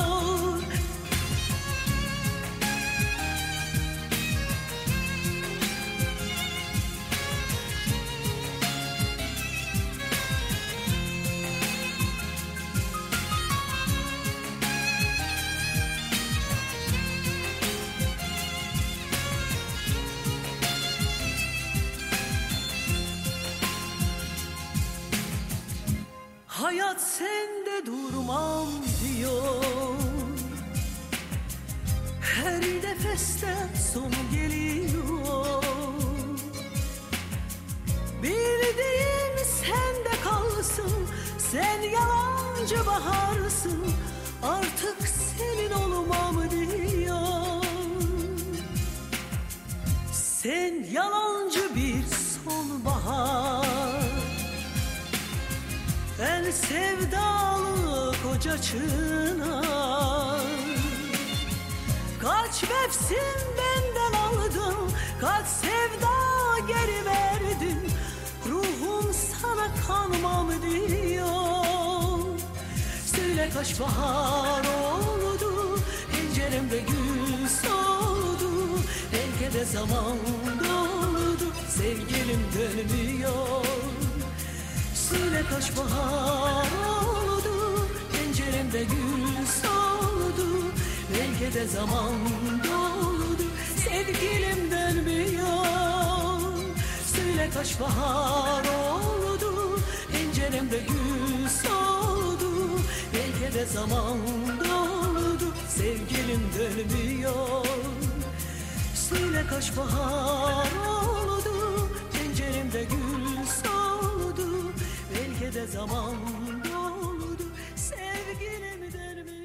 Hayat sende durmam diyor, her nefesten son geliyor. Bildiğim sende kalsın, sen yalancı baharsın, artık senin olmam diyor. Sen yalancı bir sonbahar, en sevdalı koca çınar. Kaç mevsim benden aldın, kaç sevda geri verdin, ruhum sana kanmam diyor. Söyle kaç bahar oldu, penceremde gül soldu, belki de zaman doldu, sevgilim dönmüyor. Söyle kaç bahar oldu, penceremde gül soldu, belki de zaman doldu, sevgilim dönmüyor. Söyle kaç bahar oldu, penceremde gül soldu, zaman doldu, sevgilim dönmüyor. Söyle kaç bahar oldu, penceremde gül soldu. Belki de zaman doldu, sevgilim dönmüyor.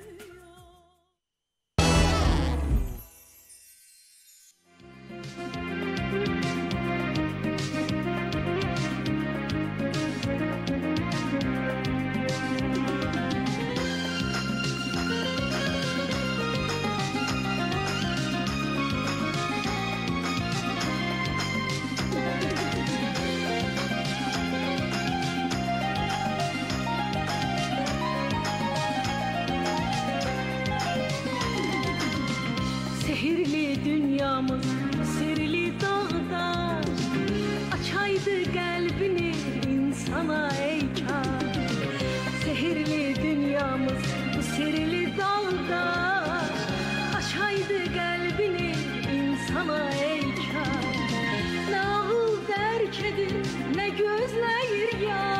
Sihirli dünyamız sirli dağda, açaydı kalbini insana ey kâr. Sihirli dünyamız bu sirli dağda, açaydı kalbini insana ey kâr. Ne ağıl derk edir, ne gözleyir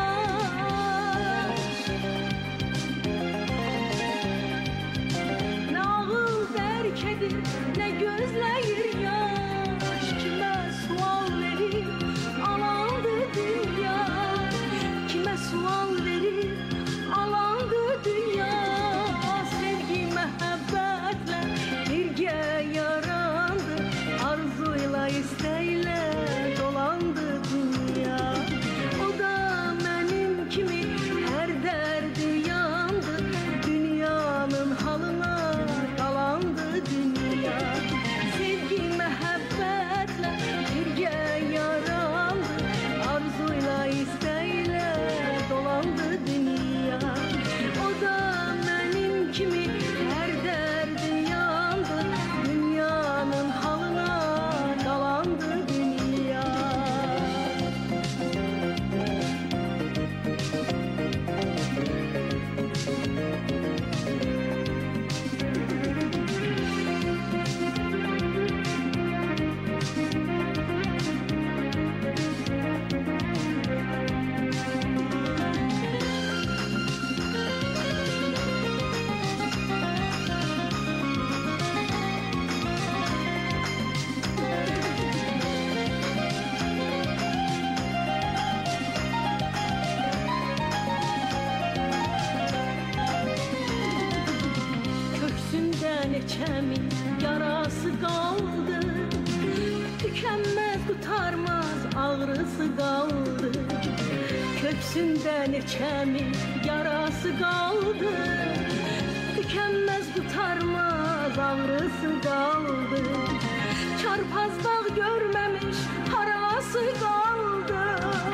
yaş. Ne ağıl derk edir, ne gözleyir yaş. Kime sual verir, alandı dünya. Kime sual verir, alandı dünya. Sevgi məhəbbətle birgə yarandı, arzuyla isteyle dolandı dünya. O da benim kimi her derdi yandı, dünyanın halına kalandı dünya. Sevgi məhəbbətle birgə yarandı, arzuyla isteyle dolandı dünya. O da benim kimi her derdi yandı, dünyanın halına kalandı dünya. Köksünden içemin yarası kaldı, tükenmez tutarmaz ağrısı kaldı. Köksünden içemin yarası kaldı, tükenmez tutarmaz ağrısı kaldı. Çarpazdak görmemiş harası kaldı.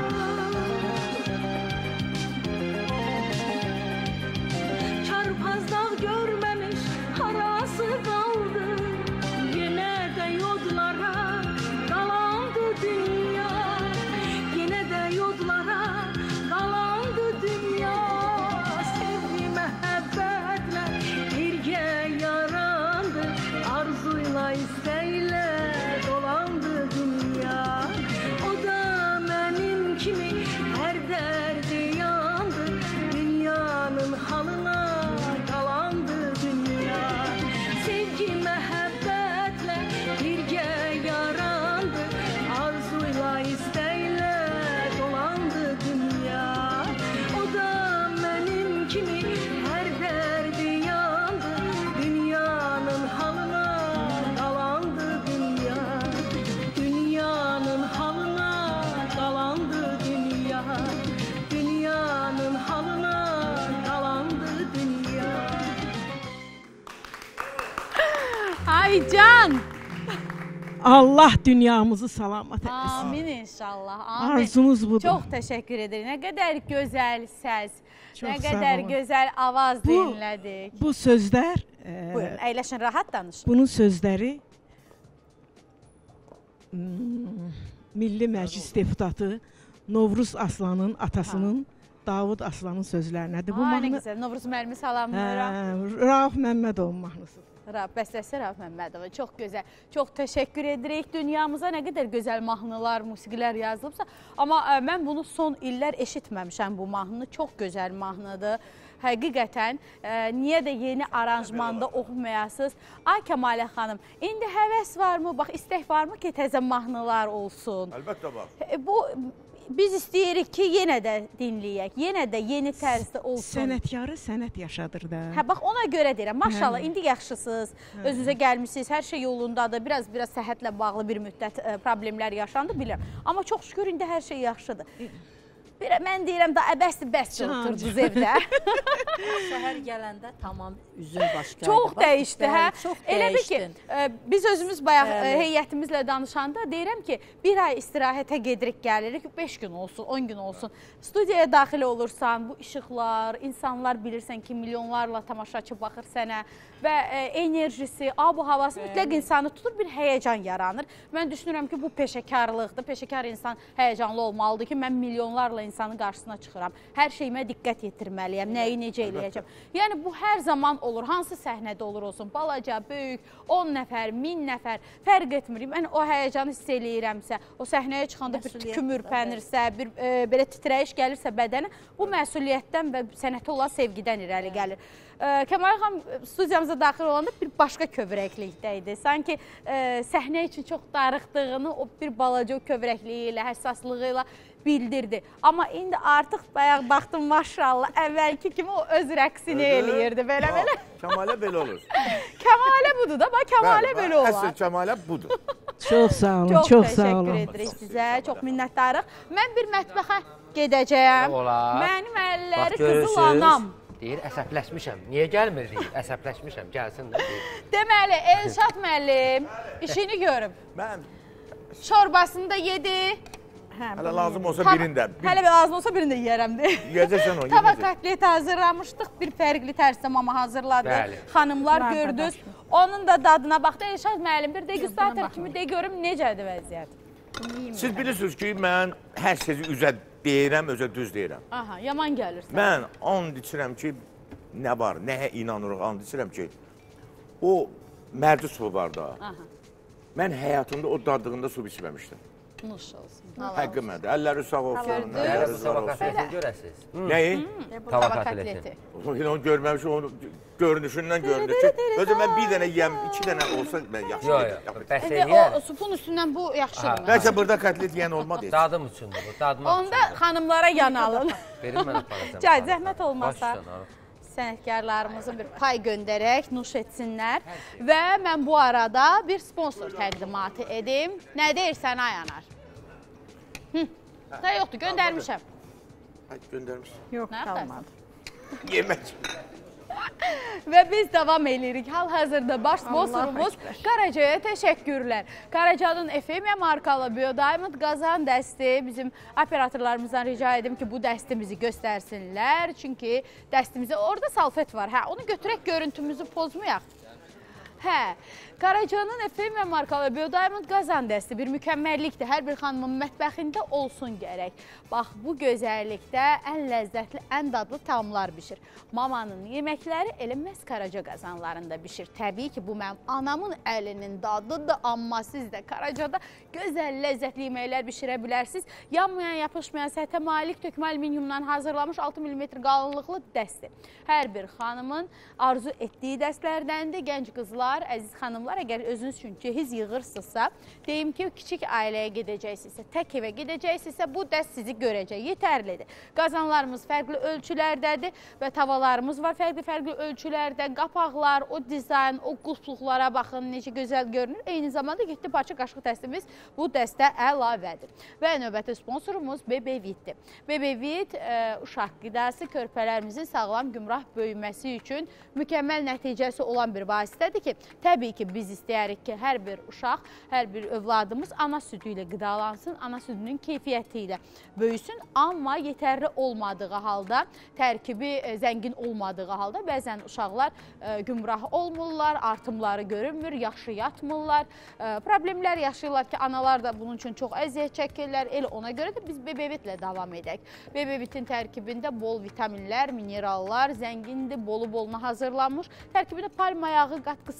Çarpazdak görmemiş harası kaldı. Yine de yodlara kalandı dünya. Yine de yodlara kalandı dünya. Sevgi məhəbbətle birgə yarandı, arzuyla isteyle dolandı dünya. O da benim kimi her derdi yandı, dünyanın halına kalandı dünya. Sevgi məhəbbətle birgə yarandı, arzuyla isteyle dolandı dünya. O da benim kimi her derdi yandı, dünyanın halına kalandı dünya. Dünyanın halına kalandı dünya. Dünyanın halına kalandı dünya. Ay can. Allah dünyamızı salamat etsin. Amin inşallah. Amin. Arzumuz budur. Çok teşekkür ederim. Ne kadar güzel ses, Çok ne sağ kadar olun. güzel avaz dinledik. Bu sözler, Buyurun, əyləşin, rahat danışın. bunun sözləri Milli Məclis deputatı Novruz Aslanın atasının Davud Aslanın sözlərinədir. Ay, nə gözəl. Novruz müəllimi salamlayıram. Rauf Məmmədovun mahnısıdır. Bəstəsi Rauf Məmmədova. Çox gözəl. Çox təşəkkür edirik. Dünyamıza nə qədər gözəl mahnılar, musiqilər yazılıbsa. Amma mən bunu son illər eşitməmişəm bu mahnını. Çox gözəl mahnıdır. Həqiqətən, niyə də yeni aranjmanda oxumayasınız? Ay Kəmalə xanım, indi həvəs varmı? Bax, istək varmı ki, təzə mahnılar olsun? Əlbəttə var. Biz istəyirik ki, yenə də dinləyək, yenə də yeni tərzdə olsun. Sənətkarı sənət yaşadır da. Hə, bax, ona görə deyirəm, maşallah, indi yaxşısınız, özünüzə gəlmişsiniz, hər şey yolundadır, biraz səhhətlə bağlı bir müddət problemlər yaşandı, bilirəm. Amma çox şükür, indi hər şey yaxşıdır. Mən deyirəm, da bəsdir oturdunuz evdə. Səhər gələndə tamam üzüm başqaydı. Çox dəyişdi, hə? Elə bir ki, biz özümüz bayaq heyətimizlə danışanda deyirəm ki, bir ay istirahətə gedirik, gəlirik, 5 gün olsun, 10 gün olsun. Studiyaya daxil olursan, bu işıqlar, insanlar bilirsən ki, milyonlarla tamaşaçı baxır sənə və enerjisi, bu havası mütləq insanı tutur, bir həyəcan yaranır. Mən düşünürəm ki, bu peşəkarlıqdır. Peşəkar insan həyəcanlı olmalıdır ki, mən milyonlarla insanın qarşısına çıxıram. Hər şeyimə diqqət yetirməliyəm, nəyi necə eləyəcəm. Yəni, bu hər zaman olur. Hansı səhnədə olur olsun, balaca, böyük, 10 nəfər, 1000 nəfər, fərq etmirik. Mən o həyəcanı hiss eləyirəmsə, o səhnəyə çıxanda bir tüküm ürpənirsə, bir belə titrəyiş gəlirsə bədənə, bu məsuliyyətdən və sənətə olan sevgidən irəli gəlir. Kəmal xanım studiyamıza daxil olanda bir başqa kövrəklikdə idi. Sanki səhnə üçün çox darıxdığını o bir balaca kövrəkliyi ilə, həssaslığı ilə bildirdi. Amma indi artıq bayaq baxdım, maşallah, əvvəlki kimi o öz rəqsini eləyirdi, belə-belə. Kəmalə belə olur. Kəmalə budur da, bax, Kəmalə belə olar. Əsl Kəmalə budur. Çox sağ olun, çox sağ olun. Çox təşəkkür edirik sizə, çox minnətdarıq. Mən bir mətbəxə gedəcəyəm. Mənim əlləri qızıl anam. Deyir, əsəbləşmişəm. Niyə gəlmir deyir, əsəbləşmişəm, gəlsin də deyir. Deməli, Elşad müəllim işini görüm. Mən şorbasını da yedi. Hələ lazım olsa birində. Hələ lazım olsa birində yeyərəm deyir. Yiyəcəksən onu. Tava kotleti hazırlamışdıq, bir fərqli tərzdə mama hazırladı. Xanımlar gördünüz. Onun da dadına baxdı. Elşad müəllim bir degustator kimi de görüm necədir vəziyyət. Siz bilirsiniz ki, mən hər şeyi üzə deyirəm, özə düz deyirəm. Aha, yaman gəlirsən. Mən and içirəm ki, nə var, nəyə inanırıq, and içirəm ki, o mərci su var da. Mən həyatımda o dadlığında su içməmişdim. Nuş olsun. Həqqı məndə. Əlləri sağ olsun. Tava kotletini görəsiniz. Nəyi? Tava kotleti. Onu görməmişim, onu görünüşündən görünür ki, özü mən bir dənə yiyəm, 2 dənə olsa mən yaxşı deyəm. O supun üstündən bu yaxşıdır. Bəlkə burada kotlet yiyən olmadı. Dadım üçündür bu, dadıma üçündür. Onda xanımlara yanalım. Verin mən aparacam. Cay, zəhmət olmasa. Sənətkarlarımızın bir pay göndərək, nuş etsinlər. Və mən bu arada bir sponsor təqdimatı edim. Nə deyirsən, ay Anar? Da yoxdur, göndərmişəm. Göndərmişəm. Yox, qalmadı. Yemək. Və biz davam edirik. Hal-hazırda baş sponsorumuz Qaracaya təşəkkürlər. Qaracanın FM markalı Biodiamond qazan dəsti. Bizim operatorlarımızdan rica edim ki, bu dəstimizi göstərsinlər. Çünki dəstimizdə orada salfet var. Hə, onu götürək, görüntümüzü pozmayaq. Hə, Qaracanın FM markalı Biodiamond qazan dəsti bir mükəmməllikdir. Hər bir xanımın mətbəxində olsun gərək. Bax, bu gözəllikdə ən ləzzətli, ən dadlı tamlar bişir. Mamanın yeməkləri elə məhz Qaraca qazanlarında bişir. Təbii ki, bu mənim anamın əlinin dadıdır, amma siz də Qaracada gözəl, ləzzətli yeməklər bişirə bilərsiniz. Yanmayan, yapışmayan, səthə malik tökmə alüminiumdan hazırlanmış 6 mm qalınlıqlı dəsti. Hər bir xanımın arzu etdiyi dəstlərdəndir. Gənc qızlar, əziz xanımlar, əgər özünüz üçün cehiz yığırsınızsa, deyim ki, kiçik ailəyə gedəcəksinizsə, tək evə gedəcəksinizsə, bu dəst sizi görəcək, yetərlidir. Qazanlarımız fərqli ölçülərdədir və tavalarımız var fərqli ölçülərdə. Qapaqlar, o dizayn, o qusluqlara baxın, necə gözəl görünür. Eyni zamanda 7 parça qaşıq dəstimiz bu dəstə əlavədir. Və növbəti sponsorumuz BBVitdir. BBVit uşaq qidası körpələrimizin sağlam, gümrah böyüməsi üçün mükəmməl nəticəsi olan bir vasitədir ki, təbii ki, biz istəyərik ki, hər bir uşaq, hər bir övladımız ana südü ilə qidalansın, ana südünün keyfiyyəti ilə böyüsün, amma yetərli olmadığı halda, tərkibi zəngin olmadığı halda bəzən uşaqlar gümrah olmurlar, artımları görünmür, yaxşı yatmırlar, problemlər yaşayırlar ki, analar da bunun üçün çox əziyyət çəkirlər, elə ona görə də biz BBVitlə davam edək. BBVitin tərkibində bol vitaminlər, minerallar, zəngindir, bolu-boluna hazırlanmış, tərkibində palma yağı qatqısı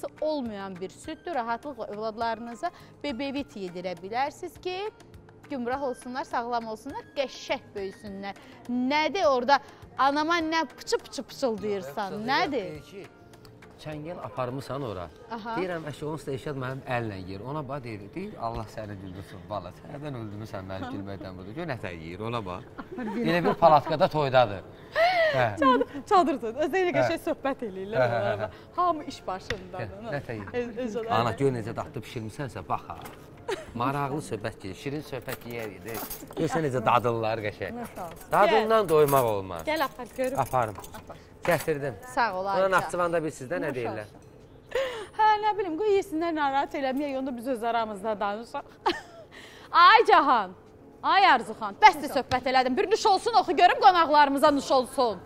olmayan bir süddür. Rahatlıqla övladlarınıza bebevit yedirə bilərsiniz ki, gümrah olsunlar, sağlam olsunlar, qəşəng böyüsünlər. Nədir orada? Anama nə pıçı-pıçı-pıçıldayırsan, nədir? Çəngəl aparmısan ora. Deyirəm, əşi, onsuz da eşad mənim əllə yiyir. Ona bax deyir, Allah səni güldürsün, bala. Sənədən öldürmüsən məni gülməkdən burada. Gör nətə yiyir, ona bax. Elə bir palatkada toydadır. Çadırdır, özləri qəşəng söhbət eləyirlər. Hamı iş başındadır. Nətə yiyir. Ana, gör necə dadlı pişirmisənsə, bax ha. Maraqlı söhbət gedir, şirin söhbət yeyir. Görsən necə dadırlar qəşəng. Dadından doymaq olmaz. Gəl apar, görüm. Aparım. Gətirdim. Sağ ol, Ayça. Ona Naxçıvanda bir sizdə nə deyirlər? Hə, nə bilim, qoy yesinlər, narahat eləməyək, onda biz öz aramızda danışaq. Ay Cahan, ay Arzuxan, bəsdir söhbət elədim. Bir nuş olsun, oxu görüm qonaqlarımıza nuş olsun.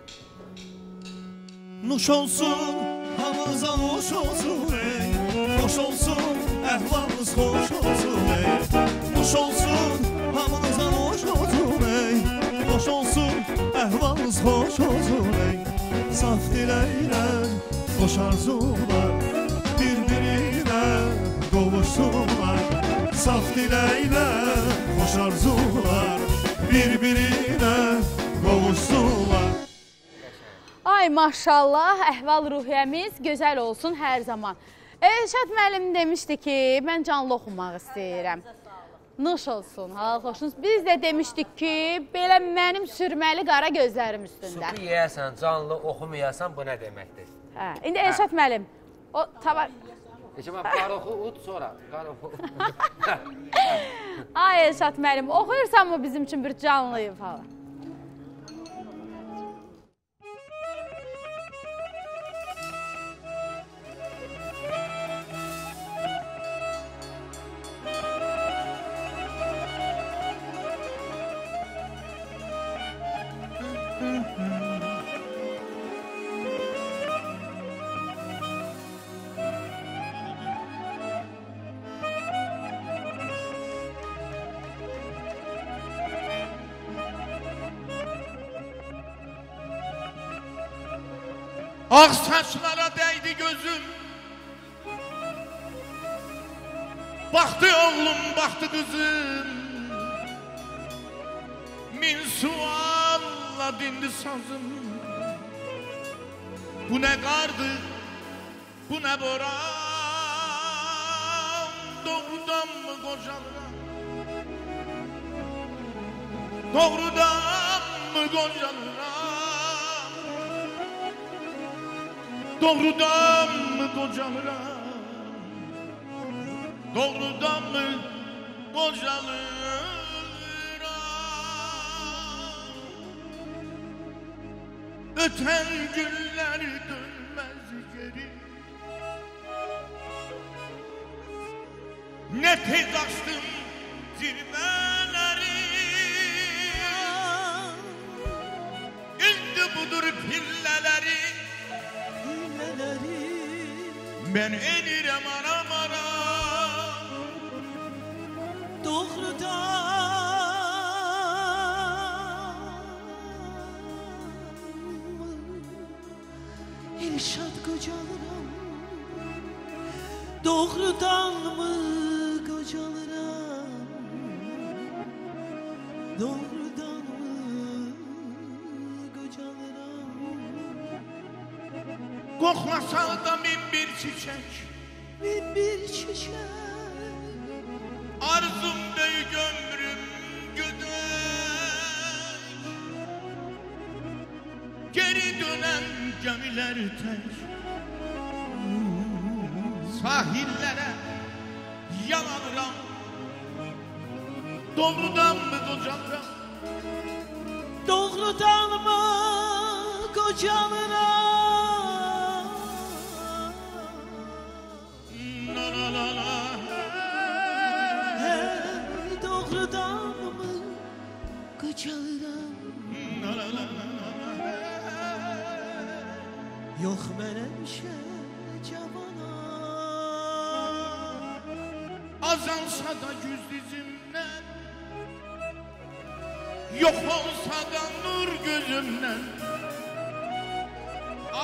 Nuş olsun, hamımıza nuş olsun, xoş olsun, əhvalımız xoş olsun, nuş olsun, hamımıza nuş olsun, xoş olsun, əhvalımız xoş olsun, saf diləklə, xoş arzular, bir-birinə qovuşsunlar, saf diləklə, xoş arzular, bir-birinə qovuşsunlar. Ay maşallah, əhval-ruhiyyəmiz gözəl olsun hər zaman. Elşad müəllim demişdi ki, mən canlı oxumaq istəyirəm. Nuş olsun, halal xoşunuz. Biz də demişdik ki, belə mənim sürməli qara gözlərim üstündə. Supu yeyəsən, canlı oxumayasan, bu nə deməkdir? İndi Elşad müəllim, o tava... Qaroxu ut sonra. Ay Elşad müəllim, oxuyursan mı bizim üçün bir canlıyı falan? Ağ saçlara dəydi gözüm, baxdı oğlum, baxdı qızım, min sualla dindi sazım. Bu nə qardır, bu nə boran, doğrudan mı qocalıram, doğrudan mı qocalıram, doğrudan mı qocalıram, doğrudan mı qocalıram. Öten günler dönmez geri, ne tez açtım zirveleri, indi budur pilleleri, ben enirem aram aram, doğrudan Elşad qocalıram, doğrudan mı qocalıram, doğrudan mı qocalıram. Qoxlasa da min bir çiçek, min bir çiçek, arzum böyük ömrüm gödək, geri dönen gemiler tek, sahillere yalanıram, doğrudan mı qocalıram, doğrudan mı qocalıram. Doğrudan mı qocalıram, yox mən həmişə cavanam. Azalsa da güz dizimdən, yox olsa da nur gözümdən,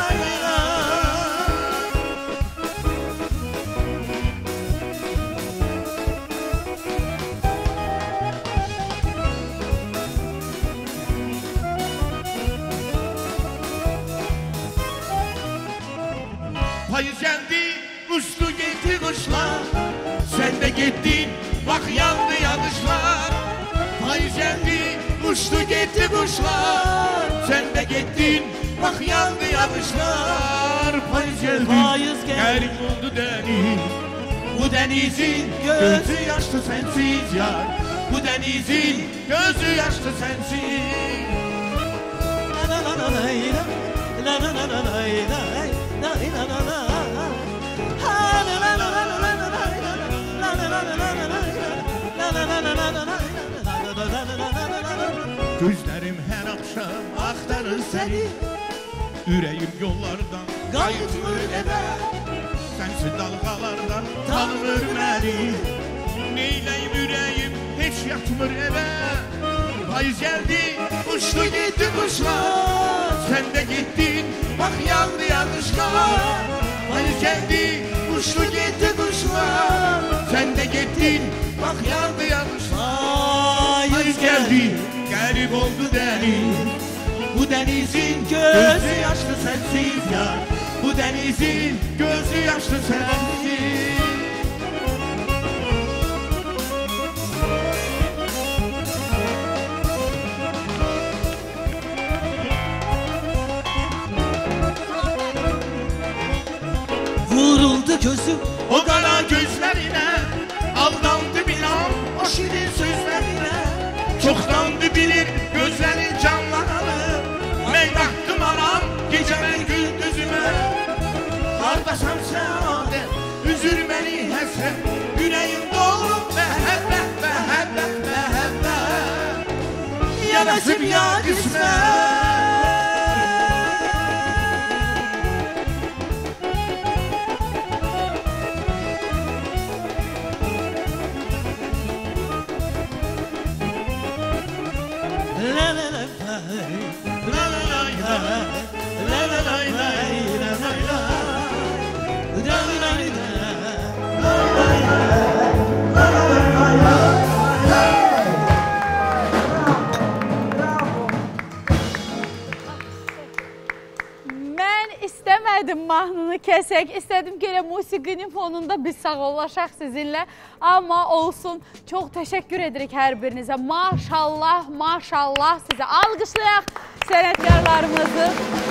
Payız geldi, uçtu gitti kuşlar. Sen de gittin, bak yandı yanlışlar. Payız geldi, uçtu gitti kuşlar. Sen de gittin, bak yandı yanlışlar. Payız geldi, garip oldu deniz. Bu denizin gözü yaşlı sensiz yar. Bu denizin gözü yaşlı sensiz. La la la la la la la la la la. Gözlerim her akşam aktarır seni. Yüreğim yollardan kayıtmır eve. Sensiz dalgalardan tanımır beni. Neyleyim yüreğim hiç yatmır eve. Payız geldi uçtu gitti kuşlar. Sen de gittin bak yandı yanlışlar. Payız geldi uçtu gitti kuşlar. Sen de gittin bak yandı yanlışlar. Payız geldi garip oldu deniz. Bu denizin gözü yaşlı sensiz yar. Bu denizin gözü yaşlı sensiz. Vuruldu gözüm o kara gözlerine. Aldandı bir an o şirin sözlerine. Çoktandı bilir gözlerin canlananı. Ben baktım anam geceme gündüzüme. Kardeşim saadet üzülmeni hesep. Yüreğim dolu mehabbet mehabbet mehabbet. Ya nasip ya kısmet. Mən istəmədim mahnını kəsək. etsək, istədim ki, elə musiqinin fonunda biz sağollaşaq sizinlə. Amma olsun, çox təşəkkür edirik hər birinizə. Maşallah, maşallah sizə. Alqışlayaq sənətkarlarımızı.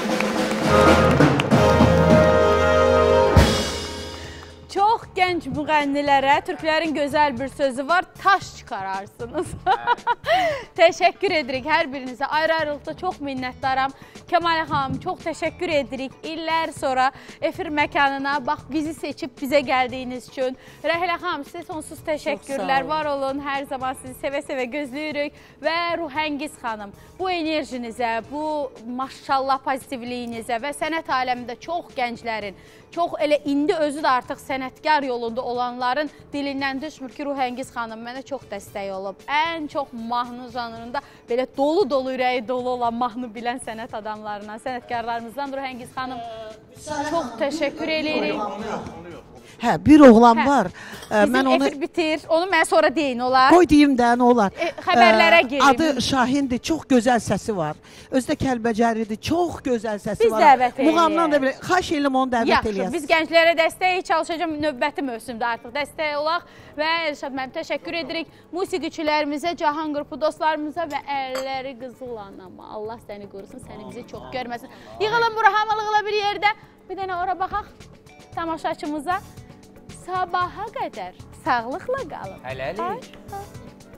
Çox gənc müğənnilərə türklərin gözəl bir sözü var, taş çıxararsınız. Təşəkkür edirik hər birinizə. Ayrı-ayrılıqda çox minnətdaram. Kəmalə xanım, çox təşəkkür edirik. İllər sonra efir məkanına, bax, bizi seçib bizə gəldiyiniz üçün. Rəhlə xanım, sizə sonsuz təşəkkürlər. Var olun, hər zaman sizi sevə-sevə gözləyirik. Və Ruhəngiz xanım, bu enerjinizə, bu maşallah pozitivliyinizə və sənət aləmində çox gənclərin, çox elə indi özü də artıq sənətkar yolunda olanların dilindən düşmür ki, Ruhəngiz xanım mənə çox dəstək olub. Ən çox mahnı janrında belə dolu-dolu, ürəyi dolu olan mahnı bilən sənət adamlarından, sənətkarlarımızdan Ruhəngiz xanım çox təşəkkür edirik. Hə, bir oğlan var. Bizim efir bitir, onu mən sonra deyin, olar. Qoy deyim də, nə olar. Xəbərlərə girim. Adı Şahindir, çox gözəl səsi var. Özü də Kəlbəcəridir, çox gözəl səsi var. Biz dəvət eləyək. Muğamdan da belə, xahiş edirəm onu dəvət eləyəsiniz. Yaxşı, biz gənclərə dəstək çalışacağım, növbəti mövsümdə artıq dəstək olaq. Və Elşad mənim təşəkkür edirik musiqiçilərimizə, Cahan qrupu dostlarımıza və əlləri qızıl anama. Allah səni qorusun, səni bizi çox görməsin. Yığılın bura, hamılıqla bir yerdə. Bir dənə ora baxaq tamaşaçımıza. Sabaha qədər sağlıqla qalın. Hələlik.